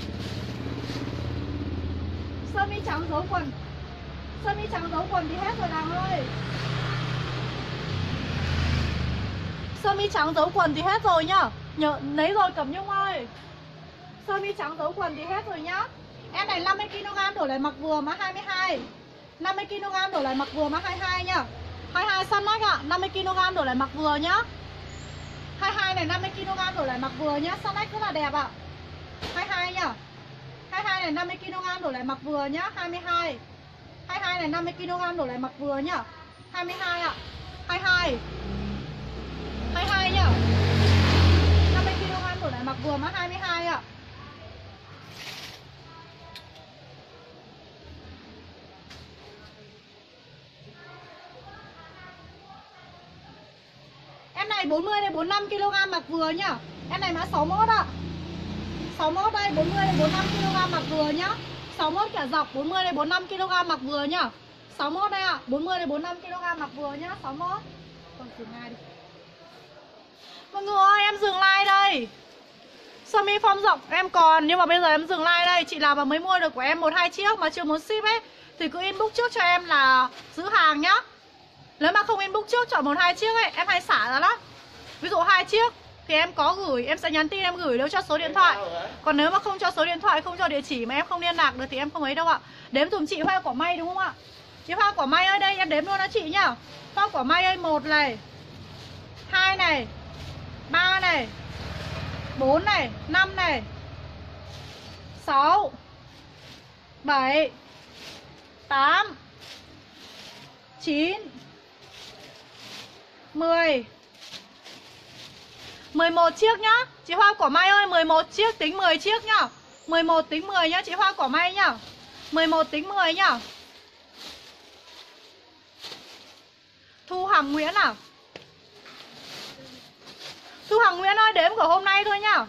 Speaker 1: Sơ mi trắng dấu quần. Sơ mi trắng dấu quần thì hết rồi nàng ơi. Sơ mi trắng dấu quần thì hết rồi nhá. Nhớ lấy rồi Cẩm Nhung ơi. Sơ mi trắng dấu quần thì hết rồi nhá. Em này 50 kg đổi lại mặc vừa mã 22. 50 kg đổi lại mặc vừa mã 22 nhá. 22 săn nách ạ, 50 kg đổi lại mặc vừa nhá. 22 này 50 kg đổi lại mặc vừa nhá, săn nách rất là đẹp ạ. 22 nhá. 22 này 50 kg đổi lại mặc vừa nhá, 22. 22 này 50 kg đổi lại mặc vừa nhá. 22 ạ. 22. 22 nhá. 50 kg đổi lại mặc vừa mã 22 ạ. Em này 40 đến 45 kg mặc vừa nhá. Em này mã 61 ạ. 61 đây, 40 đến 45 kg mặc vừa nhá. 61 cả dọc, 40 đến 45 kg mặc vừa nhá. 61 đây ạ, 40 đến 45 kg mặc vừa nhá, 61. Còn dừng like đi. Mọi người ơi, em dừng like đây. Sơ mi form rộng em còn, nhưng mà bây giờ em dừng like đây. Chị nào mà mới mua được của em 1-2 chiếc mà chưa muốn ship ấy thì cứ inbox trước cho em là giữ hàng nhá. Nếu mà không inbox trước chọn 1-2 chiếc ấy, em hay xả ra lắm. Ví dụ 2 chiếc thì em có gửi, em sẽ nhắn tin em gửi nếu cho số điện thoại. Còn nếu mà không cho số điện thoại, không cho địa chỉ mà em không liên lạc được thì em không ấy đâu ạ. Đếm dùm chị hoa quả may đúng không ạ? Chị hoa quả may ơi, đây em đếm luôn đó chị nhá. Hoa quả may ơi, 1 này, 2 này, 3 này, 4 này, 5 này, 6, 7, 8, 9, 10, 11 chiếc nhá. Chị hoa quả may ơi, 11 chiếc tính 10 chiếc nhá. 11 tính 10 nhá chị hoa quả may nhá. 11 tính 10 nhá. Thu Hằng Nguyễn à? Thu Hằng Nguyễn ơi, đếm của hôm nay thôi nhá.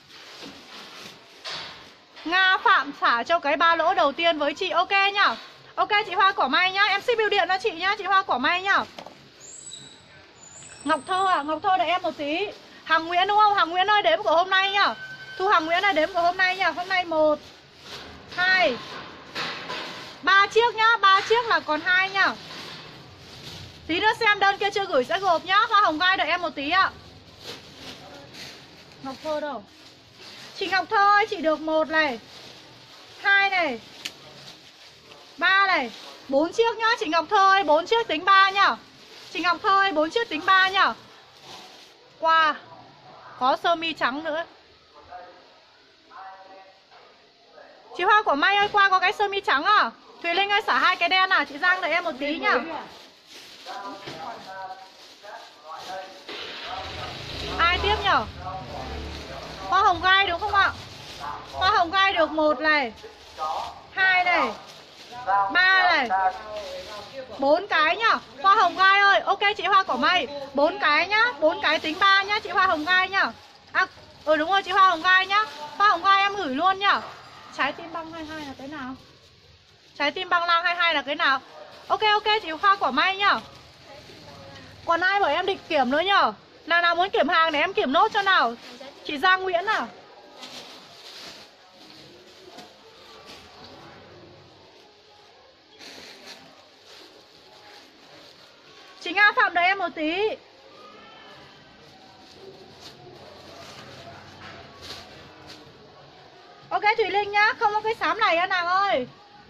Speaker 1: Nga Phạm xả cho cái 3 lỗ đầu tiên với chị, ok nhá. Ok chị hoa quả may nhá, em ship bưu điện cho chị nhá, chị hoa quả may nhá. Ngọc Thơ à, Ngọc Thơ đợi em một tí. Hằng Nguyễn đúng không? Hằng Nguyễn ơi, đếm của hôm nay nhá. Thu Hằng Nguyễn ơi, đếm của hôm nay nhá. Hôm nay 1, 2, 3 chiếc nhá, 3 chiếc là còn 2 nhá. Tí nữa xem đơn kia chưa gửi sẽ gộp nhá. Hoa hồng gai đợi em một tí ạ. Ngọc Thơ đâu? Chị Ngọc Thơ ơi, chị được 1 này, 2 này, 3 này, 4 chiếc nhá. Chị Ngọc Thơ ơi, 4 chiếc tính 3 nhá. Chị Ngọc Thơ ơi, 4 chiếc tính 3 nhá. Qua có sơ mi trắng nữa. Chị hoa quả may ơi, qua có cái sơ mi trắng à. Thùy Linh ơi, xả 2 cái đen à. Chị Giang đợi em một tí nhá. tiếp nhở? Hoa hồng gai đúng không ạ? Hoa hồng gai được 1 này, 2 này, 3 này, 4 cái nhá. Hoa hồng gai ơi, ok chị Hoa Cỏ Mây, 4 cái nhá, 4 cái tính 3 nhá, chị Hoa hồng gai nhá. À, đúng rồi chị Hoa hồng gai nhá. Hoa hồng gai em gửi luôn nhá. Trái tim băng 22 là cái nào? Trái tim băng lang 22 là cái nào? Ok chị Hoa Cỏ Mây nhá. Còn ai bảo em định kiểm nữa nhá? Nào muốn kiểm hàng để em kiểm nốt cho nào. Chị Giang Nguyễn à? Chị Nga Phạm đợi em một tí. Ok Thùy Linh nhá, không có cái xám này á nàng ơi.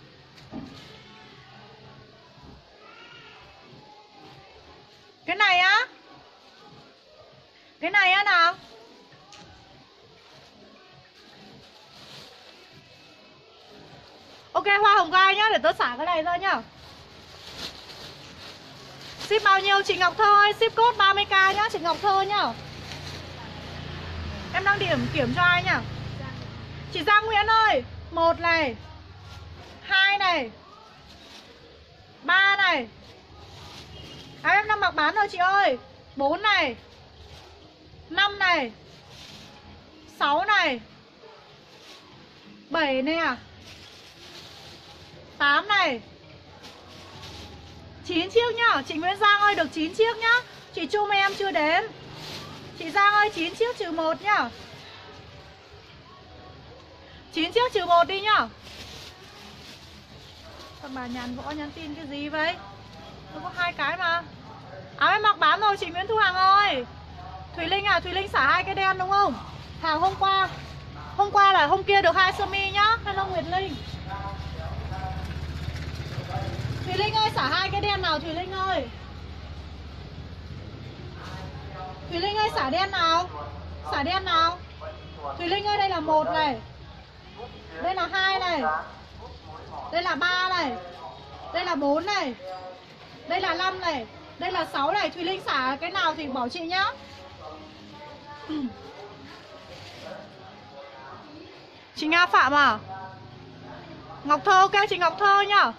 Speaker 1: Cái này á. Cái này á nào. Ok hoa hồng gai nhá, để tớ xả cái này ra nhá. Ship bao nhiêu chị Ngọc Thơ ơi, ship code 30k nhá chị Ngọc Thơ nhá. Em đang điểm kiểm cho ai nhá. Chị Giang Nguyễn ơi, 1 này, 2 này, 3 này. À, em đang mặc bán rồi chị ơi. 4 này, 5 này, 6 này, 7 nè, 8 này, 9 chiếc nhá. Chị Nguyễn Giang ơi được 9 chiếc nhá. Chị Trung em chưa đếm. Chị Giang ơi 9 chiếc trừ 1 nhá. 9 chiếc trừ 1 đi nhá. Sao bà nhàn võ nhắn tin cái gì vậy? Nó có 2 cái mà. Áo em mặc bán rồi chị Nguyễn Thu Hằng ơi. Thùy Linh à, Thùy Linh xả 2 cái đen đúng không? Hàng hôm qua. Hôm qua là hôm kia được 2 sơ mi nhá. Hello Nguyệt Linh. Thùy Linh ơi xả 2 cái đen nào Thùy Linh ơi. Thùy Linh ơi xả đen nào. Xả đen nào. Thùy Linh ơi đây là 1 này. Đây là 2 này. Đây là 3 này. Đây là 4 này. Đây là 5 này. Đây là 6 này. Thùy Linh xả cái nào thì bảo chị nhá. Chị Nga Phạm à. Ngọc Thơ ok chị Ngọc Thơ nhá.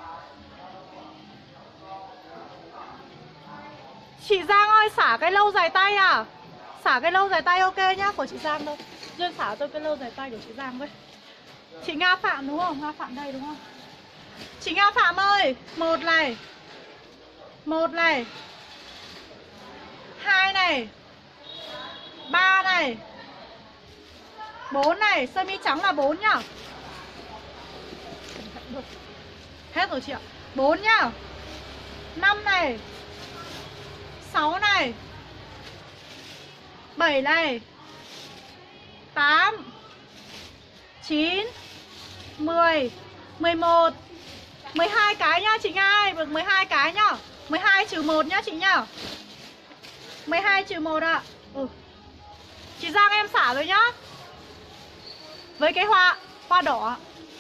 Speaker 1: Chị Giang ơi xả cái lâu dài tay à. Xả cái lâu dài tay ok nhá. Của chị Giang đâu. Duyên xả tôi cái lâu dài tay của chị Giang với. Chị Nga Phạm đúng không? Nga Phạm đây đúng không? Chị Nga Phạm ơi, 1 này. 1 này. 2 này. 3 này. 4 này, sơ mi trắng là 4 nhá. Hết rồi chị ạ. 4 nhá. 5 này. 6 này. 7 này. 8 9 10 11 12 cái nhá chị Nga ơi, được 12 cái nhá. 12 trừ 1 nhá chị nhá. 12 trừ 1 ạ. Chị Giang em xả rồi nhá. Với cái hoa đỏ.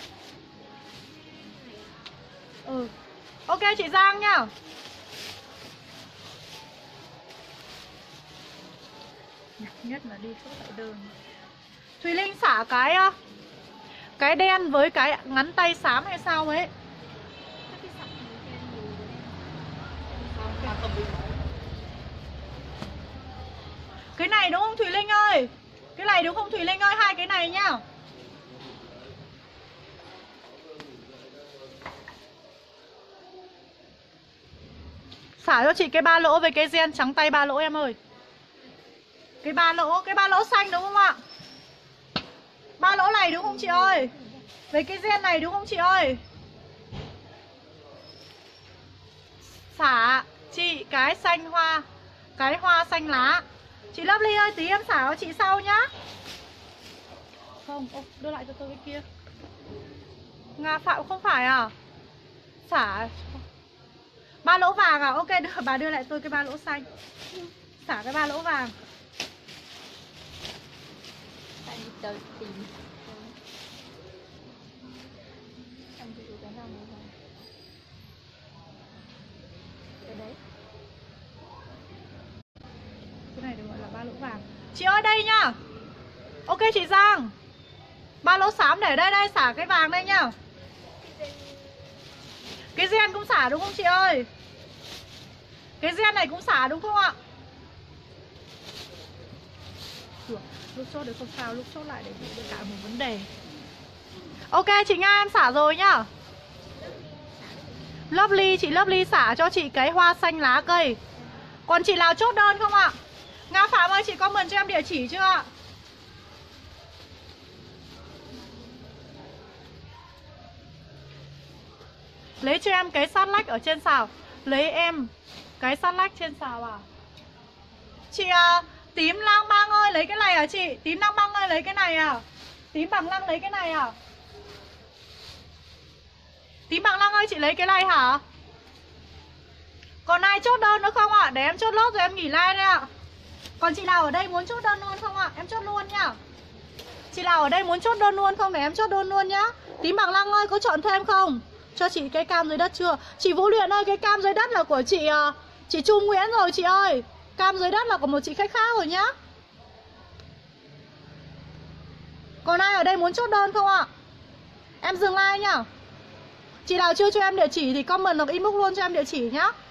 Speaker 1: Ok chị Giang nhá. Nhạc nhất là đi chỗ tại đơn. Thùy Linh xả cái đen với cái ngắn tay xám hay sao ấy. Cái này đúng không Thùy Linh ơi? Cái này đúng không Thùy Linh ơi? 2 cái này nhá. Xả cho chị cái 3 lỗ với cái gen trắng tay 3 lỗ em ơi. Cái ba lỗ xanh đúng không ạ? 3 lỗ này đúng không chị ơi? Với cái gen này đúng không chị ơi? Xả chị cái xanh hoa. Cái hoa xanh lá. Chị Lovely ơi tí em xả cho chị sau nhá. Không, đưa lại cho tôi cái kia. Nga Phạm không phải à? Xả 3 lỗ vàng à? Ok bà đưa lại tôi cái 3 lỗ xanh. Xả cái 3 lỗ vàng.
Speaker 4: Trời tìm.
Speaker 1: Cái này được gọi là 3 lỗ vàng. Chị ơi đây nhá. Ok chị Giang. Ba lô xám để đây, đây xả cái vàng đây nhá. Cái gen cũng xả đúng không chị ơi? Cái gen này cũng xả đúng không ạ? Lúc chốt được không sao, lúc chốt lại để bị cả một vấn đề. Ok chị Nga em xả rồi nhá. Lovely, chị Lovely xả cho chị cái hoa xanh lá cây. Còn chị nào chốt đơn không ạ? Nga Phạm ơi chị comment cho em địa chỉ chưa ạ? Lấy cho em cái sát lách ở trên xào. Lấy em cái sát lách trên xào à? Chị tím lang băng ơi lấy cái này à chị? Tím lang băng ơi lấy cái này à? Tím bằng lăng lấy cái này à? Tím bằng lăng ơi chị lấy cái này hả? Còn ai chốt đơn nữa không ạ? Để em chốt lốt rồi em nghỉ like đây ạ. Còn chị nào ở đây muốn chốt đơn luôn không ạ? Em chốt luôn nhá. Chị nào ở đây muốn chốt đơn luôn không? Để em chốt đơn luôn nhá. Tím bằng lăng ơi có chọn thêm không? Cho chị cái cam dưới đất chưa? Chị Vũ Luyện ơi cái cam dưới đất là của chị Trung Nguyễn rồi chị ơi. Cam dưới đất là của một chị khách khác rồi nhá. Còn ai ở đây muốn chốt đơn không ạ? Em dừng like nhá. Chị nào chưa cho em địa chỉ thì comment hoặc inbox luôn cho em địa chỉ nhá.